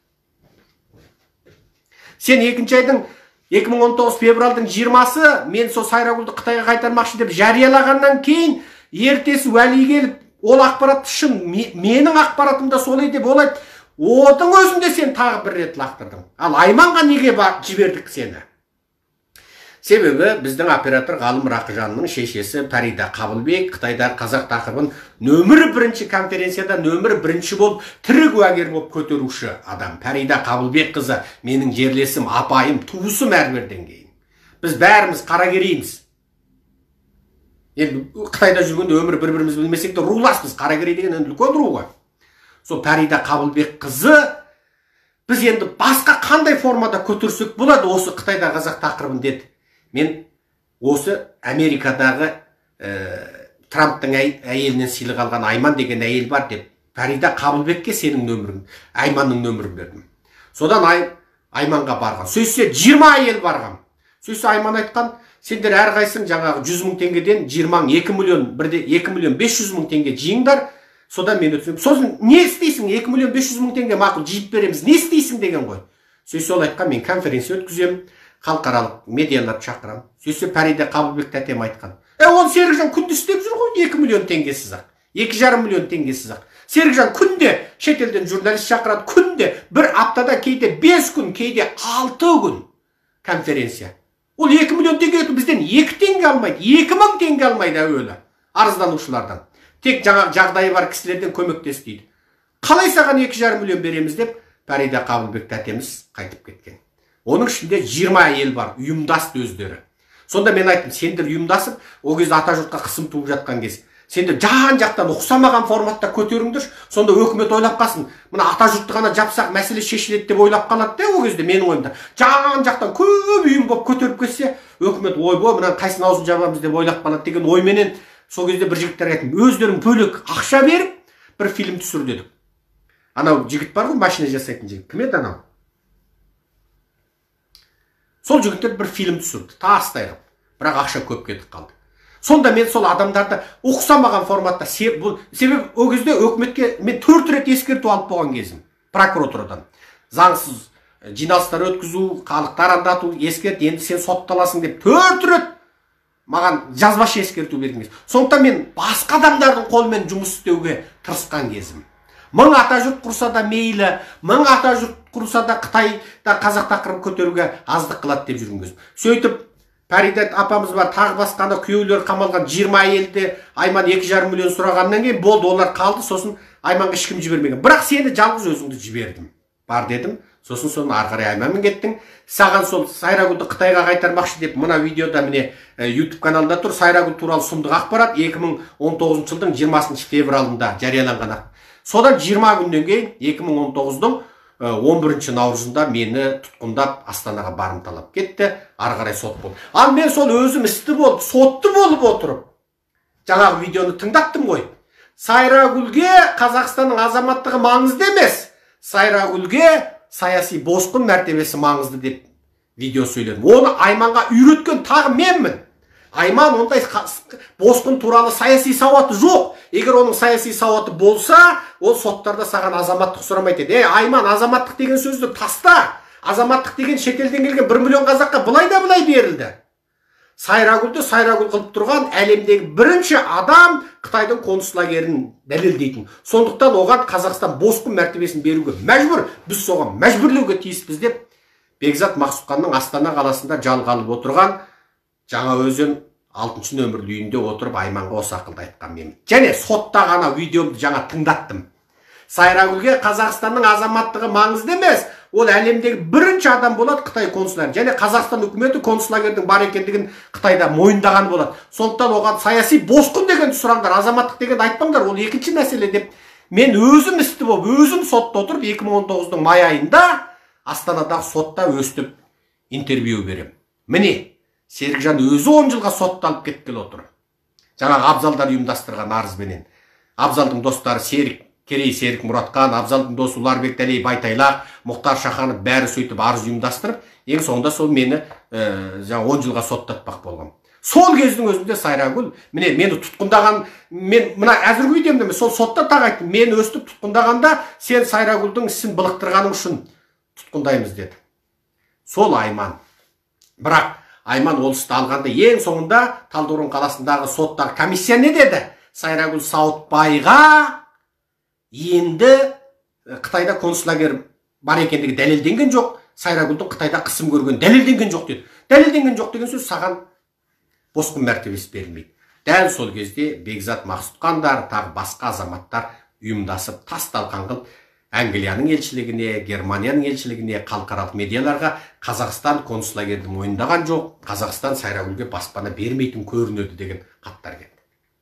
Сен екінші айдың екі мың он тоғыз февралдың жиырмасы мен сол Сайрагүлді Қытайға қайтармақшы деп жариялағаннан кейін ертесі уәли келіп, ол ақпаратты шын, менің ақпаратымда солай деп олайды. Одың өзінде сен тағы бір рет лақтырдың. Ал Айманға неге жібердік сені? Себебі біздің оператор Ғалым Рақыжанның шешесі Пәрида Қабылбек Қытайдағы қазақ тақырыбын нөмірі бірінші конференцияда нөмірі бірінші болып тірі куәгер болып көтеруші адам. Пәрида Қабылбек қызы менің жерлесім, апайым, туысым әрберден кейін. Біз бәріміз қаракерейміз. Енді Қытайда жүргенде өмір бір-біріміз білмесек те руласпыз. Қаракерей деген үлкен ру ғой. Сол Пәрида Қабылбек қызы біз енді басқа қандай формада көтерсек болады осы Қытайда қазақ тақырыбын деді. Мен осы Америкадағы Трамптың әйелінен сыйлық алған Айман деген әйел бар деп, Пәрида Қабылбекке сенің нөмірін, Айманның нөмірін бердім. Содан Айманға барған. Сөйтсе жиырма әйел барған. Сөйтсе Айман айтқан, сендер әрқайсың жаңағы жүз мың теңгеден жиырма екі миллион, бірде екі миллион бес жүз мың теңге жиыңдар. Содан мен өтсем, сосын не істейсің? екі миллион бес жүз мың теңге мақұл жиып береміз. Не істейсің деген ғой. Сөйтсе ол айтқан, мен конференция өткіземін. Халықаралық медиаларды шақырам. Сөйтсе Пәрида Қабылбек тәтем айтқан. Е, ол Серікжан күнде істеп жүр ғой, екі миллион теңгесіз ақ. екі жарым миллион теңгесіз ақ. Серікжан күнде шетелден журналист шақырады, күнде бір аптада кейде бес күн, кейде алты күн конференция. Ол екі миллион теңге бізден екі теңге алмайды, екі мың теңге алмайды әуелі арызданушылардан. Тек жаңағы жағдайы бар кісілерден көмектес дейді. Қалай саған екі жарым миллион береміз деп Пәрида Қабылбек тәтеміз қайтып кеткен. Оның ішінде жиырма әйел бар, ұйымдасты өздері. Сонда мен айттым, сендер ұйымдасып, ол кезде атажұртқа қысым туып жатқан кез. Сендер жан-жақтан ұқсамаған форматта көтеріңдір, сонда өкімет ойлап қалсын. Мына атажұртты ғана жапсақ мәселе шешіледі деп ойлап қалады да, ол кезде менің ойымда. Жан-жақтан көп ұйым болып көтеріп кетсе, өкімет ойбой, мына қайсын аузын жабамыз деп ойлап қалады деген ойменен сол кезде бір жігіттер айттым, өздерің бөлек ақша беріп, бір фильм түсір дедік. Анау жігіт бар ғой, машина жасайтын жігіт. Кім еді анау? Сол жігіттер бір фильм түсірді, тастай қылып. Бірақ ақша көп кетіп қалды. Сонда мен сол адамдарды ұқсамаған форматта, себебі ол кезде өкіметке мен төрт рет ескерту алып болған кезім, прокуратурадан. Заңсыз жиналыстар өткізу, халық тарандату, ескерт, енді сен сотталасың деп төрт рет маған жазбаша ескерту берген кез. Сондықтан мен басқа адамдардың қолымен жұмыс істеуге тырысқан кезім. Мың атажұрт құрса да мейлі, мың атажұрт құрылса да Қытайда қазақ тақырыбын көтеруге аздық қылады деп жүрген кезім. Сөйтіп Паридат апамыз бар, тағы басқаны күйеулері қамалған жиырма әйелді Айман екі жарым миллион сұрағаннан кейін болды, олар қалды, сосын Айманға ешкім жібермеген. Бірақ сені жалғыз өзіңді жібердім. Бар дедім. Сосын соны ары қарай Айманмен кеттің. Саған сол Сайрагүлді Қытайға қайтармақшы деп мына видеода міне YouTube каналында тұр. Сайрагүл туралы сұмдық ақпарат екі мың он тоғызыншы жылдың жиырмасыншы февралында жарияланған. Содан жиырма күннен кейін екі мың он тоғыздың он бірінші наурызында мені тұтқындап Астанаға барымталап кетті. Ары қарай сот болды. Ал мен сол өзім істі болып, сотты болып отырып, жаңағы видеоны тыңдаттым ғой. Сайрагүлге Қазақстанның азаматтығы маңызды емес. Сайрагүлге саяси босқын мәртебесі маңызды деп видео сөйледім. Оны Айманға үйреткен тағы менмін. Айман ондай босқын туралы саяси сауаты жоқ. Егер оның саяси сауаты болса, ол соттарда саған азаматтық сұрамайды. Е, Айман, азаматтық деген сөзді таста. Азаматтық деген шетелден келген бір миллион қазаққа былай да былай берілді. Сайрагүлді Сайрагүл қылып тұрған әлемдегі бірінші адам Қытайдың концлагерін дәлелдейтін. Сондықтан оған Қазақстан босқын мәртебесін беруге мәжбүр. Біз соған мәжбүрлеуге тиіспіз деп Бекзат Мақсұтханның Астана қаласында жалғалып отырған Жаңаөзен алтыншы нөмірлі үйінде отырып Айманға осы ақылды айтқан мен. Және сотта ғана видеомды жаңа тыңдаттым. Сайрагүлге Қазақстанның азаматтығы маңызды емес. Ол әлемдегі бірінші адам болады Қытай консулары. Және Қазақстан үкіметі консулагердің бар екендігін Қытайда мойындаған болады. Сондықтан оған саяси босқын деген сұраңдар, азаматтық деген айтпаңдар. Ол екінші мәселе деп мен өзім істі болып, өзім сотта отырып екі мың он тоғыздың май айында Астанадағы сотта өстіп интервью берем. Міне, Серікжан өзі он жылға сотталып кеткелі отыр. Жаңағы Абзалдар ұйымдастырған арызбенен. Абзалдың достары Серік Керей, Серік Мұратқан, Абзалдың досы Уларбек Дәлей, Байтайлақ, Мұхтар Шаханов бәрі сөйтіп арыз ұйымдастырып, ең соңында сол мені он жылға соттатпақ болған. Сол кездің өзінде Сайрагүл, міне мені тұтқындаған, мен мына әзіргі видеомда сол сотта тағы айттым, мені өстіп тұтқындағанда сен Сайрагүлдің ісін былықтырғаның үшін тұтқындаймыз деді. Сол Айман. Бірақ Айман ол істі алғанда ең соңында Талдықорған қаласындағы соттағы комиссия не деді? Сайрагүл Сауытбайға енді Қытайда концлагер бар екендігі дәлелденген жоқ, Сайрагүлдің Қытайда қысым көрген дәлелденген жоқ деді. Дәлелденген жоқ деген сөз саған босқын мәртебесі берілмейді. Дәл сол кезде Бекзат Мақсұтхандар, тағы басқа азаматтар ұйымдасып тас-талқан қылып Англияның елшілігіне, Германияның елшілігіне, халықаралық медиаларға Қазақстан консулагерді мойындаған жоқ, Қазақстан Сайрагүлге баспана бермейтін көрінеді деген хаттар келді.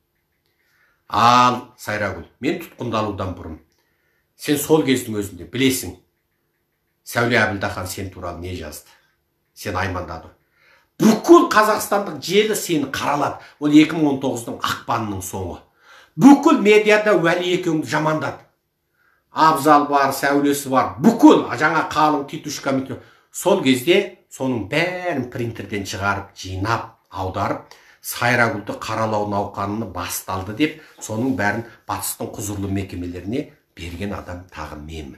Ал Сайрагүл, мен тұтқындалудан бұрын, сен сол кездің өзінде білесің, Сәуле Әбілдахан сен туралы не жазды? Сен Аймандады. Бүкіл Қазақстандық желі сені қаралады. Ол екі мың он тоғыздың ақпанының соңы. Бүкіл медиада Уәли екеуіңді жамандады. Абзал бар, Сәулесі бар, бүкіл жаңа қалың титушка метро. Сол кезде соның бәрін принтерден шығарып, жинап, аударып, Сайрагүлді қаралау науқанына басталды деп, соның бәрін батыстың құзырлы мекемелеріне берген адам тағы менмін.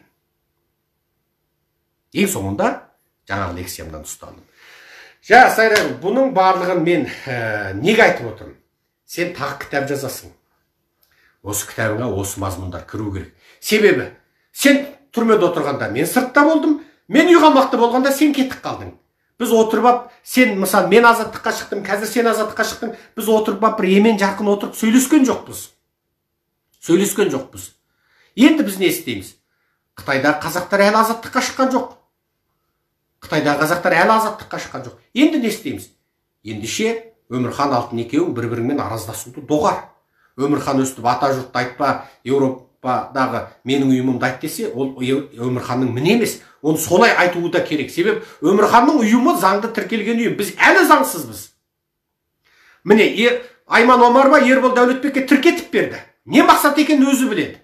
Ең соңында жаңа лекциямдан ұсталдым. Жа, Сайрагүл, бұның барлығын мен неге айтып отырмын? Сен тағы кітап жазасың. Осы кітабыңа осы мазмұндар кіру керек. Себебі, сен түрмеде отырғанда мен сыртта болдым, мен үй қамақта болғанда сен кетіп қалдың. Біз отырып, сен, мысалы, мен азаттыққа шықтым, қазір сен азаттыққа шықтың, біз отырып, бір емен жарқын отырып сөйлескен жоқпыз. Сөйлескен жоқпыз. Енді біз не істейміз? Қытайдағы қазақтар әлі азаттыққа шыққан жоқ. Қытайдағы қазақтар әлі азаттыққа шыққан жоқ. Енді не істейміз? Ендеше Өмірхан Алтын екеуің бір-біріңмен араздасуды доғар. Өмірхан өстіп ата жұртты айтпа, Еуропадағы менің ұйымымды айт десе, ол Өмірханның міне емес. Оны солай айтуы да керек. Себеп Өмірханның ұйымы заңды тіркелген ұйым. Біз әлі заңсызбыз. Міне, Айман Омарова Ербол Дәулетбекке тіркетіп берді. Не мақсат екенін өзі біледі.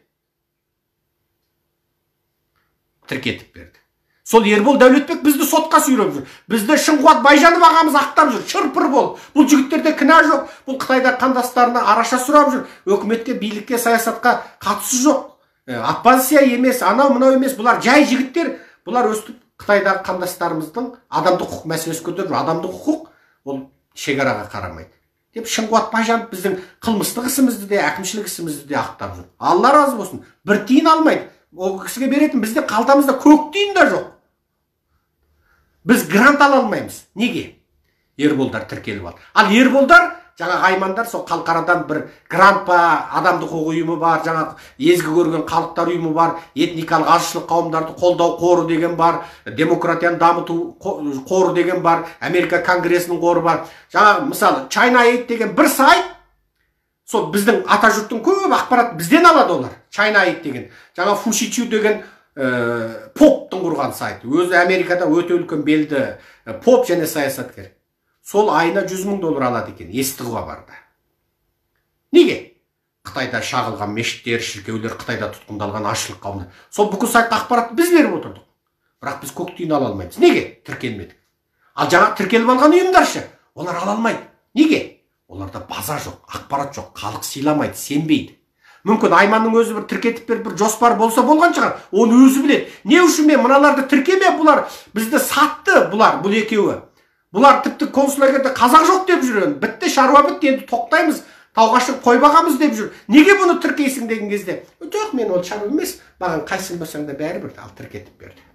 Тіркетіп берді. Сол Ербол Дәулетбек бізді сотқа сүйреп жүр. Бізді Шыңғуат Байжанов ағамыз ақтап жүр. Шырпыр бол. Бұл жігіттерде кінә жоқ. Бұл Қытайда қандастарына араша сұрап жүр. Өкіметке, билікке, саясатқа қатысы жоқ. Оппозиция емес, анау мынау емес. Бұлар жай жігіттер. Бұлар өстіп Қытайдағы қандастарымыздың адамдық құқық мәселесі көтеріп жүр. Адамдық құқық ол шекараға қарамайды. Деп Шыңғуат Байжанов біздің қылмыстық ісімізді де, әкімшілік ісімізді де ақтап жүр. Алла разы болсын. Бір тиын алмайды. ол кісіге беретін бізде қалтамызда көк тиын да жоқ. Біз грант ала алмаймыз. Неге? Ерболдар тіркеліп алды. Ал ерболдар, жаңа аймандар, сол қалқарадан бір грант па, адамдық құқық ұйымы бар, жаңа езгі көрген халықтар ұйымы бар, этникалық азшылық қауымдарды қолдау қоры деген бар, демократияны дамыту қоры деген бар, Америка конгресінің қоры бар. Жаңа мысалы China Aid деген бір сайт, сол біздің ата жұрттың көп ақпарат бізден алады олар. China Aid деген. Жаңа Фушичу деген поптың құрған сайт. Өзі Америкада өте үлкен белді поп және саясаткер. Сол айына жүз мың доллар алады екен, естіғуға барды. Неге? Қытайда шағылған мешіттер, шіркеулер, Қытайда тұтқындалған азшылық қауымдар. Сол бүкіл сайтқа ақпаратты біз беріп отырдық. Бірақ біз көк тиын ала алмаймыз. Неге? Тіркелмедік. Ал жаңа тіркеліп алған ұйымдаршы, олар ала алмайды. Неге? Оларда база жоқ, ақпарат жоқ, халық сыйламайды, сенбейді. Мүмкін Айманның өзі бір тіркетіп беріп бір жоспар болса болған шығар. Оны өзі біледі. Не үшін мен мыналарды тіркеме, бұлар бізді сатты, бұлар, бұл екеуі. Бұлар тіпті консулярда қазақ жоқ деп жүрген. Бітті, шаруа бітті, енді тоқтаймыз, тауға шығып қой бағамыз деп жүр. Неге бұны тіркейсің деген кезде? Жоқ, мен ол шаруа емес, маған қайсың болсаң да бәрі бір, ал тіркетіп берді.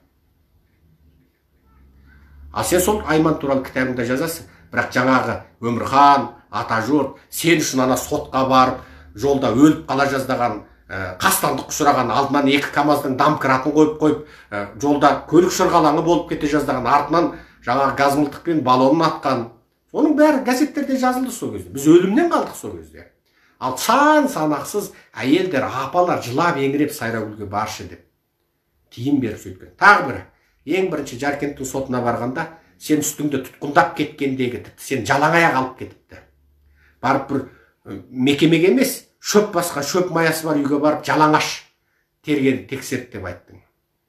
Ал сен сол Айман туралы кітабыңда жазасың. Бірақ жаңағы Өмірхан, Атажұрт, сен үшін ана сотқа барып, жолда өліп қала жаздаған, қастандық ұшыраған, алдынан екі камаздың дамкраатын қойып қойып, жолда көлік шырғалаңы болып кете жаздаған, артынан жаңағы газ мылтықпен балонын атқан. Оның бәрі газеттерде жазылды сол кезде. Біз өлімнен қалдық сол кезде. Ал сан санақсыз әйелдер, апалар жылап еңіреп Сайрагүлге баршы деп тиын беріп сөйткен. Тағы бірі, ең бірінші Жаркенттің сотына барғанда, сен үстіңді тұтқындап кеткендегі, тіпті сен жалаң аяқ алып кетіпті. Барып бір мекемеге емес, шөп басқа, шөп маясы бар үйге барып жалаңаш тергені тексерді деп айттың.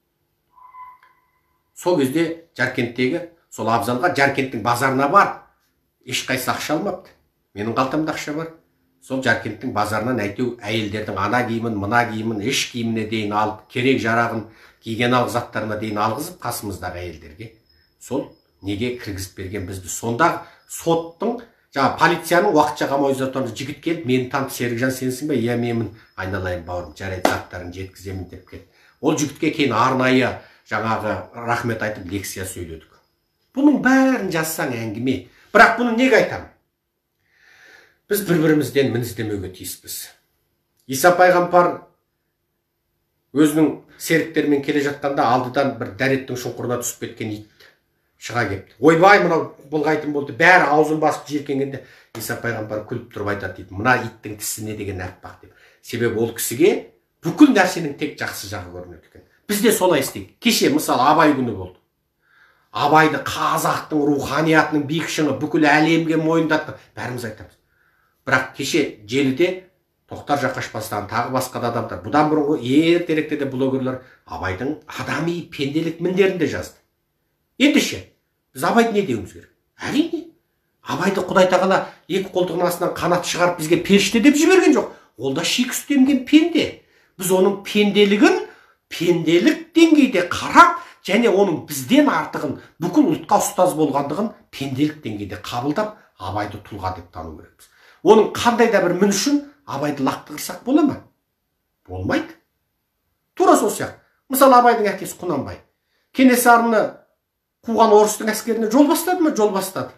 Сол кезде Жаркенттегі сол Абзалға Жаркенттің базарына бар, ешқайсы ақша алмапты. Менің қалтамда ақша бар. Сол Жаркенттің базарынан әйтеу әйелдердің ана киімін, мына киімін, іш киіміне дейін алып, керек жарағын, гигиеналық заттарына дейін алғызып қасымыздағы әйелдерге. Сол неге кіргізіп берген бізді? Сонда соттың, жаңа полицияның уақытша қамау изоляторына жігіт келіп, мені танып, Серікжан сенсің бе? Иә, менмін, айналайын бауырым, жарайды, заттарын жеткіземін деп келді. Ол жігітке кейін арнайы жаңағы рахмет айтып лекция сөйледік. Бұның бәрін жазсаң әңгіме. Бірақ бұны неге айтамын? Біз бір-бірімізден мініздемеуге тиіспіз. Иса пайғамбар өзінің серіктерімен келе жатқанда алдыдан бір дәреттің шұңқырына түсіп кеткен ит шыға кепті. Ойбай, мынау бұлғайтын болды. Бәрі аузын басып жиіркенгенде Иса пайғамбар күліп тұрып айтады дейді, мына иттің тісі не деген аппақ деп. Себебі ол кісіге бүкіл нәрсенің тек жақсы жағы көрінеді екен. Біз де солай істейік. Кеше мысалы Абай күні болды. Абайды қазақтың руханиятының биік шыңы бүкіл әлемге мойындатты. Бәріміз айтамыз. Бірақ кеше желіде Тоқтар Жақашбастан тағы басқа да адамдар, бұдан бұрынғы ертеректе де блогерлер Абайдың адами пенделік міндерінде жазды. Ендеше, біз Абайды не деуіміз керек? Әрине, Абайды Құдай тағала екі қолтығының астынан қанат шығарып бізге періште деп жіберген жоқ. Ол да шик үстемген пенде. Біз оның пенделігін пенделік деңгейде қарап, және оның бізден артығын, бүкіл ұлтқа ұстаз болғандығын пенделік деңгейде қабылдап, Абайды тұлға деп тану керекпіз. Оның қандай да бір мін үшін Абайды лақтырсақ бола ма? Болмайды. Тура сол сияқты. Мысалы, Абайдың әкесі Құнанбай Кенесарыны қуған орыстың әскеріне жол бастады ма? Жол бастады.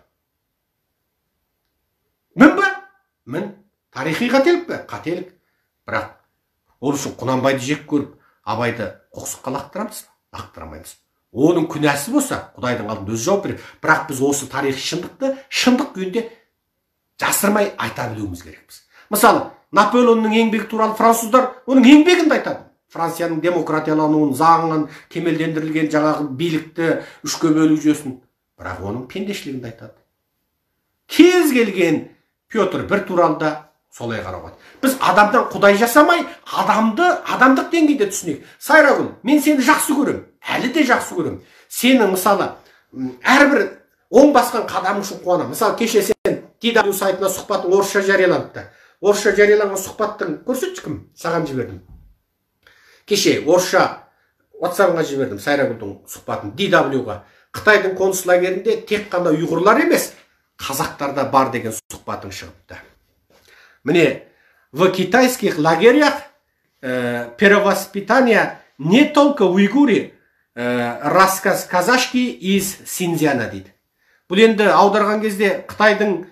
Мін ба? Мін. Тарихи қателік пе? Қателік. Бірақ ол үшін Құнанбайды жек көріп, Абайды қоқсыққа лақтырамыз ба? Лақтырамаймыз. Оның күнәсі болса, Құдайдың алдында өзі жауап береді. Бірақ біз осы тарихи шындықты шындық күйінде жасырмай айта білуіміз керекпіз. Мысалы, Наполеонның еңбегі туралы француздар оның еңбегінде айтады. Францияның демократиялануын, заңын, кемелдендірілген жаңағы билікті, үшке бөлу жүйесін. Бірақ оның пендешілігінде айтады. Кез келген Петр бір туралы да солай қарауға. Біз адамдан Құдай жасамай, адамды адамдық деңгейде түсінейік. Сайрагүл, мен сені жақсы көрем, әлі де жақсы көрем. Сенің мысалы әрбір оң басқан қадамың үшін қуанамын. Мысалы, кеше сен ди дабл ю сайтына сұхбатың орысша жарияланыпты. Орысша жарияланған сұхбаттың көрсетші кім? Саған жібердім. Кеше орысша WhatsApp-ға жібердім Сайрагүлдің сұхбатын ди дабл ю-ға. Қытайдың консул лагерінде тек қана ұйғырлар емес, қазақтарда бар деген сұхбатың шығыпты. Міне, в китайских лагерях э, перевоспитания не только уйгури рассказ казашки из Синьцзяна дейді. Бұл енді аударған кезде Қытайдың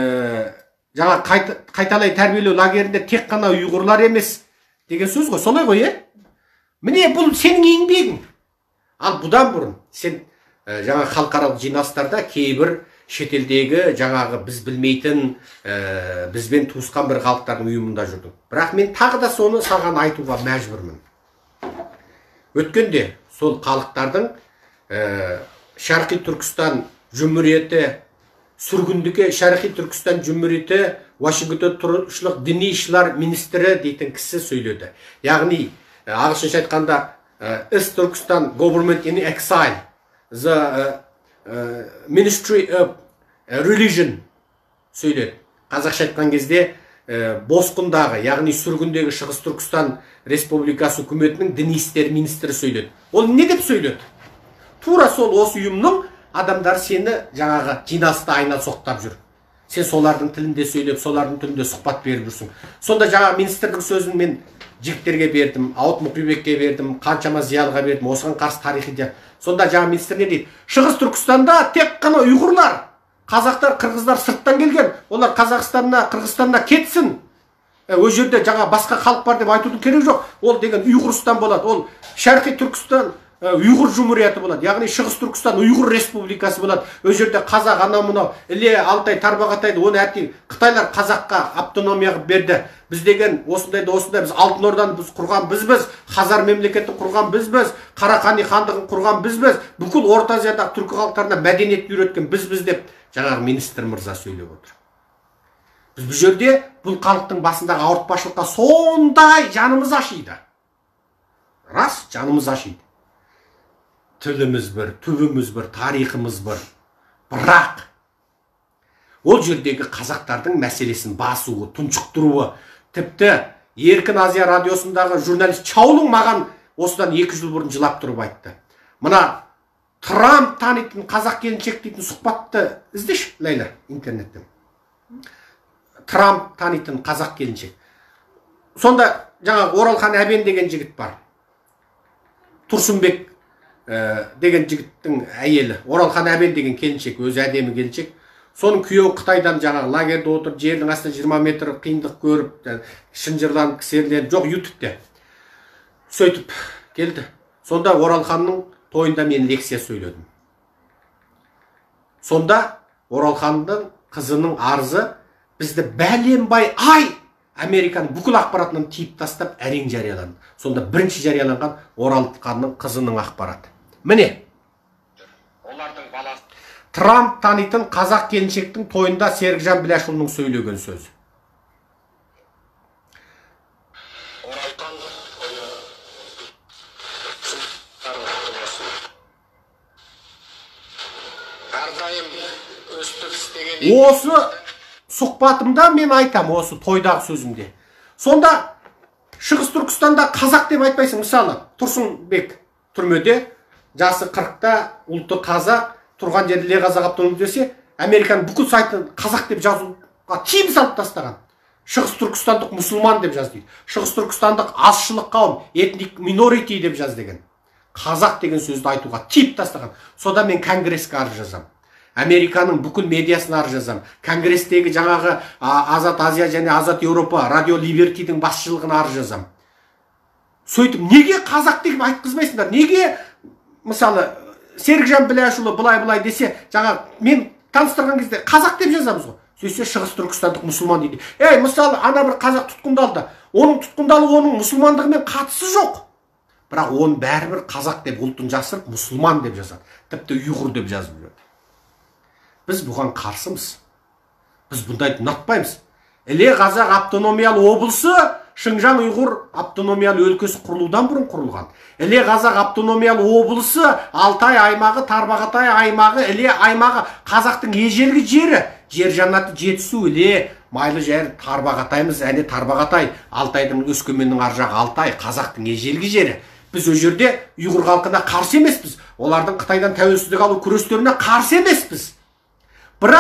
жаңа қайталай тәрбиелеу лагерінде тек қана ұйғырлар емес деген сөз ғой, солай ғой, е? Міне бұл сенің еңбегің. Ал бұдан бұрын сен жаңа халықаралық жиналыстарда кейбір шетелдегі жаңағы біз білмейтін, бізбен туысқан бір халықтардың ұйымында жүрдің. Бірақ мен тағы да соны саған айтуға мәжбүрмін. Өткенде сол халықтардың Шарқи Түркістан Жұмұриеті, сүргіндігі Шарқи Түркістан Жұмұриеті Вашингтон тұрышылық діни işler министрі дейтін кісі сөйледі. Яғни ағылшынша айтқанда East Turkestan Government in Exile, the Ministry of Religion сөйледі. Қазақша айтқан кезде босқындағы, яғни сүргіндегі Шығыс Түркістан Республикасы үкіметінің діни істер министрі сөйледі. Ол не деп сөйледі? Тура сол осы ұйымның адамдар сені жаңағы жиналыста айналсоқтап жүр. Сен солардың тілінде сөйлеп, солардың тілінде сұхбат беріп жүрсің. Сонда жаңағы министрдің сөзін мен жігіттерге бердім, Ауыт Мұқибекке бердім, қаншама зиялыға бердім, осыған қарсы тарихи. Сонда жаңа министр не дейді? Шығыс Түркістанда тек қана ұйғырлар, қазақтар, қырғыздар сырттан келген, олар Қазақстанна, Қырғызстанна кетсін. Өз жерде жаңа басқа халық бар деп айтудың керек жоқ. Ол деген Ұйғырстан болады. Ол Шарқи Түркістан Ұйғыр Жұмұриеті болады. Яғни Шығыс Түркістан Ұйғыр Республикасы болады. Өз жерде қазақ анау мынау Іле, Алтай, Тарбағатайды оны әттей Қытайлар қазаққа автономия берді. Біз деген осындайды осындай, біз Алтын Орданы біз құрған бізбіз, Хазар мемлекетін құрған бізбіз, Қарақани хандығын құрған бізбіз, бүкіл Орта Азиядағы түркі халықтарына мәдениет үйреткен бізбіз деп жаңағы министр мырза сөйлеп отыр. Біз бұл жерде бұл халықтың басындағы ауыртпашылыққа сондай жанымыз ашиды. Рас, жанымыз ашиды. Тіліміз бір, түбіміз бір, тарихымыз бір. Бірақ ол жердегі қазақтардың мәселесін басуы, тұншықтыруы, тіпті Еркін Азия радиосындағы журналист Чаулың маған осыдан екі жыл бұрын жылап тұрып айтты. Мына Трамп танитын қазақ келіншек дейтін сұхбатты іздеші, Лейла, интернеттен. Трамп танитын қазақ келіншек. Сонда жаңа Оралхан Әбен деген жігіт бар. Тұрсынбек деген жігіттің әйелі. Оралхан Әбен деген келіншек, өзі әдемі келіншек. Соның күйеуі Қытайдан жаңағы лагерде отырып, жердің астында жиырма метр қиындық көріп, шынжырланып, кісерленіп, жоқ ютубте. Сөйтіп келді. Сонда Оралханның тойында мен лекция сөйледім. Сонда Оралханның қызының арызы бізді бәленбай ай Американың бүкіл ақпаратынан тиіп тастап әрең жарияланды. Сонда бірінші жарияланған Оралханның қызының ақпараты. Міне, Трамп танитын қазақ келіншектің тойында Серікжан Біләшұлының сөйлеген сөзі. Осы сұхбатымда мен айтам, осы тойдағы сөзімде. Сонда Шығыс Түркістанда қазақ деп айтпайсың. Мысалы, Тұрсынбек түрмеде, жасы қырықта, ұлты қазақ, тұрған жерде Іле қазақ автономия десе, Американың бүкіл сайтын қазақ деп жазуға тиым салып тастаған. Шығыс Түркістандық мұсылман деп жаз дейді. Шығыс Түркістандық азшылық қауым, этник minority деп жаз деген. Қазақ деген сөзді айтуға тиіп тастаған. Сода мен Конгресске арыз жазам. Американың бүкіл медиасына арыз жазам. Конгресстегі жаңағы Азат Азия және Азат Еуропа, Радио Либертидің басшылығына арыз жазам. Сөйтіп, неге қазақ деп айтқызбайсыңдар? Неге, мысалы, Серікжан Біләшұлы былай-былай десе, жаңа мен таныстырған кезде қазақ деп жазамыз ғой. Сөйтсе Шығыс Түркістандық мұсылман дейді. Ей, мысалы, ана бір қазақ тұтқындалды. Оның тұтқындалуы оның мұсылмандығымен қатысы жоқ. Бірақ оны бәрібір қазақ деп ұлтын жасырып, мұсылман деп жазады. Тіпті ұйғыр деп жазып жүреді. Біз бұған қарсымыз. Біз бұндайды ұнатпаймыз. Іле қазақ автономиялы облысы Шыңжаң ұйғыр автономиялы өлкесі құрылудан бұрын құрылған. Іле қазақ автономиялы облысы Алтай аймағы, Тарбағатай аймағы, Іле аймағы қазақтың ежелгі жері. Жер жаннаты Жетісу, Іле, майлы жер Тарбағатаймыз, әне Тарбағатай, Алтайдың Өскеменнің ар жағы Алтай, қазақтың ежелгі жері. Біз о жерде ұйғыр халқына қарсы емеспіз. Олардың Қытайдан тәуелсіздік алу күрестеріне қарсы емеспіз. Бірақ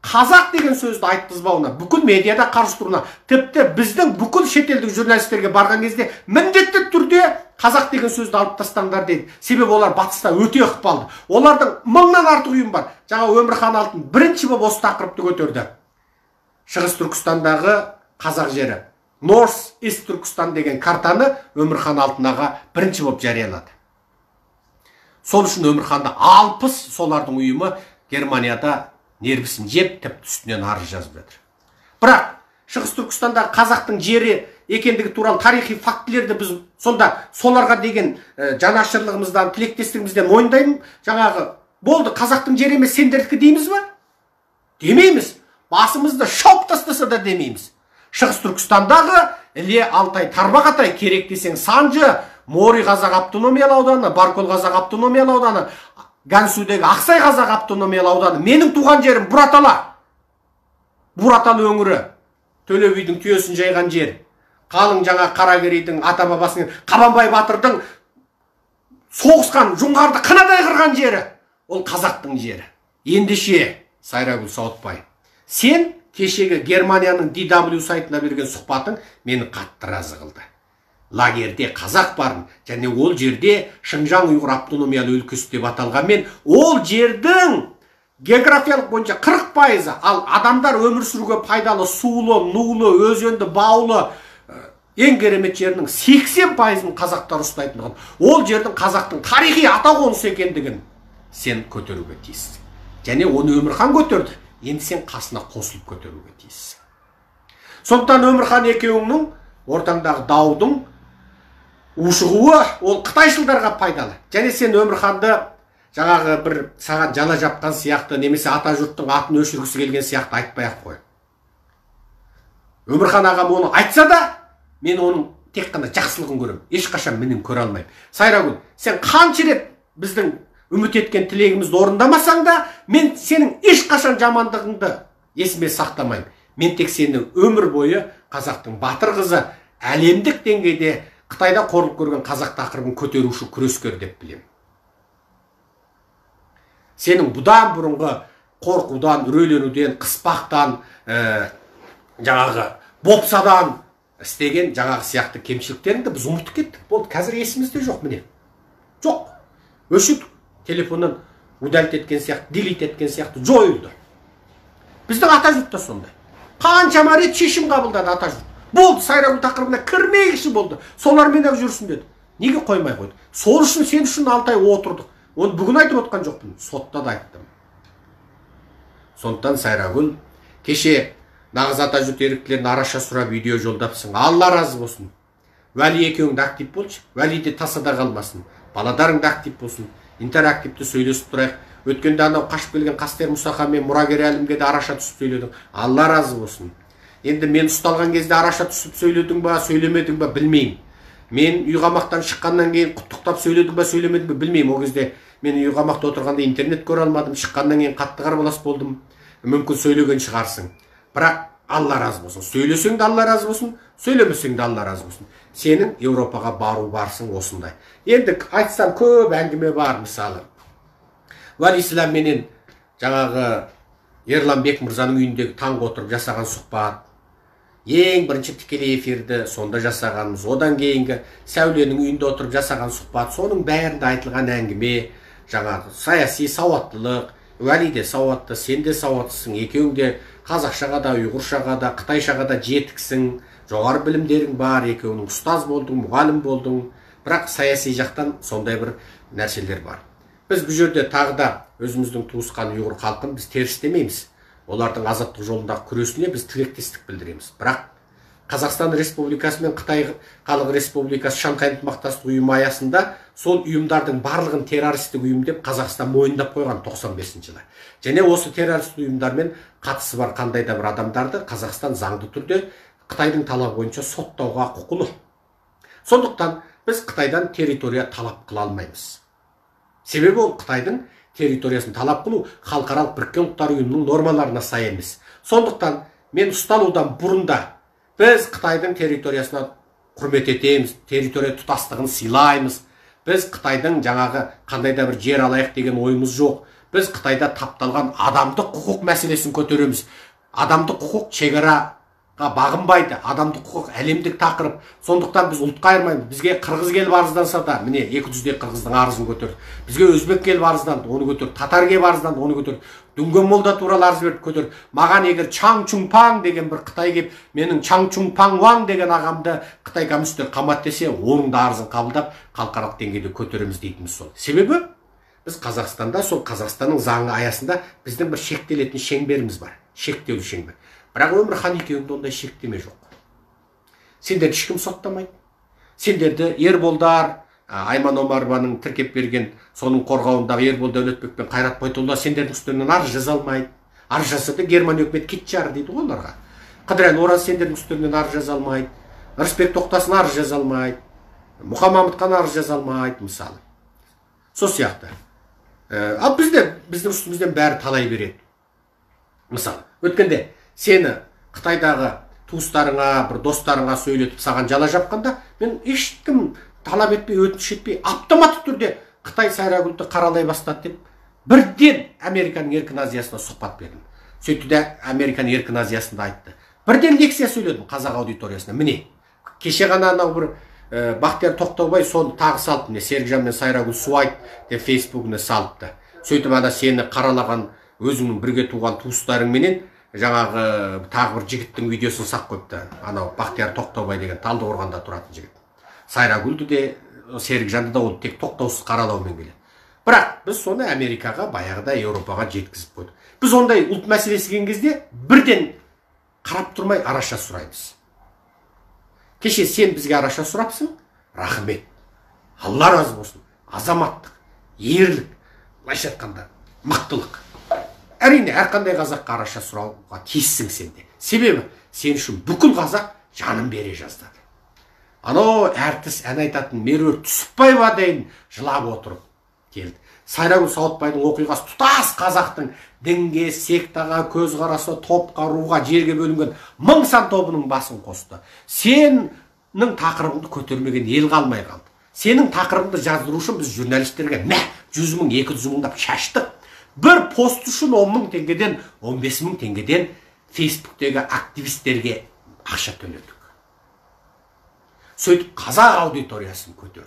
қазақ деген сөзді айтқызбауына, бүкіл медиада қарсы тұруына, тіпті біздің бүкіл шетелдік журналистерге барған кезде міндетті түрде қазақ деген сөзді алып тастаңдар дейді. Себебі олар батыста өте ықпалды. Олардың мыңнан артық ұйым бар. Жаңа Өмірхан Алтын бірінші болып осы тақырыпты көтерді. Шығыс Түркістандағы қазақ жері, North East Түркістан деген картаны Өмірхан Алтын аға бірінші болып жариялады. Сол үшін Өмірханды алпыс солардың ұйымы Германияда нервісін жеп, тіпті үстінен арыз жазып жатыр. Бірақ Шығыс Түркістандағы қазақтың жері екендігі туралы тарихи фактілерді біз сонда соларға деген жанашырлығымыздан, тілектестігімізден мойындаймын. Жаңағы болды, қазақтың жері емес сендердікі дейміз ба? Демейміз. Басымызды шауып тастаса да демейміз. Шығыс Түркістандағы Іле, Алтай, Тарбағатай, керек десең Санжы, Мори қазақ автономиялы ауданы, Баркөл қазақ автономиялы ауданы, Гансудегі Ақсай қазақ автономиялы ауданы, менің туған жерім Бұратала. Бұраталы өңірі, Төле бидің түйесін жайған жер. Қалың жаңа Қаракерейдің ата бабасының, Қабанбай батырдың соғысқан, Жоңғарды қынадай қырған жері. Ол қазақтың жері. Ендеше, Сайрагүл Сауытбай, сен кешегі Германияның ди дабл ю сайтына берген сұхбатың мені қатты разы қылды. Лагерде қазақ барын, және ол жерде Шыңжаң ұйғыр автономиялы өлкесі деп аталғанмен, ол жердің географиялық бойынша қырық пайызы, ал адамдар өмір сүруге пайдалы сулы, нулы, өзенді, баулы, ең керемет жерінің сексен пайызын қазақтар ұстайтындығын, ол жердің қазақтың тарихи атақонысы екендігін сен көтеруге тиіссің. Және оны Өмірхан көтерді. Енді сен қасына қосылып көтеруге тиіссің. Сондықтан Өмірхан екеуіңнің ортаңдағы даудың ушығуы ол қытайшылдарға пайдалы. Және сен Өмірханды жаңағы бір саған жала жапқан сияқты, немесе ата жұрттың атын өшіргісі келген сияқты айтпай-ақ қой. Өмірхан ағам оны айтса да, мен оның тек қана жақсылығын көрем. Ешқашан менен көре алмаймын. Сайрагүл, сен қанша рет біздің үміт еткен тілегімізді орындамасаң да, мен сенің ешқашан жамандығыңды есіме сақтамаймын. Мен тек сені өмір бойы қазақтың батыр қызы, әлемдік деңгейде Қытайда қорлық көрген қазақ тақырыбын көтеруші күрескер деп білемін. Сенің бұдан бұрынғы қорқудан, үрейленуден, қыспақтан, ә, жаңағы бопсадан істеген жаңағы сияқты кемшіліктеріңді біз ұмытып кеттік. Болды, қазір есімізде жоқ міне. Жоқ. Өшіп телефоннан удалить еткен сияқты, делит еткен сияқты жойылды. Біздің ата жұртта сондай. Қаншама рет шешім қабылдады ата жұрт. Болды, Сайрагүл тақырыбына кірмегіші болды. Солармен ақ жүрсін деді. Неге қоймай қойды? Сол үшін сен үшін алты ай отырдық. Оны бүгін айтып отқан жоқпын, сотта да айттым. Сондықтан Сайрагүл, кеше нағыз ата жұрт еріктілерін араша сұрап видео жолдапсың. Алла разы болсын. Уәли екеуің де актив болшы. Уәли де тасада қалмасын. Баладарың да актив болсын. Интерактивті сөйлесіп тұрайық. Өткенде анау қашып келген Қастер Мұсақа мен Мұрагер Әлімге де араша түсіп сөйледің. Алла разы болсын. Енді мен ұсталған кезде араша түсіп сөйледің ба, сөйлемедің ба білмеймін. Мен үйғамақтан шыққаннан кейін құттықтап сөйледің ба, сөйлемедің ба білмеймін. О кезде мен үйғамақта отырғанда интернет көре алмадым. Шыққаннан кейін қатты қарбалас болдым. Мүмкін сөйлеген шығарсың. Бірақ Алла разы болсын. Сөйлесең де Алла разы болсын, сөйлемесең де Алла разы болсын. Сенің Еуропаға бару барсың осындай. Енді айтсам көп әңгіме бар, мысалы. Уәлислам менен жаңағы Ерлан Бек мырзаның үйіндегі таңғы отырып жасаған сұхбат. Ең бірінші тікелей эфирді сонда жасағанымыз. Одан кейінгі Сәуленің үйінде отырып жасаған сұхбат. Соның бәрінде айтылған әңгіме, жаңағы саяси сауаттылық. Уәли де сауатты, сен де сауаттысың. Екеуің де қазақшаға да, ұйғыршаға да, қытайшаға да жетіксің. Жоғары білімдерің бар, екеуінің ұстаз болдың, мұғалім болдың. Бірақ саяси жақтан сондай бір нәрселер бар. Біз бұл жерде тағы да өзіміздің туысқан ұйғыр халқын біз теріс демейміз. Олардың азаттық жолындағы күресіне біз тілектестік білдіреміз. Бірақ Қазақстан Республикасы мен Қытай Халық Республикасы Шанхай ынтымақтастық ұйымы аясында сол ұйымдардың барлығын террористік ұйым деп Қазақстан мойындап қойған тоқсан бесінші жылы. Және осы террористік ұйымдармен қатысы бар қандай да бір адамдарды Қазақстан заңды түрде Қытайдың талабы бойынша соттауға құқылы. Сондықтан біз Қытайдан территория талап қыла алмаймыз. Себебі ол Қытайдың территориясын талап қылу халықаралық біріккен ұлттар ұйымының нормаларына сай емес. Сондықтан мен ұсталудан бұрында біз Қытайдың территориясына құрмет етеміз, территория тұтастығын сыйлаймыз. Біз Қытайдың жаңағы қандай да бір жер алайық деген ойымыз жоқ. Біз Қытайда тапталған адамдық құқық мәселесін көтереміз. Адамдық құқық шекараға бағынбайды. Адамдық құқық әлемдік тақырып. Сондықтан біз ұлтқа айырмаймыз. Бізге қырғыз келіп арызданса да, міне екі жүздей қырғыздың арызын көтерді. Бізге өзбек келіп арызданды, оны көтерді. Татар келіп арызданды, оны көтерді. Дүнген молда туралы арыз беріп көтерді. Маған егер Чаң Чунпаң деген бір Қытай келіп, менің Чаң Чунпаң Ваң деген ағамды Қытай коммунистер қамат десе, оның да арызын қабылдап, халықаралық деңгейде көтереміз дейтініміз сол. Себебі біз Қазақстанда, сол Қазақстанның заңы аясында біздің бір шектелетін шеңберіміз бар. Шектеулі шеңбер. Бірақ Өмірхан екеуінде ондай шектеме жоқ. Сендерді ешкім соттамайды. Сендерді Ерболдар, Айман Омарованың тіркеп берген соның қорғауындағы Ербол Дәулетбек пен Қайрат Байтолла сендердің үстерінен арыз жаза алмайды. Арыз жасады Германия үкімет кет жар дейді ғой оларға. Қыдырәлі Ораз сендердің үстерінен арыз жаза алмайды. Рысбек Тоқтасын арыз жаза алмайды. Мұхаммадхан арыз жаза алмайды мысалы. Сол сияқты. Ал бізде біздің үстімізден бәрі талай береді. Мысалы, өткенде сені Қытайдағы туыстарыңа, бір достарыңа сөйлетіп саған жала жапқанда, мен ешкім талап етпей, өтініш етпей, автоматты түрде Қытай Сайрагүлді қаралай бастады деп, бірден Американың еркін Азиясына сұхбат бердім. Сөйтті де Американың еркін Азиясында айтты. Бірден лекция сөйледім қазақ аудиториясына. Міне, кеше ғана анау бір Бақтияр Тоқтаубай соны тағы салып, міне Серікжан мен Сайрагүл суайт деп Фейсбугіне салыпты. Сөйтіп ана сені қаралаған өзіңнің бірге туған туыстарыңменен жаңағы тағы бір жігіттің видеосын сақ қойыпты. Анау Бақтияр Тоқтаубай деген Талдықорғанда тұратын жігіт. Сайрагүлді де Серікжанды да ол тек тоқтаусыз қаралаумен келеді. Бірақ біз соны Америкаға, баяғыда Еуропаға жеткізіп қойдық. Біз ондай ұлт мәселесі келген кезде бірден қарап тұрмай араша сұраймыз. Кеше сен бізге араша сұрапсың, рахмет. Алла разы болсын. Азаматтық, ерлік, былайша айтқанда мықтылық. Әрине, әрқандай қазаққа араша сұрауға тиіссің сенде. Себебі сен үшін бүкіл қазақ жанын бере жаздады. Анау әртіс ән айтатын Меруерт Түсіпбаева дейін жылап отырып келді. Сайрагүл Сауытбайдың оқиғасы тұтас қазақтың дінге, сектаға, көзқарасы, топқа, руға, жерге бөлінген мың сан тобының басын қосты. Сенің тақырыбыңды көтермеген ел қалмай қалды. Сенің тақырыбыңды жаздыру үшін біз журналистерге мә жүз мың, екі жүз мыңдап шаштық. Бір пост үшін он мың теңгеден, он бес мың теңгеден Фейсбуктегі активистерге ақша төледік. Сөйтіп қазақ аудиториясын көтердік.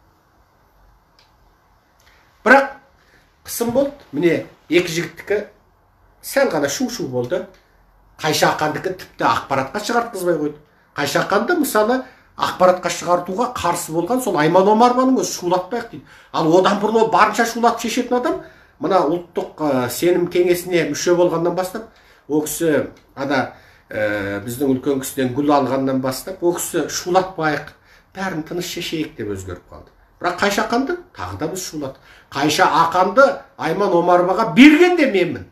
Бірақ қысым болды. Міне екі жігіттікі сәл ғана шу-шу болды. Қайша Ақандікі тіпті ақпаратқа шығартқызбай қойды. Қайша Ақанды мысалы ақпаратқа шығартуға қарсы болған сол Айман Омарованың өзі шулатпайық дейді. Ал одан бұрын барынша шулатып шешетін адам мына ұлттық сенім кеңесіне мүше болғаннан бастап, ол кісі ана біздің үлкен кісіден гүл алғаннан бастап, ол кісі шулатпайық, бәрін тыныш шешейік деп өзгеріп қалды. Бірақ Қайша Ақанды тағы да біз шулатты. Қайша Ақанды Айман Омароваға берген де менмін.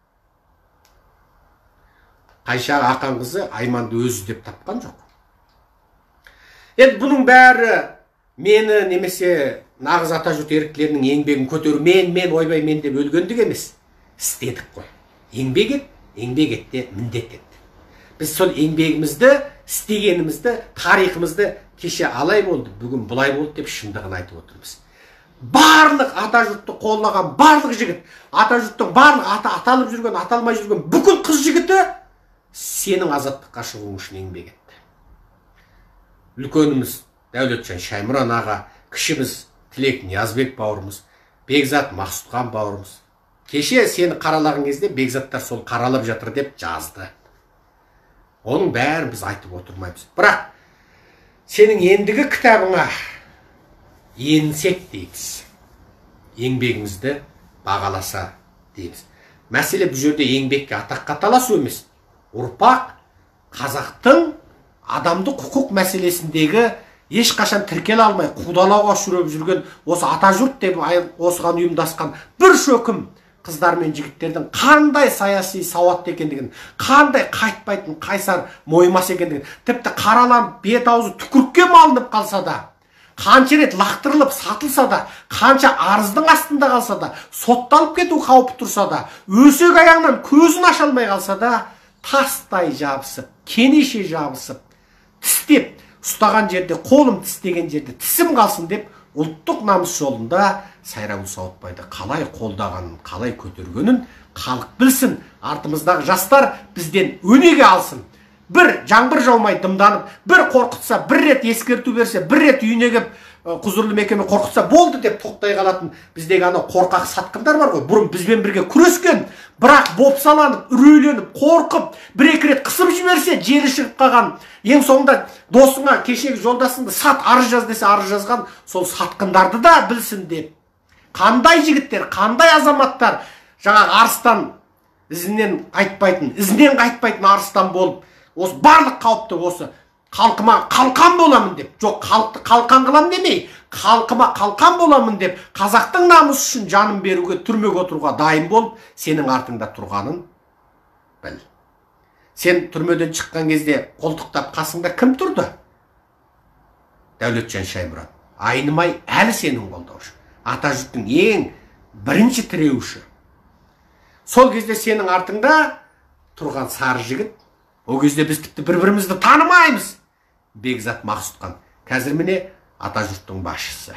Қайша Ақан қызы Айманды өзі деп тапқан жоқ. Енді бұның бәрі мені немесе нағыз атажұрт еріктілерінің еңбегін көтеру, мен, мен, ойбай, мен деп өлгендік емес. Істедік қой. Еңбек ет, еңбек етте міндет ет. Біз сол еңбегімізді, істегенімізді, тарихымызды кеше алай болды, бүгін бұлай болды деп шындығын айтып отырмыз. Барлық атажұртты қоллаған барлық жігіт, атажұрттың барлық ата аталып жүрген, аталмай жүрген бүкіл қыз жігіті сенің азаттыққа шығуың үшін еңбек етті. Үлкеніміз Дәулетжан Шаймұран аға, кішіміз Тілек Ниязбек бауырымыз, Бекзат Мақсұтхан бауырымыз. Кеше сені қаралаған кезде Бекзаттар сол қаралып жатыр деп жазды. Оның бәрін біз айтып отырмаймыз. Бірақ сенің ендігі кітабыңа енсек дейміз. Еңбегімізді бағаласа дейміз. Мәселе бұл жерде еңбекке атаққа таласу емес. Ұрпақ қазақтың адамды құқық мәселесіндегі ешқашан тіркеле алмай қудалауға ұшырап жүрген осы атажұрт деп осыған ұйымдасқан бір шөкім қыздар мен жігіттердің қандай саяси сауатты екендігін, қандай қайтпайтын қайсар мойымас екендігін, тіпті қараланып бет аузы түкірікке малынып қалса да, қанша рет лақтырылып сатылса да, қанша арыздың астында қалса да, сотталып кету қаупі тұрса да, өсек аяғынан көзін аша алмай қалса да, тастай жабысып, кенеше жабысып, тістеп, ұстаған жерде, қолым тістеген жерде тісім қалсын деп ұлттық намыс жолында Сайрагүл Сауытбайды қалай қолдағанын, қалай көтергенін халық білсін. Артымыздағы жастар бізден өнеге алсын. Бір жаңбыр жаумай дымданып, бір қорқытса, бір рет ескерту берсе, бір рет үйіне кеп құзырлы мекеме қорқытса болды деп тоқтай қалатын біздегі ана қорқақ сатқындар бар ғой. Бұрын бізбен бірге күрескен, бірақ бопсаланып, үрейленіп, қорқып, бір-екі рет қысып жіберсе, жері шығып қалған, ең соңында досыңа, кешегі жолдасыңды сат, арыз жаз десе арыз жазған сол сатқындарды да білсін деп. Қандай жігіттер, қандай азаматтар жаңағы арыстан ізінен қайтпайтын, ізінен қайтпайтын арыстан болып, осы барлық қауіпті осы халқыма қалқан боламын деп, жоқ халықты қалқан қыламын демей, халқыма қалқан боламын деп, қазақтың намысы үшін жанын беруге, түрмеге отыруға дайын болып, сенің артыңда тұрғанын біл. Сен түрмеден шыққан кезде қолтықтап қасыңда кім тұрды? Дәулетжан Шаймұрат. Айнымай әлі сенің қолдаушы. Атажұрттың ең бірінші тіреуші. Сол кезде сенің артыңда тұрған сары жігіт, о кезде біз тіпті бір-бірімізді танымаймыз. Бекзат Мақсұтқан, қазір міне Атажұрттың басшысы.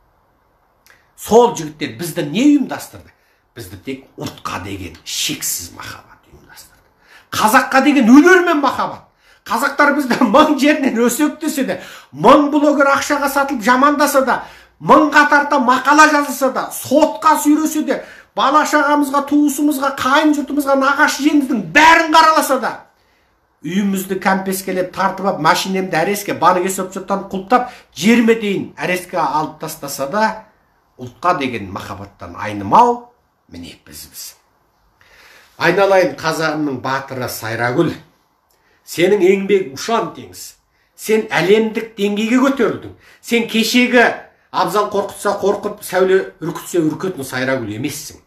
Сол жігіттер бізді не ұйымдастырды? Бізді тек ұлтқа деген шексіз махаббат ұйымдастырды. Қазаққа деген өлермен махаббат. Қазақтар бізді мың жерінен өсек десе де, мың блогер ақшаға сатылып жамандаса да, мың қатарда мақала жазылса да, сотқа сүйресе де, бала шағамызға, туысымызға, қайын жұртымызға, нағашы жеңіздің бәрін қараласа да, үйімізді кәмпескелеп тартып ап, машинемді әреске, банық есепшоттан құлттап, жеріме дейін әреске алып тастаса да, ұлтқа деген махаббаттан айнымау, міне бізбіз. Айналайын қазағымның батыры Сайрагүл, сенің еңбек ұшан теңіз. Сен әлемдік деңгейге көтерілдің. Сен кешегі Абзал қорқытса қорқып, сәуле үркітсе үркетін Сайрагүл емессің.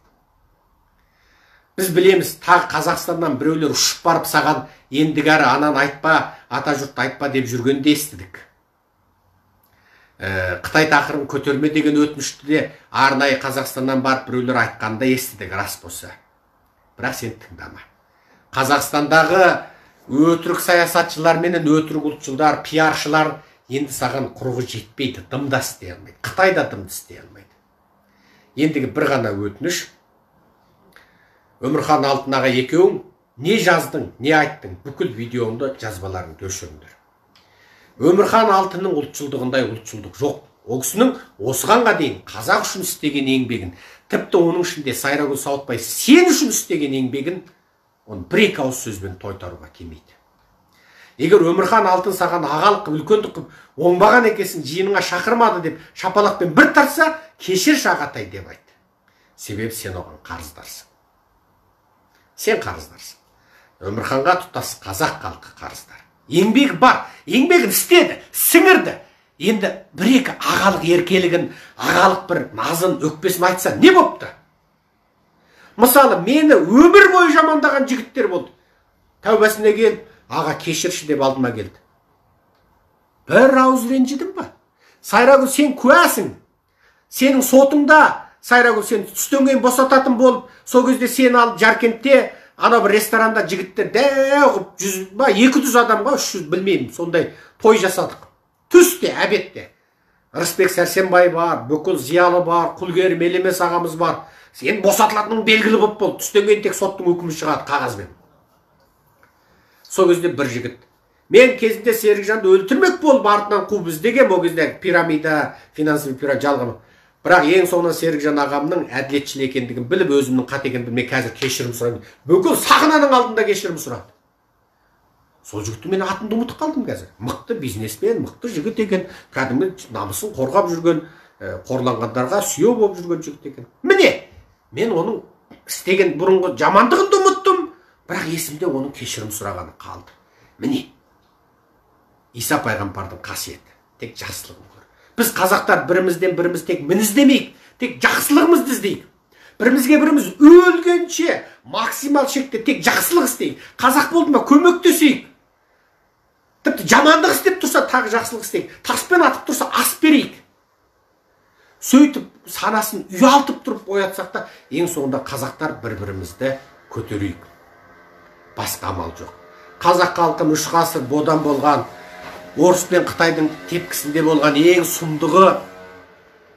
Біз білеміз, тағы Қазақстаннан біреулер ұшып барып саған ендігәрі анан айтпа, Атажұртты айтпа деп жүргенде естідік. Қытай тақырыбын көтерме деген өтінішті де арнайы Қазақстаннан барып біреулер айтқанда естідік, рас болса. Бірақ сен тыңдама. Қазақстандағы өтірік саясатшылар менен өтірік ұлтшылдар, пиаршылар енді саған құрығы жетпейді, дымда істей алмайды. Қытай да дымды істей алмайды. Ендігі бір ғана өтініш. Өмірхан Алтынаға екеуің не жаздың, не айттың, бүкіл видеоңды жазбаларыңды өшіріңдер. Өмірхан Алтынның ұлтшылдығындай ұлтшылдық жоқ. Ол кісінің осығанға дейін қазақ үшін істеген еңбегін, тіпті оның ішінде Сайрагүл Сауытбай сен үшін істеген еңбегін, оны бір-екі ауыз сөзбен тойтаруға келмейді. Егер Өмірхан Алтын саған ағалық қып, үлкендік қып, оңбаған екесін жиыныңа шақырмады деп шапалақпен бір тартса, кешір Шағатай деп айт. Себебі сен оған қарыздарсың. Сен қарыздарсың. Өмірханға тұтас қазақ халқы қарыздар. Еңбегі бар, еңбегін істеді, сіңірді. Енді бір-екі ағалық еркелігін, ағалық бір назын, өкпесін айтса не бопты? Мысалы, мені өмір бойы жамандаған жігіттер болды. Тәубасына келіп, аға кешірші деп алдыма келді. Бір ауыз ренжідім ба? Сайрагүл, сен куәсің. Сенің сотыңда Сайрагүл сен түстен кейін босататын болып, сол кезде сен алып Жаркентте ана бір ресторанда жігіттер дәуіп жүз ба екі жүз адамға үш жүз білмеймін, сондай той жасадық. Түсте, әбетте. Рысбек Сәрсенбай бар, бүкіл зиялы бар, Құлгер Мелемес ағамыз бар. Сен босатылатының белгілі болып болды. Түстен кейін тек соттың үкімі шығады қағазбен. Сол кезде бір жігіт. Мен кезінде Серікжанды өлтірмек болып артынан қуып іздеген, ол кезде пирамида, финансовый пирамида жалғамы. Бірақ ең соңынан Серікжан ағамның әділетшіл екендігін біліп, өзімнің қате екенін білмей, қазір кешірім сұраймын. Бүкіл сахнаның алдында кешірім сұрады. Сол жігітті мен атымды ұмытып қалдым қазір. Мықты бизнесмен, мықты жігіт екен, кәдімгі намысын қорғап жүрген, қорланғандарға сүйеу болып жүрген жігіт екен. Міне, мен оның істеген бұрынғы жамандығын ұмыттым, бірақ есімде оның кешірім сұрағаны қалды. Міне, Иса пайғамбардың қасиеті, тек жақсылығын көр. Біз қазақтар бірімізден біріміз тек мін іздемейік, тек жақсылығымызды іздейік. Бірімізге біріміз өлгенше максимал шекте тек жақсылық істейік. Қазақ болды ма көмектесейік. Тіпті жамандық істеп тұрса тағы жақсылық істейік. Таспен атып тұрса ас берейік. Сөйтіп санасын ұялтып тұрып оятсақ та, ең соңында қазақтар бір-бірімізді көтерейік. Басқа амал жоқ. Қазақ халқын үш ғасыр бодан болған, орыс пен Қытайдың тепкісінде болған ең сұмдығы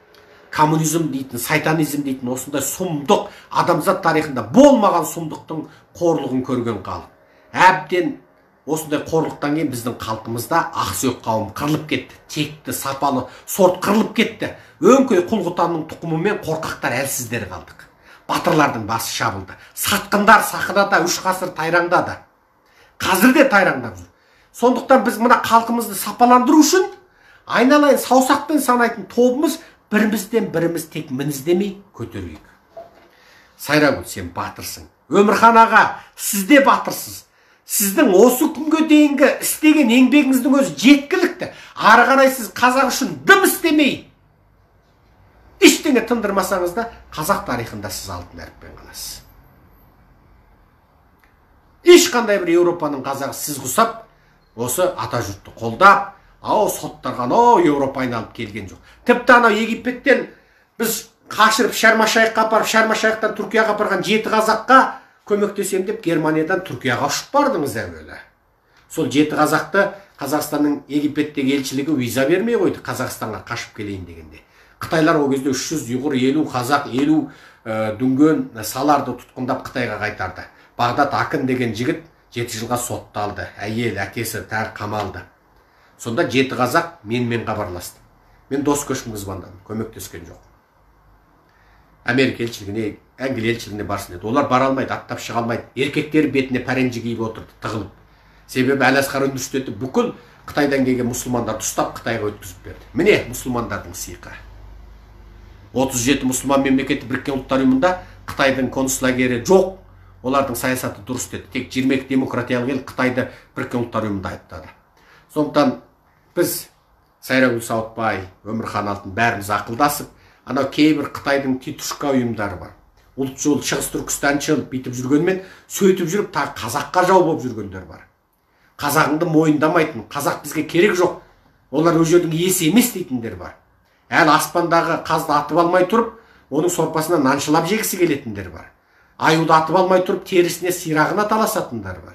коммунизм дейтін, сайтанизм дейтін осындай сұмдық адамзат тарихында болмаған сұмдықтың қорлығын көрген халық. Әбден осындай қорлықтан кейін біздің халқымызда ақсүйек қауым қырылып кетті. Текті, сапалы сорт қырылып кетті. Өңкей құл-құтанның тұқымымен қорқақтар әлсіздер қалдық. Батырлардың басы шабылды. Сатқындар сахнада үш ғасыр тайраңдады. Қазір де тайраңдап жүр. Сондықтан біз мына халқымызды сапаландыру үшін айналайын саусақпен санайтын тобымыз бірімізден біріміз тек мініздемей көтерейік. Сайрагүл, сен батырсың. Өмірхан аға, сіз де батырсыз. Сіздің осы күнге дейінгі істеген еңбегіңіздің өзі жеткілікті. Ары қарай сіз қазақ үшін дым істемей, ештеңе тындырмасаңыз да, қазақ тарихында сіз алтын әріппен қаласыз. Ешқандай бір Еуропаның қазағы сіз құсап, осы ата жұртты қолдап, ау соттарға, ау Еуропа айналып келген жоқ. Тіпті анау Египеттен біз қашырып Шарм-аш-Шайхқа апарып, Шарм-аш-Шайхтан Түркияға апарған жеті қазаққа көмектесем деп Германиядан Түркияға ұшып бардыңыз әуелі. Сол жеті қазақты Қазақстанның Египеттегі елшілігі виза бермей қойды, Қазақстанға қашып келейін дегенде. Қытайлар ол кезде үш жүз ұйғыр, елу қазақ, елу дүнген саларды тұтқындап Қытайға қайтарды. Бағдат Акын деген жігіт жеті жылға сотталды, әйел, әкесі тәр қамалды. Сонда жеті қазақ менімен хабарласты. Мен дос көшкінгі звондадым, көмектескен жоқ. Америка елшілігіне, Англия елшілігіне барсын деді. Олар бара алмайды, аттап шыға алмайды. Еркектер бетіне пәренжі киіп отырды, тығылып. Себебі Әлиасқар университеті бүкіл Қытайдан келген мұсылмандарды ұстап Қытайға өткізіп берді. Міне мұсылмандардың сыйқы. отыз жеті мұсылман мемлекеті Біріккен ұлттар ұйымында Қытайдың концлагері жоқ. Олардың саясаты дұрыс деді. Тек жиырма екі демократиялық ел Қытайды Біріккен ұлттар ұйымында айыптады. Сондықтан біз Сайрагүл Сауытбай, Өмірхан Алтын бәріміз ақылдасып, анау кейбір Қытайдың титушка ұйымдары бар. Ұлтшыл, Шығыс Түркістаншыл бүйтіп жүргенмен, сөйтіп жүріп тағы қазаққа жау болып жүргендер бар. Қазағыңды мойындамайтын, қазақ бізге керек жоқ, олар өз жердің иесі емес дейтіндер бар. Әл аспандағы қазды атып алмай тұрып, оның сорпасына наншылап жегісі келетіндер бар. Аюды атып алмай тұрып, терісіне сирағына таласатындар бар.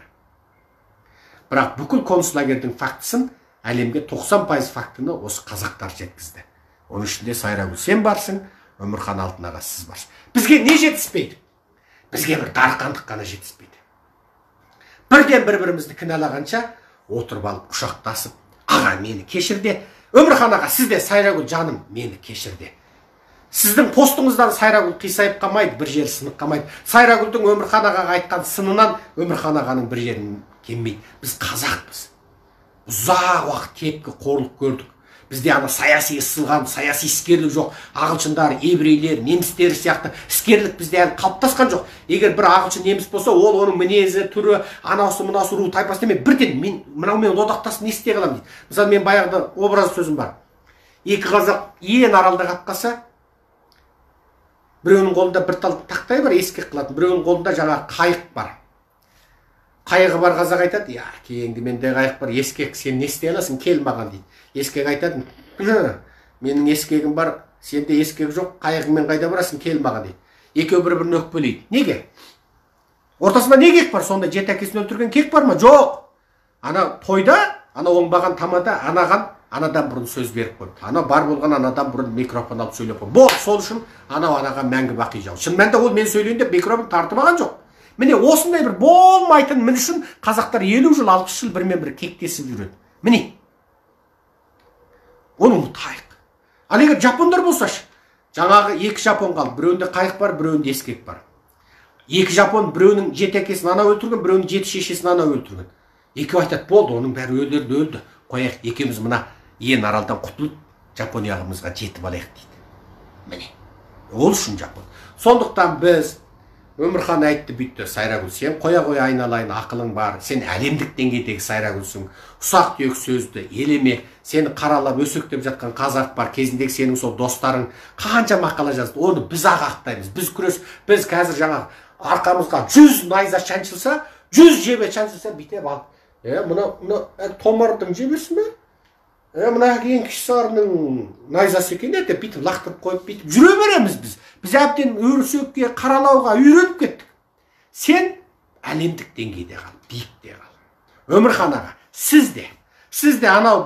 Бірақ бүкіл концлагердің фактісін әлемге тоқсан пайыз фактіні осы қазақтар жеткізді. Оның ішінде Сайрагүл сен барсың, Өмірхан Алтын аға сіз барсың. Бізге не жетіспейді? Бізге бір дарқандық қана жетіспейді. Бірден бір-бірімізді кінәлағанша отырып алып құшақтасып, аға мені кешірде, Өмірхан аға сіз де Сайрагүл жаным мені кешірде. Сіздің постыңыздан Сайрагүл қисайып қалмайды, бір жері сынып қалмайды. Сайрагүлдің Өмірхан ағаға айтқан сынынан Өмірхан ағаның бір жерін келмейді. Біз қазақпыз. Ұзақ уақыт тепкі қорлық көрдік. Бізде ана саяси ысылған, саяси іскерлік жоқ. Ағылшындар, еврейлер, немістер сияқты іскерлік бізде әлі қалыптасқан жоқ. Егер бір ағылшын неміс болса, ол оның мінезі, түрі, анасы, мынасы, ру, тайпасы демей, бірден мен мынаумен одақтасып не істей қаламын дейді. Мысалы, мен баяғыда образ сөзім бар. Екі қазақ ең аралда қатқаса, біреуінің қолында бір тал тақтай бар, ескек қылатын, біреуінің қолында жаңағы қайық бар. Қайығы бар қазақ айтады, я, кейінгі менде қайық бар, ескек, сен не істей аласың, кел маған дейді. Ескек айтады, менің ескегім бар, сенде ескек жоқ, қайығыңмен қайда барасың, кел маған дейді. Екеу бір-бірін өкпелейді. Неге? Ортасында не кек бар? Сонда жеті әкесін өлтірген кек бар ма? Жоқ. Ана тойда, ана оңбаған тамада анаған анадан бұрын сөз беріп қойды. Ана бар болған анадан бұрын микрофон алып сөйлеп қойды. Бол, сол үшін анау анаға мәңгі бақи жау. Шын мәнінде ол мен сөйлейін деп микрофон тартып алған жоқ. Міне осындай бір болмайтын мін үшін қазақтар елу жыл, алпыс жыл бірмен бірі кектесіп жүреді. Міне. Оны ұмытайық. Ал егер жапондар болсашы, жаңағы екі жапон қалды. Біреуінде қайық бар, біреуінде ескек бар. Екі жапон біреуінің жеті әкесін ана өлтірген, біреуінің жеті шешесін ана өлтірген. Екеу айтады, болды, оның бәрі өлерді өлді. Қояйық, екеуміз мына ең аралдан құтылып, Жапониялығымызға жетіп алайық дейді. Міне. Ол үшін жапон. Сондықтан біз Өмірхан айтты бүйтті, Сайрагүл, сен қоя қоя айналайын, ақылың бар, сен әлемдік деңгейдегі Сайрагүлсің, ұсақ түйек сөзді елеме, сені қаралап өсектеп жатқан қазақ бар, кезіндегі сенің сол достарың қанша мақала жазды, оны біз ақ ақтаймыз, біз күрес, біз қазір жаңа арқамызға жүз найза шаншылса, жүз жебе шаншылса бүйтіп алып, е, мына, мына томардың жебесі ме? Е, мына ең кіші сарының найзасы екен де, бүйтіп лақтырып қойып, бүйтіп жүре береміз біз. Біз әбден өрсекке, қаралауға үйреніп кеттік. Сен әлемдік деңгейде қал, биікте қал. Өмірхан аға, сіз де, сіз де анау бір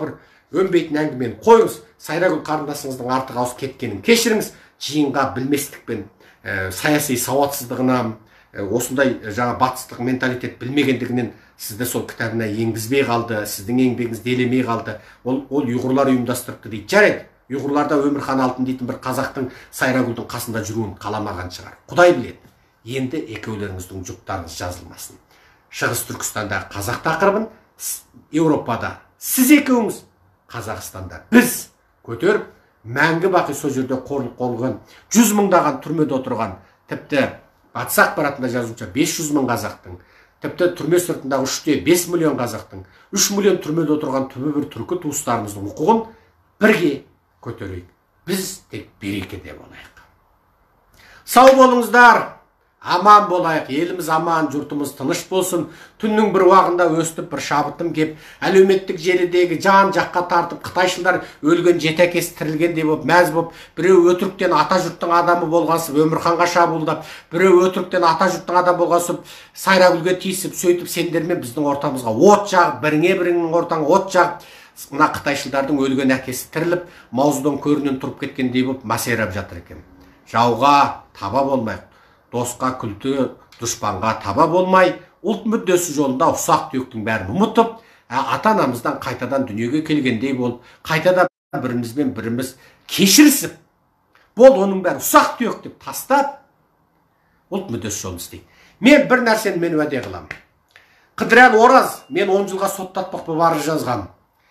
өнбейтін әңгімені қойыңыз. Сайрагүл қарындасыңыздың артық ауысып кеткенін кешіріңіз. Жиынға білместікпен, ә, саяси сауатсыздығынан, ә, осындай жаңа батыстық менталитет білмегендігінен сізді сол кітабына енгізбей қалды, сіздің еңбегіңізді елемей қалды. Ол, ол ұйғырлар ұйымдастырыпты дейді. Жарайды, ұйғырларда Өмірхан Алтын дейтін бір қазақтың Сайрагүлдің қасында жүруін қаламаған шығар. Құдай біледі. Енді екеулеріңіздің жұптарыңыз жазылмасын. Шығыс Түркістандағы қазақ тақырыбын Еуропада сіз екеуіңіз, Қазақстанда біз көтеріп, мәңгі бақи сол жерде қорлық қолған, жүз мыңдаған түрмеде отырған, тіпті батыс ақпаратында жазуынша бес жүз мың қазақтың, тіпті түрме сыртындағы үште бес миллион қазақтың, үш миллион түрмеде отырған түбі бір түркі туыстарымыздың құқығын бірге көтерейік. Біз тек берекеде болайық. Сау болыңыздар, аман болайық, еліміз аман, жұртымыз тыныш болсын. Түннің бір уағында өстіп бір шабытым кеп, әлеуметтік желідегі жан жаққа тартып, қытайшылдар өлген жетекес тірілгендей болып, мәз болып, біреу өтіріктен ата жұрттың адамы болғансып, Өмірханға шабуылдап, біреу өтіріктен ата жұрттың адамы болғансып, Сайрагүлге тиісіп, сөйтіп сендермен біздің ортамызға от жағып, біріңе біріңнің ортаңа от жағып, мына қытайшылдардың өлген әкесі тіріліп, маузудың көрінен тұрып кеткендей болып масайрап жатыр екен. Жауға таба болмайық. Досқа күлті, дұшпанға таба болмай, ұлт мүддесі жолында ұсақ түйектің бәрін ұмытып, ата-анамыздан қайтадан дүниеге келгендей болып, қайтадан бірімізбен біріміз кешірісіп, бол оның бәрі ұсақ түйек деп тастап, ұлт мүддесі жолын істейді. Мен бір нәрсені мен уәде қыламын. Қыдырәлі Ораз, мен он жылға соттатпақ болып арыз жазғам.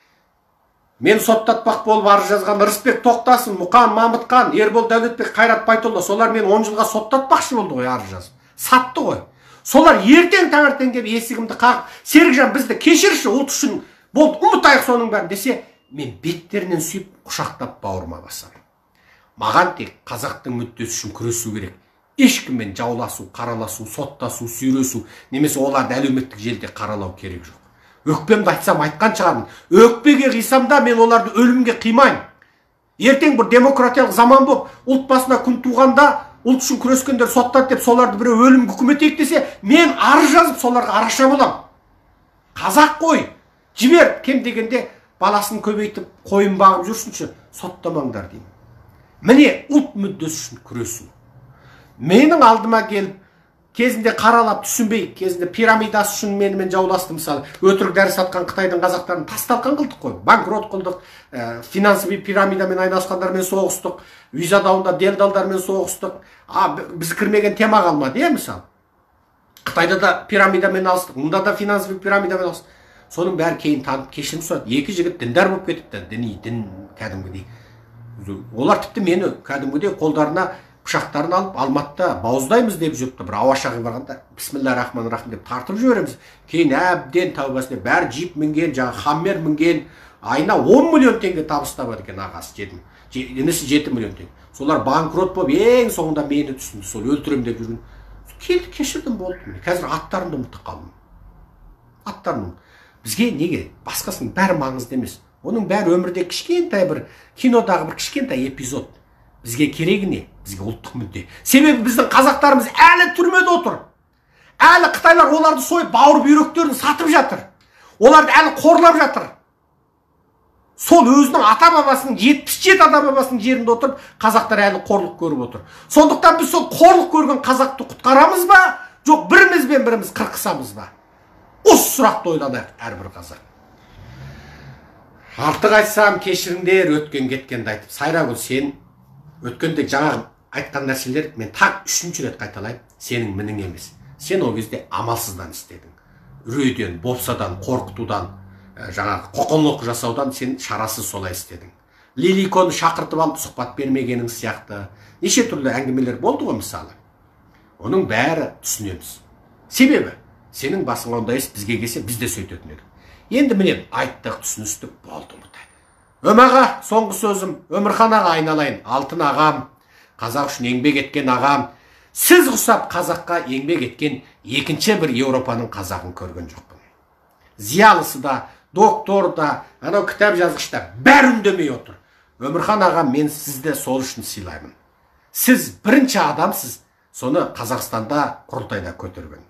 Мен соттатпақ болып арыз жазған Рысбек Тоқтасын, Мұқан Мамытқан, Ербол Дәулетбек, Қайрат Байтолла, солар мен он жылға соттатпақшы болды ғой арыз жазып. Сатты ғой. Солар ертең таңертең келіп есігімді қағып, Серікжан бізді кешірші, ұлт үшін болды, ұмытайық соның бәрін десе, мен беттерінен сүйіп, құшақтап бауырыма басамын. Маған тек қазақтың мүддесі үшін күресу керек. Ешкіммен жауласу, қараласу, соттасу, сүйресу, немесе оларды әлеуметтік желіде қаралау керек жоқ. Өкпемді айтсам айтқан шығармын. Өкпеге қисамда мен оларды өлімге қимайын. Ертең бір демократиялық заман болып, ұлт басына күн туғанда, ұлт үшін күрескендер соттады деп соларды біреу өлімге үкім етейік десе, мен арыз жазып соларға араша болам. Қазақ қой, жібер, кем дегенде баласын көбейтіп, қойын бағып жүрсінші, соттамаңдар деймін. Міне ұлт мүддесі үшін күресу. Менің алдыма келіп, кезінде қаралап түсінбей, кезінде пирамидасы үшін менімен жауласты, мысалы, өтірік дәрі сатқан Қытайдың қазақтарын тасталқан қылдық қой, банкрот қылдық, ә, финансовый пирамидамен айналысқандармен соғыстық, виза дауында делдалдармен соғыстық, а, біз кірмеген тема қалмады, е, мысалы. Қытайда да пирамидамен алыстық, мұнда да финансовый пирамидамен алыстық. Соның бәрі кейін танып кешірім сұрады. Екі жігіт діндар болып кетіпті, діни, дін кәдімгідей. Олар тіпті мені кәдімгідей қолдарына пышақтарын алып, Алматыда бауыздаймыз деп жүріпті. Бір ауа шағи барғанда, бисмиллахир-рахманир-рахим деп тартып жібереміз. Кейін әбден тәубасына бәрі джип мінген, жаңа хаммер мінген, айына он миллион теңге табыс табады екен ағасы, енесі жеті миллион теңге. Солар банкрот болып, ең соңында мені түсінді, сол өлтірем деп жүрген. Келді, кешірдім, болды. Қазір аттарымды ұмытып қалдым. Аттарым. Бізге неге? Басқасының бәрі маңызды емес. Оның бәрі өмірде кішкентай бір, кинодағы бір кішкентай эпизод. Бізге керегі не? Бізге ұлттық мүдде. Себебі біздің қазақтарымыз әлі түрмеде отыр. Әлі Қытайлар оларды сойып, бауыр бүйректерін сатып жатыр. Оларды әлі қорлап жатыр. Сол өзінің ата-бабасының, жетпіс жеті ата-бабасының жерінде отырып, қазақтар әлі қорлық көріп отыр. Сондықтан біз сол қорлық көрген қазақты құтқарамыз ба, жоқ бірімізбен біріміз қырқысамыз ба? Осы сұрақты ойланайық әрбір қазақ. Артық айтсам кешіріңдер, өткен кеткенді айтып. Сайрагүл, сен өткенде жаңа айтқан нәрселер мен тақ үшінші рет қайталайын. Сенің мінің емес. Сен ол кезде амалсыздан істедің. Үрейден, бопсадан, қорқытудан, жаңа қоқонлық жасаудан сен шарасыз солай істедің. Лиликоны шақыртып алып сұхбат бермегенің сияқты неше түрлі әңгімелер болды ғой мысалы. Оның бәрі түсінеміз. Себебі сенің басыңа ондай іс бізге келсе біз де сөйтетін едік. Енді міне айттық, түсіністік болды мұндай. Өмаға соңғы сөзім Өмірхан аға айналайын. Алтын ағам, қазақ үшін еңбек еткен ағам. Сіз құсап қазаққа еңбек еткен екінші бір Еуропаның қазағын көрген жоқпын. Зиялысы да, доктор да, анау кітап жазғышта бәрі үндемей отыр. Өмірхан ағам, мен сізді сол үшін сыйлаймын. Сіз бірінші адамсыз, соны Қазақстанда құрылтайда көтерген.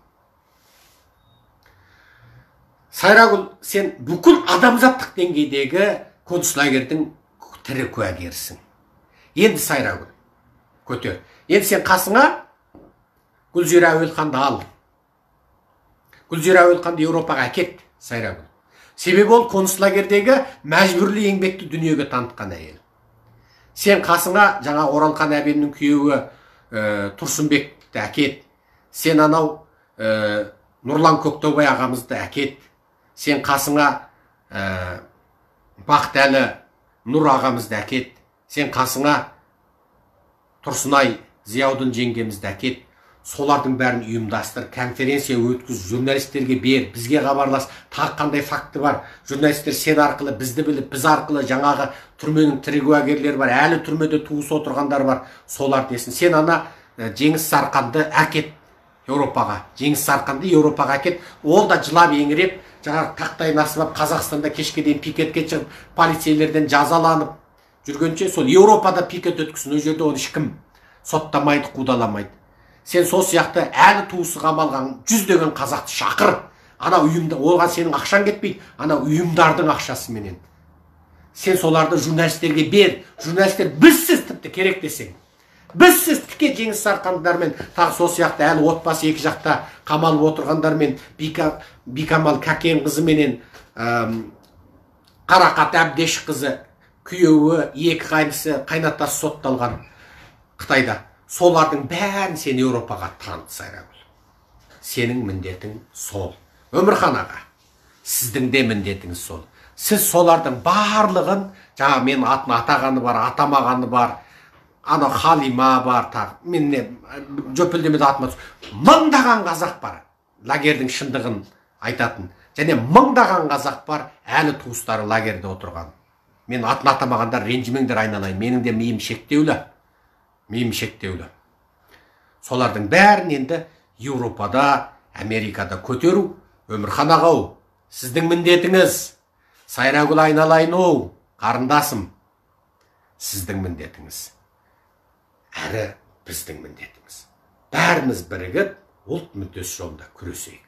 Сайрагүл, сен бүкіл адамзаттық деңгейдегі концлагердің тірі куәгерісің. Енді Сайрагүл көтер. Енді сен қасыңа Гүлзира Әуелханды ал. Гүлзира Әуелханды Еуропаға әкет, Сайрагүл. Себебі ол концлагердегі мәжбүрлі еңбекті дүниеге танытқан әйел. Сен қасыңа жаңа Оралхан әбеннің күйеуі ә, Тұрсынбекті әкет. Сен анау ә, Нұрлан Көктөбай ағамызды әкет. Сен қасыңа ә, Бақтәлі Нұр ағамызды әкет. Сен қасыңа Тұрсынай Зияудың жеңгемізді әкет. Солардың бәрін ұйымдастыр, конференция өткіз, журналистерге бер, бізге хабарлас, тағы қандай факты бар. Журналистер сен арқылы, бізді біліп, біз арқылы жаңағы түрменің тірі куәгерлері бар, әлі түрмеде туыс отырғандар бар, солар десін. Сен ана Жеңіс Сарқанды әкет Еуропаға, Жеңіс Сарқанды Еуропаға әкет. Ол да жылап еңіреп, жаңағы тақтайын асып, Қазақстанда кешке дейін пикетке шығып, полицейлерден жазаланып жүргенше сол Еуропада пикет өткізсін. Ол жерде оны ешкім соттамайды, қудаламайды. Сен сол сияқты әлі туысы қамалған жүздеген қазақты шақыр. Ана ұйымда, олған сенің ақшан кетпейді, ана ұйымдардың ақшасы менен. Сен соларды журналистерге бер. Журналистер бізсіз тіпті керек десең. Бізсіз тіке Жеңіс Сарқандармен, тағы сол сияқты әлі отбасы екі жақта қамалып отырғандармен, Бикамал Кәкен қызы менен Қарақат Әбдеш қызы, күйеуі, екі қайнысы, қайнатасы сотталған Қытайда. Солардың бәрін сен Еуропаға таныт, Сайрагүл. Сенің міндетің сол. Өмірхан аға, сіздің де міндетіңіз сол. Сіз солардың барлығын, жаңа мен атын атағаны бар, атамағаны бар, ана Халима бар, тағы, мен не, жөпілдемеді атыма түс. Мыңдаған қазақ бар, лагердің шындығын айтатын. Және мыңдаған қазақ бар, әлі туыстары лагерде отырған. Мен атын атамағандар ренжімеңдер айналайын, менің де миым шектеулі. Миым шектеулі. Солардың бәрін енді Еуропада, Америкада көтеру. Өмірхан ағау, сіздің міндетіңіз. Сайрагүл айналайын оу, қарындасым. Сіздің міндетіңіз. Әрі біздің міндетіміз. Бәріміз бірігіп, ұлт мүддесі жолында күресейік.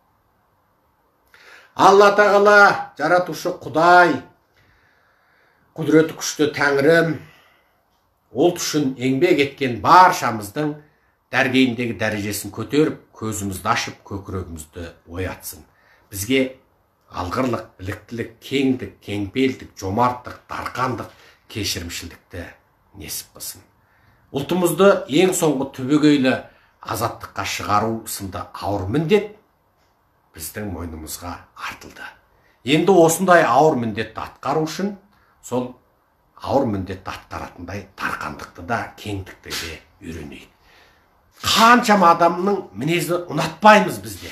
Алла тағала, жаратушы Құдай, құдіреті күшті Тәңірім, ұлт үшін еңбек еткен баршамыздың дәргейіндегі дәрежесін көтеріп, көзімізді ашып, көкірегімізді оятсын. Бізге алғырлық, біліктілік, кеңдік, кеңпелдік, жомарттық, дарқандық, кешірімшілдікті несіп қылсын. Ұлтымызды ең соңғы түбегейлі азаттыққа шығару сынды ауыр міндет біздің мойнымызға артылды. Енді осындай ауыр міндетті атқару үшін сол ауыр міндетті атқаратындай тарқандықты да, кеңдікті де үйренейік. Қаншама адамның мінезі ұнатпаймыз бізде.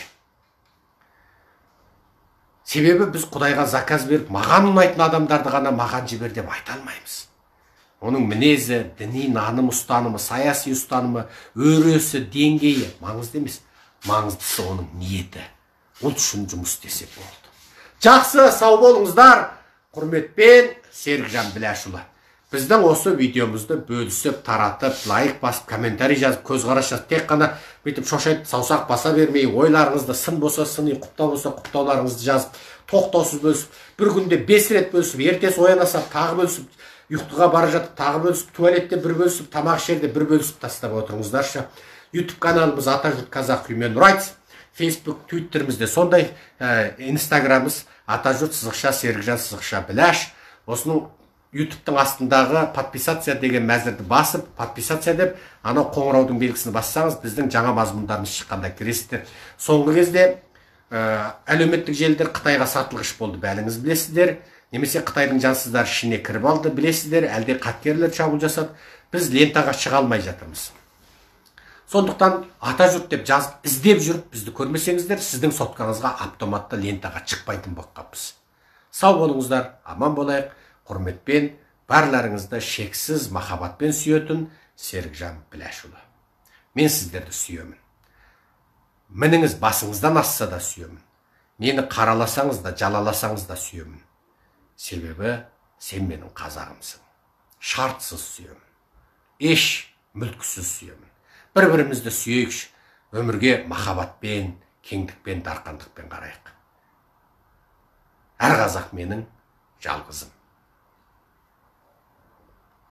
Себебі біз Құдайға заказ беріп, маған ұнайтын адамдарды ғана маған жібер деп айта алмаймыз. Оның мінезі, діни наным ұстанымы, саяси ұстанымы, өресі, деңгейі маңызды емес. Маңыздысы оның ниеті. Ол үшін жұмыс істесе болды. Жақсы, сау болыңыздар. Құрметпен Серікжан Біләшұлы. Біздің осы видеомызды бөлісіп, таратып, лайк басып, комментарий жазып, көзқарас жазып, тек қана бүйтіп шошайтып, саусақ баса бермей, ойларыңызды сын болса сыни, құптау болса құптауларыңызды жазып, тоқтаусыз бөлісіп, бір күнде бес рет бөлісіп, ертесі оянасақ тағы бөлісіп, ұйықтыға бара жатып тағы бөлісіп, туалетте бір бөлісіп, тамақ ішерде бір бөлісіп тастап отырыңыздаршы. YouTube каналымыз Атажұрт Қазақ Human Rights, Facebook, Twitterімізде сондай, Instagramымыз Атажұрт сызықша Серікжан сызықша Біләш. Осының ютубтың астындағы подписация деген мәзірді басып, подписация деп, анау қоңыраудың белгісini бассаңыз, біздің жаңа мазмұндарымыз шыққанда кіресіздер. Соңғы кезде әлеуметтік желілер Қытайға сатылғыш болды, бәліңіз білесіздер. Немесе Қытайдың жансыздары ішіне кіріп алды, білесіздер, әлде қаткерлер шабуыл жасады. Біз лентаға шыға алмай жатырмыз. Сондықтан Атажұрт деп жазып, іздеп жүріп, бізді көрмесеңіздер, сіздің соткаңызға автоматты лентаға шықпайтын болып қаппыз. Сау болыңыздар, аман болайық. Құрметпен, барларыңызды шексіз махаббатпен сүйетін Серікжан Біләшұлы. Мен сіздерді сүйемін. Мініңіз басыңыздан асса да сүйемін. Мені қараласаңыз да, жалаласаңыз да сүйемін. Себебі сен менің қазағымсың. Шартсыз сүйемін. Еш мүлкісіз сүйемін. Бір-бірімізді сүйейікші, өмірге махаббатпен, кеңдікпен, дарқандықпен қарайық. Әр қазақ менің жалғызым.